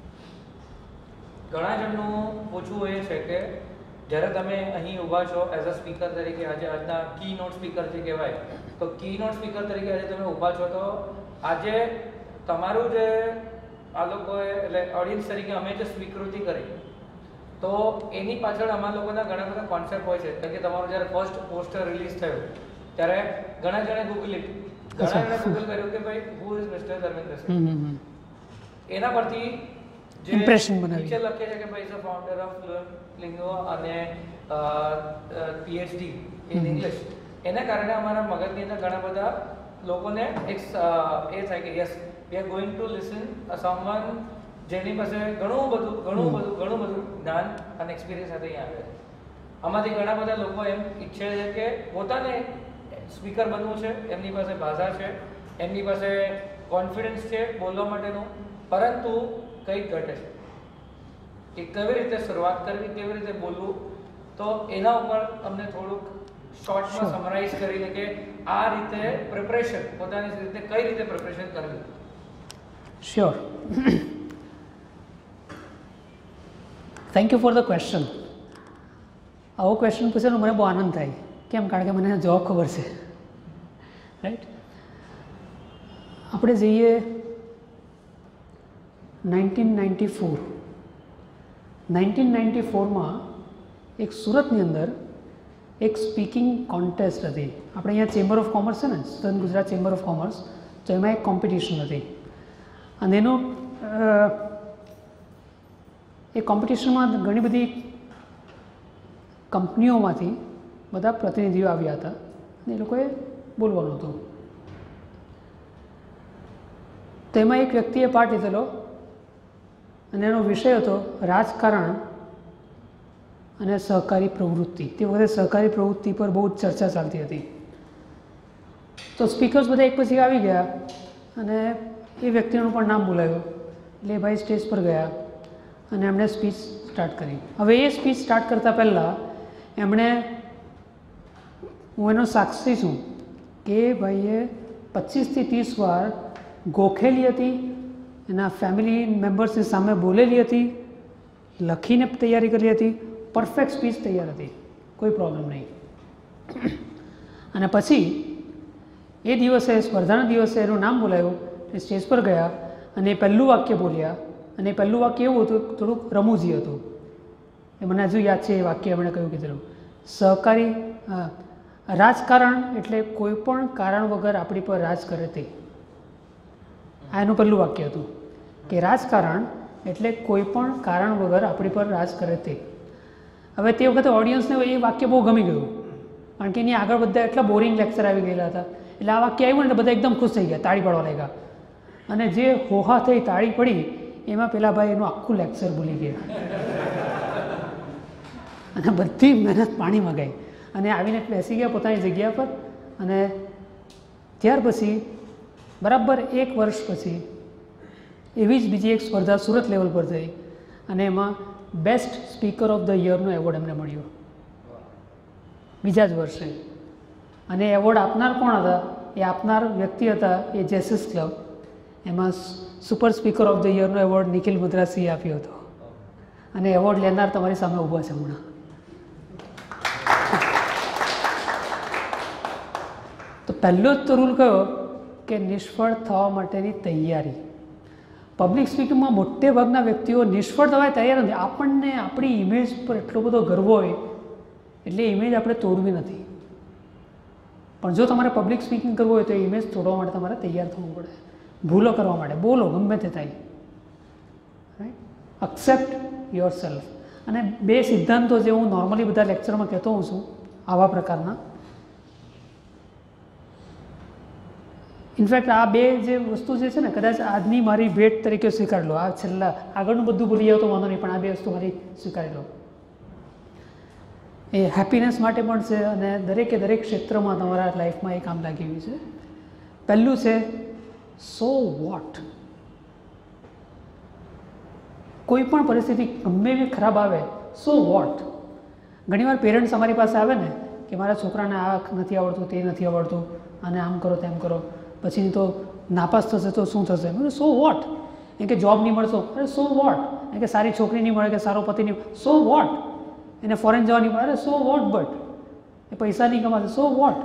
ઘણા જણનું પૂછવું એ છે કે જ્યારે તમે અહીં ઊભા છો એઝ અ સ્પીકર તરીકે, આજે આજના કી નોટ સ્પીકર જે કહેવાય, તો કી નોટ સ્પીકર તરીકે આજે તમે ઊભા છો, તો આજે તમારું જે આ લોકોએ એટલે ઓડિયન્સ તરીકે અમે જે સ્વીકૃતિ કરી, તો એની પાછળ અમારા લોકોના ઘણા બધા કોન્સેપ્ટ હોય છે. કારણ કે તમારું જ્યારે ફર્સ્ટ પોસ્ટર રિલીઝ થયું ત્યારે ઘણા જણે ગૂગલ ઘણા જણે ગૂગલ કર્યું કે ભાઈ who is mister Dharmendra Singh. એના પરથી જે ઇમ્પ્રેશન બનાવી નીચે લખે છે કે ભાઈ is a founder of Lingo અને પીએચડી ઇન ઇંગ્લિશ. એના કારણે અમારા મગજની અંદર ઘણા બધા લોકોને એક એ થાય કે yes we are going to listen someone જેની પાસે ઘણું બધું ઘણું બધું ઘણું બધું જ્ઞાન અને એક્સપિરિયન્સ સાથે અહીંયા આવે છે. આમાંથી ઘણા બધા લોકો એમ ઈચ્છે છે કે પોતાને સ્પીકર બનવું છે, એમની પાસે ભાષા છે, એમની પાસે કોન્ફિડન્સ છે બોલવા માટેનું, પરંતુ કંઈક ઘટે છે કે કેવી રીતે શરૂઆત કરવી, કેવી રીતે બોલવું. તો એના ઉપર અમને થોડુંક શોર્ટમાં સમરાઇઝ કરીને કે આ રીતે પ્રિપરેશન પોતાની રીતે કઈ રીતે પ્રિપરેશન કરવી. Sure. Thank you for the question. આવો ક્વેશ્ચન પૂછેનો મને બહુ આનંદ થાય. કેમ? કારણ કે મને જવાબ ખબર છે, રાઈટ. આપણે જઈએ nineteen ninety four nineteen ninety ફોરમાં એક સુરતની અંદર એક સ્પીકિંગ કોન્ટેસ્ટ હતી. આપણે અહીંયા ચેમ્બર ઓફ કોમર્સ છે ને, સદન ગુજરાત ચેમ્બર ઓફ કોમર્સ, તો એમાં એક કોમ્પિટિશન હતી. અને એનું એ કોમ્પિટિશનમાં ઘણી બધી કંપનીઓમાંથી બધા પ્રતિનિધિઓ આવ્યા હતા અને એ લોકોએ બોલવાનું હતું. તો એમાં એક વ્યક્તિએ પાર્ટ લીધેલો અને એનો વિષય હતો રાજકારણ અને સહકારી પ્રવૃત્તિ. તે વખતે સહકારી પ્રવૃત્તિ પર બહુ જ ચર્ચા ચાલતી હતી. તો સ્પીકર્સ બધા એક પછી આવી ગયા અને એ વ્યક્તિનું પણ નામ બોલાયું. એટલે ભાઈ સ્ટેજ પર ગયા અને એમણે સ્પીચ સ્ટાર્ટ કરી. હવે એ સ્પીચ સ્ટાર્ટ કરતાં પહેલાં એમણે, હું એનો સાક્ષી છું કે ભાઈએ પચીસથી ત્રીસ વાર ગોખેલી હતી, એના ફેમિલી મેમ્બર્સની સામે બોલેલી હતી, લખીને તૈયારી કરી હતી, પરફેક્ટ સ્પીચ તૈયાર હતી, કોઈ પ્રોબ્લેમ નહીં. અને પછી એ દિવસે સ્પર્ધાના દિવસે એનું નામ બોલાયું, એ સ્ટેજ પર ગયા અને એ પહેલું વાક્ય બોલ્યા. અને એ પહેલું વાક્ય એવું હતું, થોડુંક રમૂજી હતું. એ મને હજુ યાદ છે એ વાક્ય એમણે કહ્યું કીધેલું, સહકારી રાજકારણ એટલે કોઈ પણ કારણ વગર આપણી પર રાજ કરે તે. આ એનું પહેલું વાક્ય હતું કે રાજકારણ એટલે કોઈ પણ કારણ વગર આપણી પર રાજ કરે તે. હવે તે વખતે ઓડિયન્સને એ વાક્ય બહુ ગમી ગયું, કારણ કે એની આગળ બધા એટલા બોરિંગ લેક્ચર આવી ગયેલા હતા. એટલે આ વાક્ય આવ્યું ને બધા એકદમ ખુશ થઈ ગયા, તાળી પાડવા લાગ્યા. અને જે હોહા થઈ તાળી પડી એમાં પેલા ભાઈ એનું આખું લેક્ચર ભૂલી ગયા. અને બધી મહેનત પાણીમાં ગઈ અને આવીને બેસી ગયા પોતાની જગ્યા પર. અને ત્યાર પછી બરાબર એક વર્ષ પછી એવી જ બીજી એક સ્પર્ધા સુરત લેવલ પર થઈ અને એમાં બેસ્ટ સ્પીકર ઓફ ધ યરનો એવોર્ડ એમને મળ્યો બીજા જ વર્ષે. અને એવોર્ડ આપનાર કોણ હતા? એ આપનાર વ્યક્તિ હતા એ જેસસ ક્લબ. એમાં સુપર સ્પીકર ઓફ ધ યરનો એવોર્ડ નિખિલ મદ્રાસીએ આપ્યો હતો અને એવોર્ડ લેનાર તમારી સામે ઊભા છે હમણાં. તો પહેલો જ તો રૂલ કયો કે નિષ્ફળ થવા માટેની તૈયારી. પબ્લિક સ્પીકિંગમાં મોટે ભાગના વ્યક્તિઓ નિષ્ફળ થવા તૈયાર નથી. આપણને આપણી ઇમેજ પર એટલો બધો ગર્વ હોય એટલે ઇમેજ આપણે તોડવી નથી. પણ જો તમારે પબ્લિક સ્પીકિંગ કરવું હોય તો ઇમેજ તોડવા માટે તમારે તૈયાર થવું પડે. ભૂલો કરવા માટે બોલો ગમે તે થાય. Right, accept yourself. અને બે સિદ્ધાંતો જે હું નોર્મલી બધા લેક્ચરમાં કહેતો હોઉં છું આવા પ્રકારના, ઇનફેક્ટ આ બે જે વસ્તુ જે છે ને કદાચ આજની મારી ભેટ તરીકે સ્વીકારી લો. આ છેલ્લા આગળનું બધું ભૂલી જાવ તો વાંધો નહીં, પણ આ બે વસ્તુ મારી સ્વીકારી લો. એ હેપીનેસ માટે પણ છે અને દરેકે દરેક ક્ષેત્રમાં તમારા લાઈફમાં એ કામ લાગી રહ્યું છે. પહેલું છે સો વોટ. કોઈ પણ પરિસ્થિતિ ગમે એવી ખરાબ આવે, સો વોટ. ઘણીવાર પેરેન્ટ્સ અમારી પાસે આવે ને કે મારા છોકરાને આ નથી આવડતું, તે નથી આવડતું, અને આમ કરો તેમ કરો, પછી તો નાપાસ થશે તો શું થશે? મેં સો વોટ. એમ કે જોબ નહીં મળશો, અરે સો વોટ. એમ કે સારી છોકરી નહીં મળે કે સારો પતિ નહીં, સો વોટ. એને ફોરેન જવા નહીં મળે, અરે સો વોટ. બટ એ પૈસા નહીં કમાશે, સો વોટ.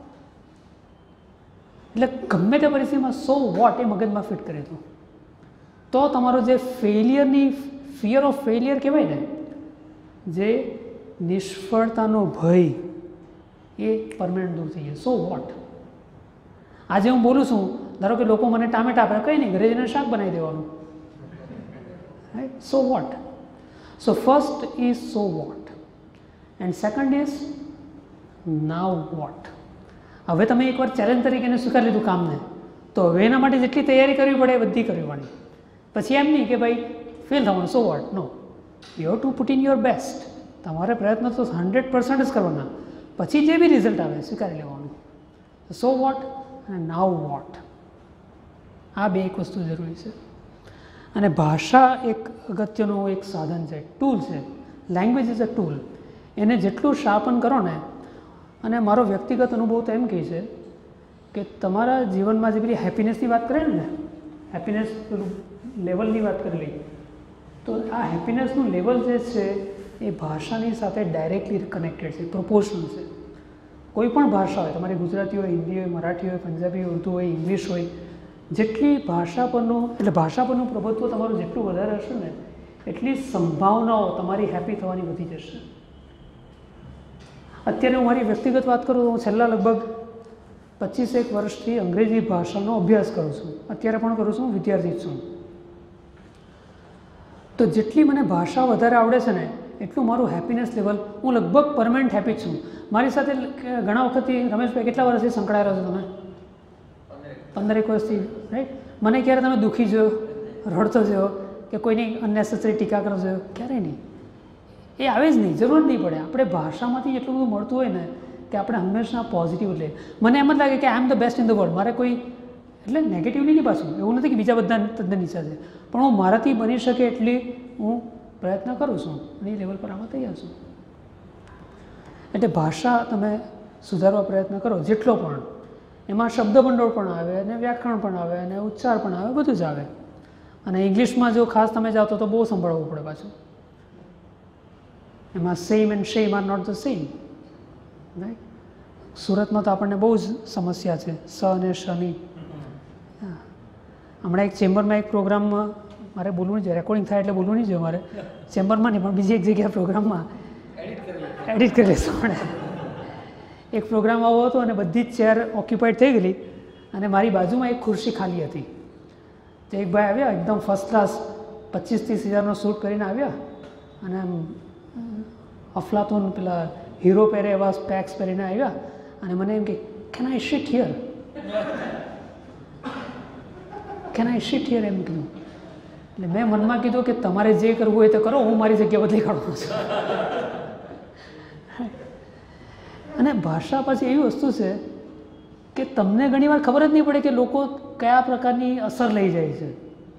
એટલે ગમે તે પરિસ્થિતિમાં સો વોટ એ મગજમાં ફિટ કરી દો તો તમારો જે ફેલિયરની ફિયર ઓફ ફેલિયર કહેવાય ને, જે નિષ્ફળતાનો ભય એ પરમેનન્ટ દૂર થઈ જાય. So what. આજે હું બોલું છું, ધારો કે લોકો મને ટામેટા આપે, કંઈ નહીં, ઘરે જઈને શાક બનાવી દેવાનું. Right, so what. So first is so what and second is now what. હવે તમે એકવાર ચેલેન્જ તરીકે એને સ્વીકારી લીધું કામને, તો હવે એના માટે જેટલી તૈયારી કરવી પડે એ બધી કરવી પડે. પછી એમ નહીં કે ભાઈ ફેલ થવાનું, so what. No, you have to put in your best. તમારે પ્રયત્ન તો હંડ્રેડ પર્સન્ટ જ કરવાના, પછી જે બી રિઝલ્ટ આવે સ્વીકારી લેવાનું. સો વોટ અને નાવ વોટ, આ બે એક વસ્તુ જરૂરી છે. અને ભાષા એક અગત્યનું એક સાધન છે, ટૂલ છે. Language is a tool. એને જેટલું શાર્પન કરો ને, અને મારો વ્યક્તિગત અનુભવ તો એમ કહે છે કે તમારા જીવનમાં જે પેલી હેપીનેસની વાત કરે ને, હેપીનેસ લેવલની વાત કરી લઈએ, તો આ હેપીનેસનું લેવલ જે છે એ ભાષાની સાથે ડાયરેક્ટલી કનેક્ટેડ છે, પ્રોપોર્શનલ છે. કોઈ પણ ભાષા હોય, તમારી ગુજરાતી હોય, હિન્દી હોય, મરાઠી હોય, પંજાબી, ઉર્દુ હોય, ઇંગ્લિશ હોય, જેટલી ભાષા પરનું એટલે ભાષા પરનું પ્રભુત્વ તમારું જેટલું વધારે હશે ને, એટલી સંભાવનાઓ તમારી હેપી થવાની વધી જશે. અત્યારે હું મારી વ્યક્તિગત વાત કરું તો હું છેલ્લા લગભગ પચીસ એક વર્ષથી અંગ્રેજી ભાષાનો અભ્યાસ કરું છું. અત્યારે પણ કરું છું, વિદ્યાર્થી છું. તો જેટલી મને ભાષા વધારે આવડે છે ને, એટલું મારું હેપીનેસ લેવલ, હું લગભગ પરમેનન્ટ હેપી છું. મારી સાથે ઘણા વખતથી રમેશભાઈ કેટલા વર્ષથી સંકળાયેલા છો તમે? પંદરેક વર્ષથી. રાઈટ. મને ક્યારે તમે દુઃખી જોયો, રડતો જોયો કે કોઈની અનનેસેસરી ટીકા કરો જોયો? ક્યારેય નહીં. એ આવે જ નહીં, જરૂર નહીં પડે. આપણે ભાષામાંથી એટલું બધું મળતું હોય ને કે આપણે હંમેશા પોઝિટિવ લે. મને એમ જ લાગે કે I am the best in the world. મારે કોઈ એટલે નેગેટિવલી નહીં પાછું, એવું નથી કે બીજા બધા તદ્દન નીચા છે, પણ હું મારાથી બની શકે એટલી હું પ્રયત્ન કરું છું અને એ લેવલ પર આમાં તૈયાર છું. એટલે ભાષા તમે સુધારવા પ્રયત્ન કરો જેટલો પણ, એમાં શબ્દભંડોળ પણ આવે અને વ્યાકરણ પણ આવે અને ઉચ્ચાર પણ આવે, બધું જ આવે. અને ઇંગ્લિશમાં જો ખાસ તમે જાઓ તો બહુ સંભળાવવું પડે પાછું. એમાં same and shame are not the same. Right. સુરતમાં તો આપણને બહુ જ સમસ્યા છે સ અને શની. હમણાં એક ચેમ્બરમાં એક પ્રોગ્રામમાં મારે બોલવું નહીં, રેકોર્ડિંગ થાય એટલે બોલવું નહીં જોઈએ મારે, ચેમ્બરમાં નહીં પણ બીજી એક જગ્યાએ પ્રોગ્રામમાં એડિટ કરી લઈશું આપણે. એક પ્રોગ્રામ આવો હતો અને બધી જ ચેર ઓક્યુપાઈડ થઈ ગયેલી અને મારી બાજુમાં એક ખુરશી ખાલી હતી. તો એક ભાઈ આવ્યા, એકદમ ફર્સ્ટ ક્લાસ પચીસ ત્રીસ હજારનો શૂટ કરીને આવ્યા અને આમ અફલાતુન પેલા હીરો પહેરે એવા સ્પેક્સ પહેરીને આવ્યા અને મને એમ કે can I sheet here, can I sheet here એમ કીધું. એટલે મેં મનમાં કીધું કે તમારે જે કરવું હોય તો કરો, હું મારી જગ્યા બદલી કાઢું છું. અને ભાષા પાછી એવી વસ્તુ છે કે તમને ઘણીવાર ખબર જ નહીં પડે કે લોકો કયા પ્રકારની અસર લઈ જાય છે.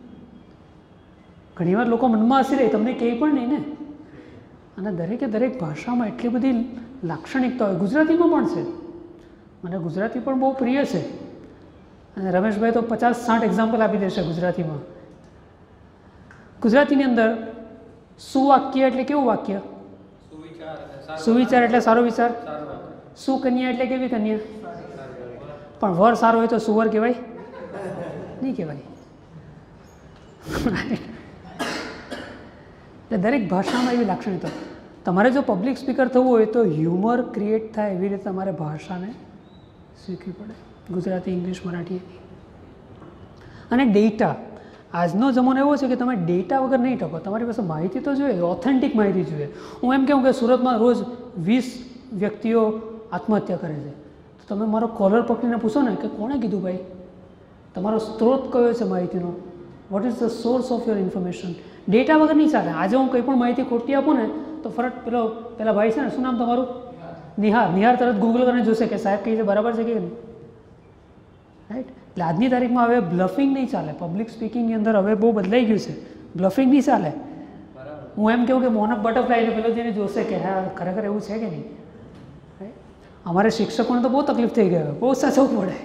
ઘણીવાર લોકો મનમાં હસી રહે, તમને કહે પણ નહીં ને. અને દરેકે દરેક ભાષામાં એટલી બધી લાક્ષણિકતા હોય. ગુજરાતીમાં પણ છે, મને ગુજરાતી પણ બહુ પ્રિય છે. અને રમેશભાઈ તો પચાસ સાઠ એક્ઝામ્પલ આપી દેશે ગુજરાતીમાં. ગુજરાતીની અંદર સુવાક્ય એટલે કેવું વાક્ય? સુવિચાર એટલે સારો વિચાર. સુકન્યા એટલે કેવી કન્યા? પણ વર સારો હોય તો સુવર કહેવાય નહીં? કહેવાય. એટલે દરેક ભાષામાં એવી લાક્ષણિકતા. તમારે જો પબ્લિક સ્પીકર થવું હોય તો હ્યુમર ક્રિએટ થાય એવી રીતે તમારે ભાષાને શીખવી પડે, ગુજરાતી, ઇંગ્લિશ, મરાઠી. અને ડેટા, આજનો જમાનો એવો છે કે તમે ડેટા વગર નહીં ટકો. તમારી પાસે માહિતી તો જોઈએ, ઓથેન્ટિક માહિતી જોઈએ. હું એમ કહું કે સુરતમાં રોજ વીસ વ્યક્તિઓ આત્મહત્યા કરે છે, તો તમે મારો કોલર પકડીને પૂછો ને કે કોણે કીધું ભાઈ, તમારો સ્ત્રોત કયો છે માહિતીનો, what is the source of your information. Data વગર નહીં ચાલે. આજે હું કંઈ પણ માહિતી ખોટી આપું ને તો ફરક પેલો પેલા ભાઈ છે ને, શું નામ તમારું? નિહાર. નિહાર તરત ગૂગલ કરીને જોશે કે સાહેબ કહે છે બરાબર છે કે નહીં. રાઈટ. એટલે આજની તારીખમાં હવે બ્લફિંગ નહીં ચાલે. પબ્લિક સ્પીકિંગની અંદર હવે બહુ બદલાઈ ગયું છે. બ્લફિંગ નહીં ચાલે. હું એમ કહું કે મોનક બટરફ્લાય પેલો જેને જોશે કે હા ખરેખર એવું છે કે નહીં. અમારે શિક્ષકોને તો બહુ તકલીફ થઈ ગઈ, બહુ સાચવવું પડે.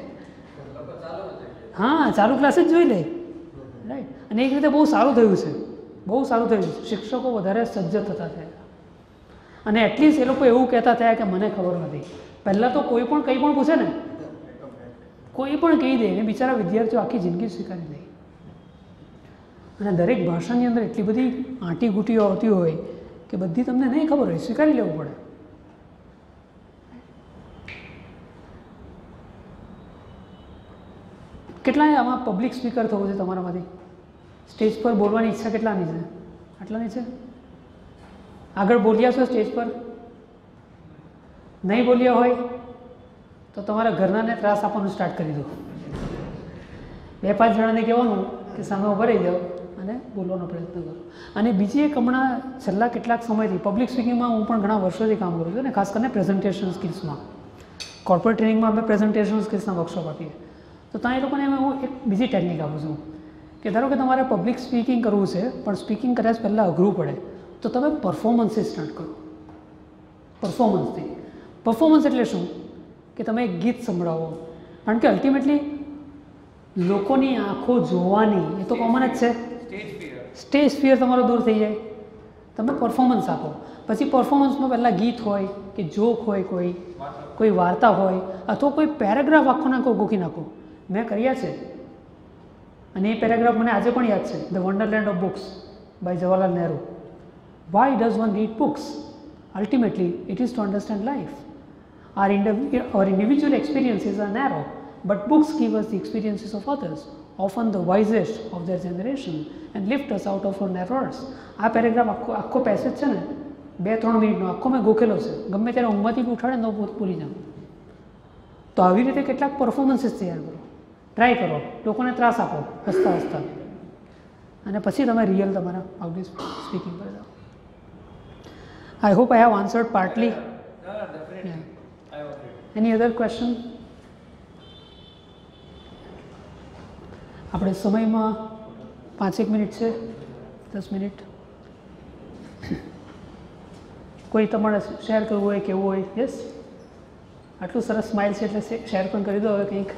હા, ચાલુ ક્લાસ જ જોઈ લે. રાઈટ. અને એક રીતે બહુ સારું થયું છે, બહુ સારું થયું છે. શિક્ષકો વધારે સજ્જ થતા થયા. અને એટલીસ્ટ એ લોકો એવું કહેતા થયા કે મને ખબર નથી. પહેલાં તો કોઈ પણ કંઈ પણ પૂછે ને, કોઈ પણ કહી દે એને બિચારા વિદ્યાર્થીઓ આખી જિંદગી સ્વીકારી દે. અને દરેક ભાષાની અંદર એટલી બધી આંટી ઘૂંટીઓ આવતી હોય કે બધી તમને નહીં ખબર હોય, સ્વીકારી લેવું પડે. કેટલાય આમાં પબ્લિક સ્પીકર થવું છે તમારામાંથી? સ્ટેજ પર બોલવાની ઈચ્છા કેટલાની છે? આટલાની છે? આગળ બોલ્યા છો સ્ટેજ પર? નહીં બોલ્યા હોય તો તમારા ઘરનાને ત્રાસ આપવાનું સ્ટાર્ટ કરી દો. બે પાંચ જણાને કહેવાનું કે સામે ઉભા રહી જાઓ અને બોલવાનો પ્રયત્ન કરો. અને બીજી એક હમણાં છેલ્લા કેટલાક સમયથી પબ્લિક સ્પીકિંગમાં હું પણ ઘણા વર્ષોથી કામ કરું છું ને, ખાસ કરીને પ્રેઝન્ટેશન સ્કિલ્સમાં. કોર્પોરેટ ટ્રેનિંગમાં અમે પ્રેઝન્ટેશન સ્કિલ્સના વર્કશોપ આપીએ. તો ત્યાં એ લોકોને હું એક બીજી ટેકનિક આપું છું કે ધારો કે તમારે પબ્લિક સ્પીકિંગ કરવું છે, પણ સ્પીકિંગ કદાચ પહેલાં અઘરું પડે, તો તમે પરફોર્મન્સથી સ્ટાર્ટ કરો. પરફોર્મન્સથી. પરફોર્મન્સ એટલે શું? કે તમે એક ગીત સંભળાવો. કારણ કે અલ્ટિમેટલી લોકોની આંખો જોવાની એ તો કોમન જ છે. સ્ટેજ ફિયર તમારો દૂર થઈ જાય. તમે પરફોર્મન્સ આપો. પછી પરફોર્મન્સમાં પહેલાં ગીત હોય કે જોક હોય, કોઈ કોઈ વાર્તા હોય, અથવા કોઈ પેરેગ્રાફ આખો નાખો, ગોખી નાખો. મેં કર્યા છે અને એ પેરેગ્રાફ મને આજે પણ યાદ છે. The wonderland of books by Jawaharlal Nehru. Why does one read books? Ultimately, it is to understand life. Our, indiv our individual experiences are narrow, but books give us the experiences of others, often the wisest of their generation, and lift us out of our narrows. આ paragraph આખો આખો passage છે ને, બે ત્રણ મિનિટનો આખો મેં ગોખેલો છે. ગમે ત્યારે ઊંઘમાંથી ઉઠાડે ને તો ભૂલી જાઉં. તો આવી રીતે કેટલાક પરફોર્મન્સીસ તૈયાર કરો, ટ્રાય કરો, લોકોને ત્રાસ આપો હસતા હસતા, અને પછી તમે રિયલ તમારા પબ્લિક સ્પીકિંગ પર જાઓ. I hope I have answered partly. Yeah, definitely. Yeah. I agree. Any other question? આપણે સમયમાં પાંચેક મિનિટ છે, દસ મિનિટ. કોઈ તમારે શેર કરવું હોય, કેવું હોય? યસ, આટલું સરસ સ્માઇલ છે એટલે શેર પણ કરી દો હવે કંઈક.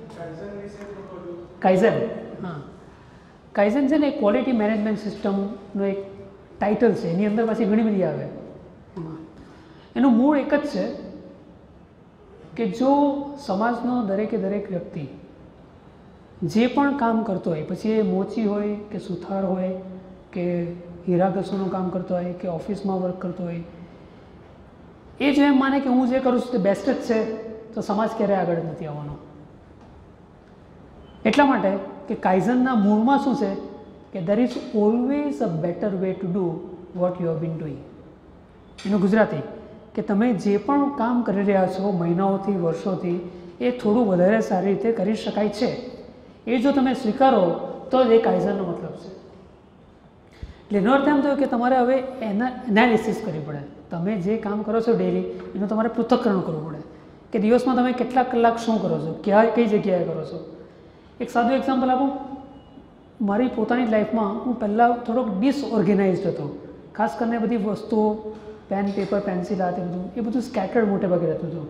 કાઇઝન. હા, કાઇઝન છે ને, એક ક્વોલિટી મેનેજમેન્ટ સિસ્ટમનો એક ટાઇટલ છે. એની અંદર પાછી ઘણી બધી આવે. એનું મૂળ એક જ છે કે જો સમાજનો દરેકે દરેક વ્યક્તિ જે પણ કામ કરતો હોય, પછી એ મોચી હોય કે સુથાર હોય કે હીરા ઘસવાનું કામ કરતો હોય કે ઓફિસમાં વર્ક કરતો હોય, એ જો એમ માને કે હું જે કરું છું તે બેસ્ટ જ છે, તો સમાજ ક્યારેય આગળ નથી આવવાનો. એટલા માટે કે કાઇઝનના મૂળમાં શું છે કે there is always a better way to do what you have been doing. એનું ગુજરાતી કે તમે જે પણ કામ કરી રહ્યા છો મહિનાઓથી, વર્ષોથી, એ થોડું વધારે સારી રીતે કરી શકાય છે. એ જો તમે સ્વીકારો તો જ એ કાઇઝનનો મતલબ છે. એટલે એનો અર્થ એમ થયો કે તમારે હવે એના એનાલિસિસ કરવી પડે. તમે જે કામ કરો છો ડેલી એનું તમારે પૃથ્થકરણ કરવું પડે કે દિવસમાં તમે કેટલા કલાક શું કરો છો, ક્યાં કઈ જગ્યાએ કરો છો. એક સાદું એક્ઝામ્પલ આપું. મારી પોતાની લાઈફમાં હું પહેલાં થોડોક ડિસઓર્ગેનાઇઝડ હતો. ખાસ કરીને બધી વસ્તુઓ પેન પેપર પેન્સિલ આ તે બધું એ બધું સ્કેટર્ડ મોટે ભાગે રહેતું હતું.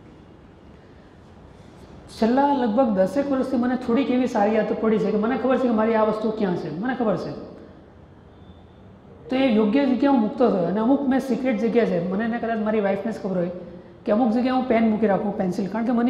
છેલ્લા લગભગ દસેક વર્ષથી મને થોડીક એવી સારી આદત પડી છે કે મને ખબર છે કે મારી આ વસ્તુ ક્યાં છે, મને ખબર છે. તો એ યોગ્ય જગ્યાએ હું મૂકતો થયો. અને અમુક મેં સિક્રેટ જગ્યા છે, મને એને કદાચ મારી વાઈફને જ ખબર હોય કે અમુક જગ્યાએ હું પેન મૂકી રાખું, પેન્સિલ, કારણ કે મને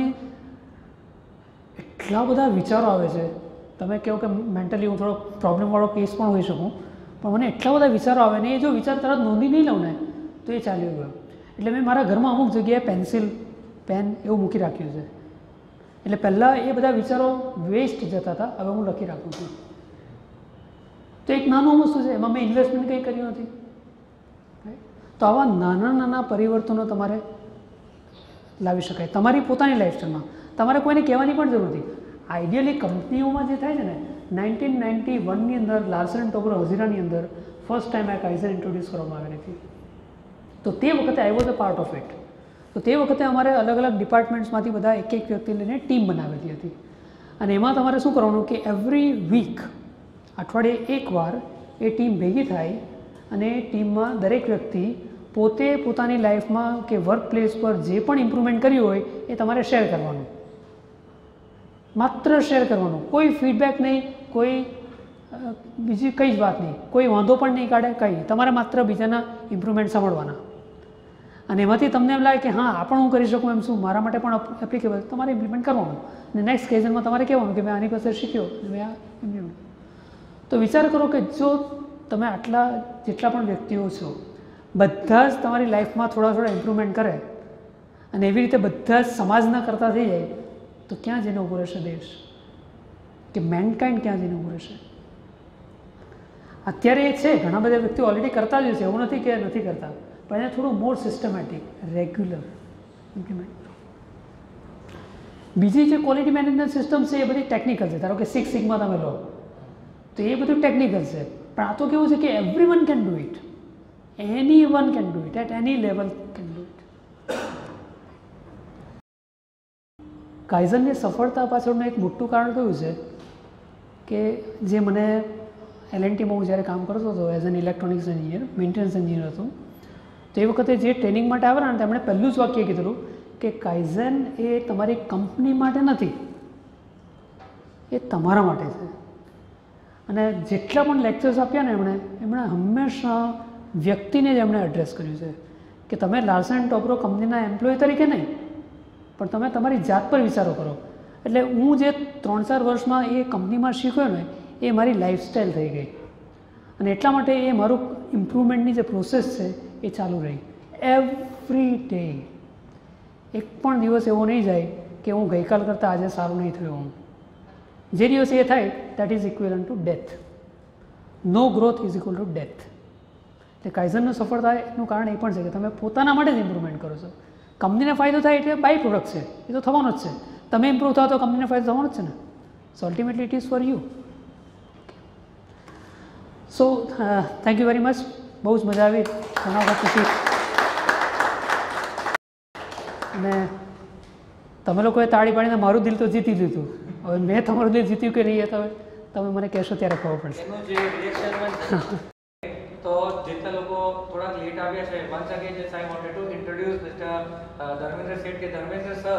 એટલા બધા વિચારો આવે છે. તમે કહો કે મેન્ટલી હું થોડો પ્રોબ્લેમવાળો કેસ પણ હોઈ શકું, પણ મને એટલા બધા વિચારો આવે ને એ જો વિચાર તરત નોંધી નહીં લઉં ને તો એ ચાલ્યું ગયો. એટલે મેં મારા ઘરમાં અમુક જગ્યાએ પેન્સિલ, પેન એવું મૂકી રાખ્યું છે. એટલે પહેલાં એ બધા વિચારો વેસ્ટ જતા હતા, હવે હું લખી રાખું છું. તો એક નાનું વસ્તુ છે, એમાં મેં ઇન્વેસ્ટમેન્ટ કંઈ કર્યું નથી. તો આવા નાના નાના પરિવર્તનો તમારે લાવી શકાય તમારી પોતાની લાઈફસ્ટાઈલમાં. તમારે કોઈને કહેવાની પણ જરૂર નથી. આઈડિયલી કંપનીઓમાં જે થાય છે ને, નાઇન્ટીન નાઇન્ટી વનની અંદર લાર્સન એન્ડ ટોબ્રો હઝીરાની અંદર ફર્સ્ટ ટાઈમ આ કાઇઝન ઇન્ટ્રોડ્યુસ કરવામાં આવેલી હતી. તો તે વખતે I was a part of it. તો તે વખતે અમારે અલગ અલગ ડિપાર્ટમેન્ટ્સમાંથી બધા એક એક વ્યક્તિ લઈને ટીમ બનાવેલી હતી. અને એમાં તમારે શું કરવાનું કે એવરી વીક, અઠવાડિયે એકવાર એ ટીમ ભેગી થાય અને એ ટીમમાં દરેક વ્યક્તિ પોતે પોતાની લાઈફમાં કે વર્ક પ્લેસ પર જે પણ ઇમ્પ્રુવમેન્ટ કર્યું હોય એ તમારે શેર કરવાનું. માત્ર શેર કરવાનું, કોઈ ફીડબેક નહીં, કોઈ બીજી કંઈ જ વાત નહીં, કોઈ વાંધો પણ નહીં કાઢે, કંઈ. તમારે માત્ર બીજાના ઇમ્પ્રુવમેન્ટ સાંભળવાના. અને એમાંથી તમને એમ લાગે કે હા આ પણ હું કરી શકું, એમ શું મારા માટે પણ એપ્લિકેબલ, તમારે ઇમ્પ્લિમેન્ટ કરવાનું. અને નેક્સ્ટ કેઝનમાં તમારે કહેવાનું કે મેં આની પાસે શીખ્યો, મેં આ ઇમ્પ્લિમેન્ટ. તો વિચાર કરો કે જો તમે આટલા જેટલા પણ વ્યક્તિઓ છો બધા જ તમારી લાઈફમાં થોડા થોડા ઇમ્પ્રુવમેન્ટ કરે અને એવી રીતે બધા જ સમાજના કરતા થઈ જાય તો ક્યાં જઈને ઊભો રહેશે દેશ, કે મેનકાઇન્ડ ક્યાં જઈને ઊભો રહેશે? અત્યારે એ છે, ઘણા બધા વ્યક્તિઓ ઓલરેડી કરતા જ છે, એવું નથી કે નથી કરતા, પણ એને થોડું મોર સિસ્ટમેટિક, રેગ્યુલર ઇમ્પ્લિમેન્ટ. બીજી જે ક્વોલિટી મેનેજમેન્ટ સિસ્ટમ છે એ બધી ટેકનિકલ છે. ધારો કે સિક્સ સિગ્મા તમે લો તો એ બધું ટેકનિકલ છે, પણ આ તો કેવું છે કે every one can do it, any one can do it, at any level can do it. કાઇઝનની સફળતા પાછળનું એક મોટું કારણ કયું છે કે જે મને એલ એન્ડ ટીમાં હું જ્યારે કામ કરતો હતો as an electronics engineer, maintenance engineer હતો, તો એ વખતે જે ટ્રેનિંગ માટે આવેલા ને તેમણે પહેલું જ વાક્ય કીધેલું કે કાઇઝન એ તમારી કંપની માટે નથી, એ તમારા માટે છે. અને જેટલા પણ લેક્ચર્સ આપ્યા ને એમણે એમણે હંમેશા વ્યક્તિને જ એમણે એડ્રેસ કર્યું છે કે તમે લાર્સન એન્ડ ટોબ્રો કંપનીના એમ્પ્લોય તરીકે નહીં, પણ તમે તમારી જાત પર વિચારો કરો. એટલે હું જે ત્રણ ચાર વર્ષમાં એ કંપનીમાં શીખ્યો ને એ મારી લાઈફસ્ટાઈલ થઈ ગઈ. અને એટલા માટે એ મારું ઇમ્પ્રુવમેન્ટની જે પ્રોસેસ છે એ ચાલુ રહી. એવરી ડે એક પણ દિવસ એવો નહીં જાય કે હું ગઈકાલ કરતાં આજે સારું નહીં થયું. હું જે દિવસે એ થાય that is equal to death. No growth is equal to death. એટલે કાઇઝનનું સફળતાનું કારણ એ પણ છે કે તમે પોતાના માટે જ ઇમ્પ્રુવમેન્ટ કરો છો. કંપનીને ફાયદો થાય એટલે બાય પ્રોડક્ટ છે, એ તો થવાનો જ છે. તમે ઇમ્પ્રૂવ થાવ તો કંપનીને ફાયદો થવાનો જ છે ને. So ultimately it is for you. So thank you very much. બહુ જ મજા આવી ઘણા વખત પછી. અને તમે લોકોએ તાળી પાડીને મારું દિલ તો જીતી લીધું. હવે મેં તમારું દિલ જીત્યું કે નહીં એ તો તમે મને કહેશો ત્યારે ખબર પડશે. એનું જે રિએક્શન તો જેટલા લોકો થોડાક લેટ આવ્યા છે, once again just I wanted to introduce Mister Dharmendra શેઠ કે ધર્મેન્દ્ર સર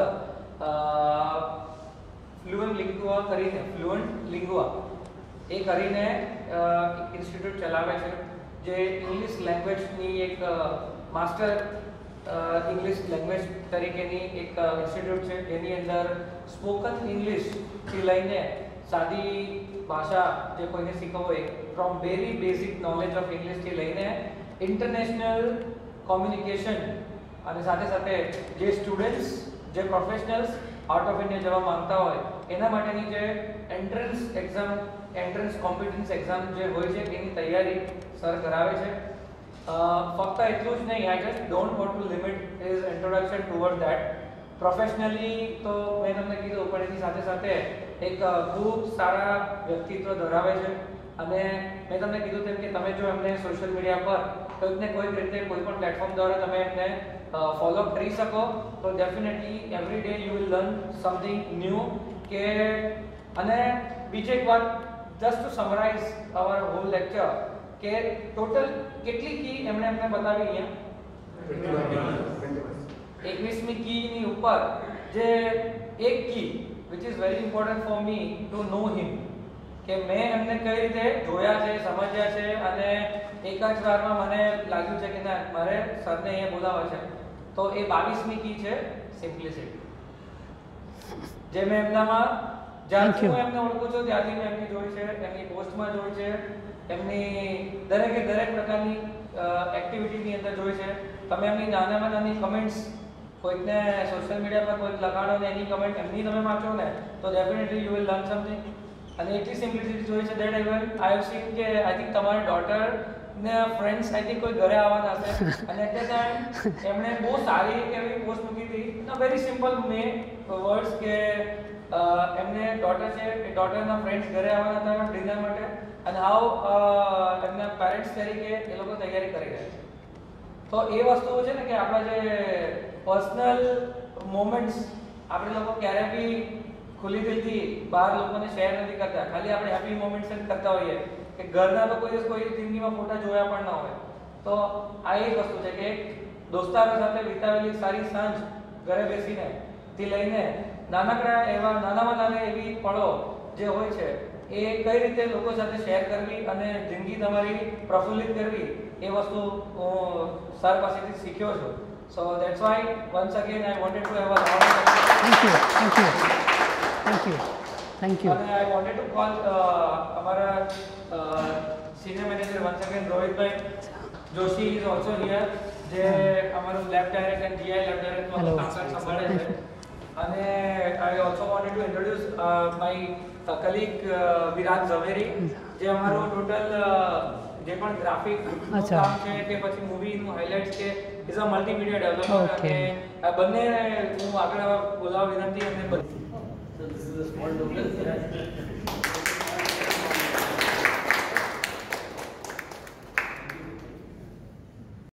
ફ્લુઅન્ટ લિંગુઆ કરીને ફ્લુઅન્ટ લિંગુઆ એ કરીને ઇન્સ્ટિટ્યૂટ ચલાવે છે જે ઇંગ્લિશ લેંગ્વેજની એક માસ્ટર ઇંગ્લિશ લેંગ્વેજ તરીકેની એક ઇન્સ્ટિટ્યૂટ છે જેની અંદર સ્પોકન ઇંગ્લિશથી લઈને સાદી ભાષા જે કોઈને શીખવો હોય from very basic knowledge of ઇંગ્લિશથી લઈને ઇન્ટરનેશનલ કોમ્યુનિકેશન અને સાથે સાથે જે સ્ટુડન્ટ્સ જે પ્રોફેશનલ્સ આઉટ ઓફ ઇન્ડિયા જવા માંગતા હોય એના માટેની જે entrance exam entrance competence exam જે હોય છે એની તૈયારી સર કરાવે છે. ફક્ત એટલું જ નહીં, I just don't want to limit his introduction toward that. Professionally તો મેં તમને કીધું, પણ એની સાથે સાથે એક ખૂબ સારા વ્યક્તિત્વ ધરાવે છે, અને મેં તમને કીધું તેમ કે તમે જો એમને સોશિયલ મીડિયા પર કોઈક ને કોઈક રીતે કોઈ પણ પ્લેટફોર્મ દ્વારા તમે એમને ફોલો કરી શકો તો definitely every day you will learn something new. કે અને બીજી એક વાત, just to summarize our whole lecture, કે ટોટલ કેટલી કી એમણે એમને બતાવી અહીંયા એકવીસમી કીની ઉપર જે એક કી which is very important for me to know him, કે મેં એમને કઈ રીતે જોયા છે, સમજ્યા છે અને એક જ વારમાં મને લાગ્યું છે કે ના મારે સરને અહીંયા બોલાવવા છે. તો એ બાવીસમી કી છે સિમ્પ્લિસિટી, જે મેં એમનામાં જ્યારથી હું એમને ઓળખું છું ત્યારથી મેં એમની જોઈ છે, એમની પોસ્ટમાં જોઈ છે, એમની દરેકે દરેક પ્રકારની એક્ટિવિટીની અંદર જોઈ છે. તમે એમની નાનામાં નાની કમેન્ટ્સ, કોઈકને સોશિયલ મીડિયા પર કોઈક લખાણો ને એની કમેન્ટ એમની તમે વાંચો ને તો definitely you will learn something. અને એટલી સિમ્પ્લિસિટી જોઈ છે that even I have seen કે આઈ થિંક તમારી ડોટર ને ફ્રેન્ડ્સ આઈ થિંક કોઈ ઘરે આવવાના હશે અને એટ ધ ટાઈમ એમણે બહુ સારી એવી પોસ્ટ મૂકી હતી, વેરી સિમ્પલ મે વર્ડ્સ, કે એમને ડોટર છે એ ડોટરના ફ્રેન્ડ્સ ઘરે આવવાના હતા ડિનર માટે અને હાઉ એમના પેરેન્ટ્સ તરીકે એ લોકો તૈયારી કરી રહ્યા છે. તો એ વસ્તુઓ છે ને કે આપણા જે પર્સનલ મોમેન્ટ્સ આપણે લોકો ક્યારે બી ખુલ્લી દિલથી બહાર લોકોને શેર નથી કરતા, ખાલી આપણે હેપી મોમેન્ટ્સ જ કરતા હોઈએ કે ઘરના તો કોઈ દિવસ કોઈ જિંદગીમાં ફોટા જોયા પણ ના હોય. તો આ એક વસ્તુ છે કે દોસ્તારો સાથે વિતાવેલી સારી સાંજ ઘરે બેસીને થી લઈને નાનકડા એવા નાનામાં નાના એવી પળો જે હોય છે એ કઈ રીતે લોકો સાથે શેર કરવી અને જિંદગી તમારી પ્રફુલ્લિત કરવી એ વસ્તુ હું સર પાસેથી શીખ્યો છું. So that's why once again I wanted to have a round of applause. Thank you, thank you, thank you, thank you. And I wanted to call uh, our uh, senior manager once again, Rohit Bhai Joshi is also here. જે અમારું lab direct and GI lab direct નું કામકાજ સંભાળે છે. અને I also wanted to introduce uh, my uh, colleague uh, Viraj ઝવેરી, જે અમારું total જે પણ ગ્રાફિક કામ છે કે પછી મૂવીનું હાઇલાઇટ્સ કે ઇઝ અ મલ્ટીમીડિયા ડેવલપર. અને આ બંને હું આગળ બોલાવવા વિનંતી. અને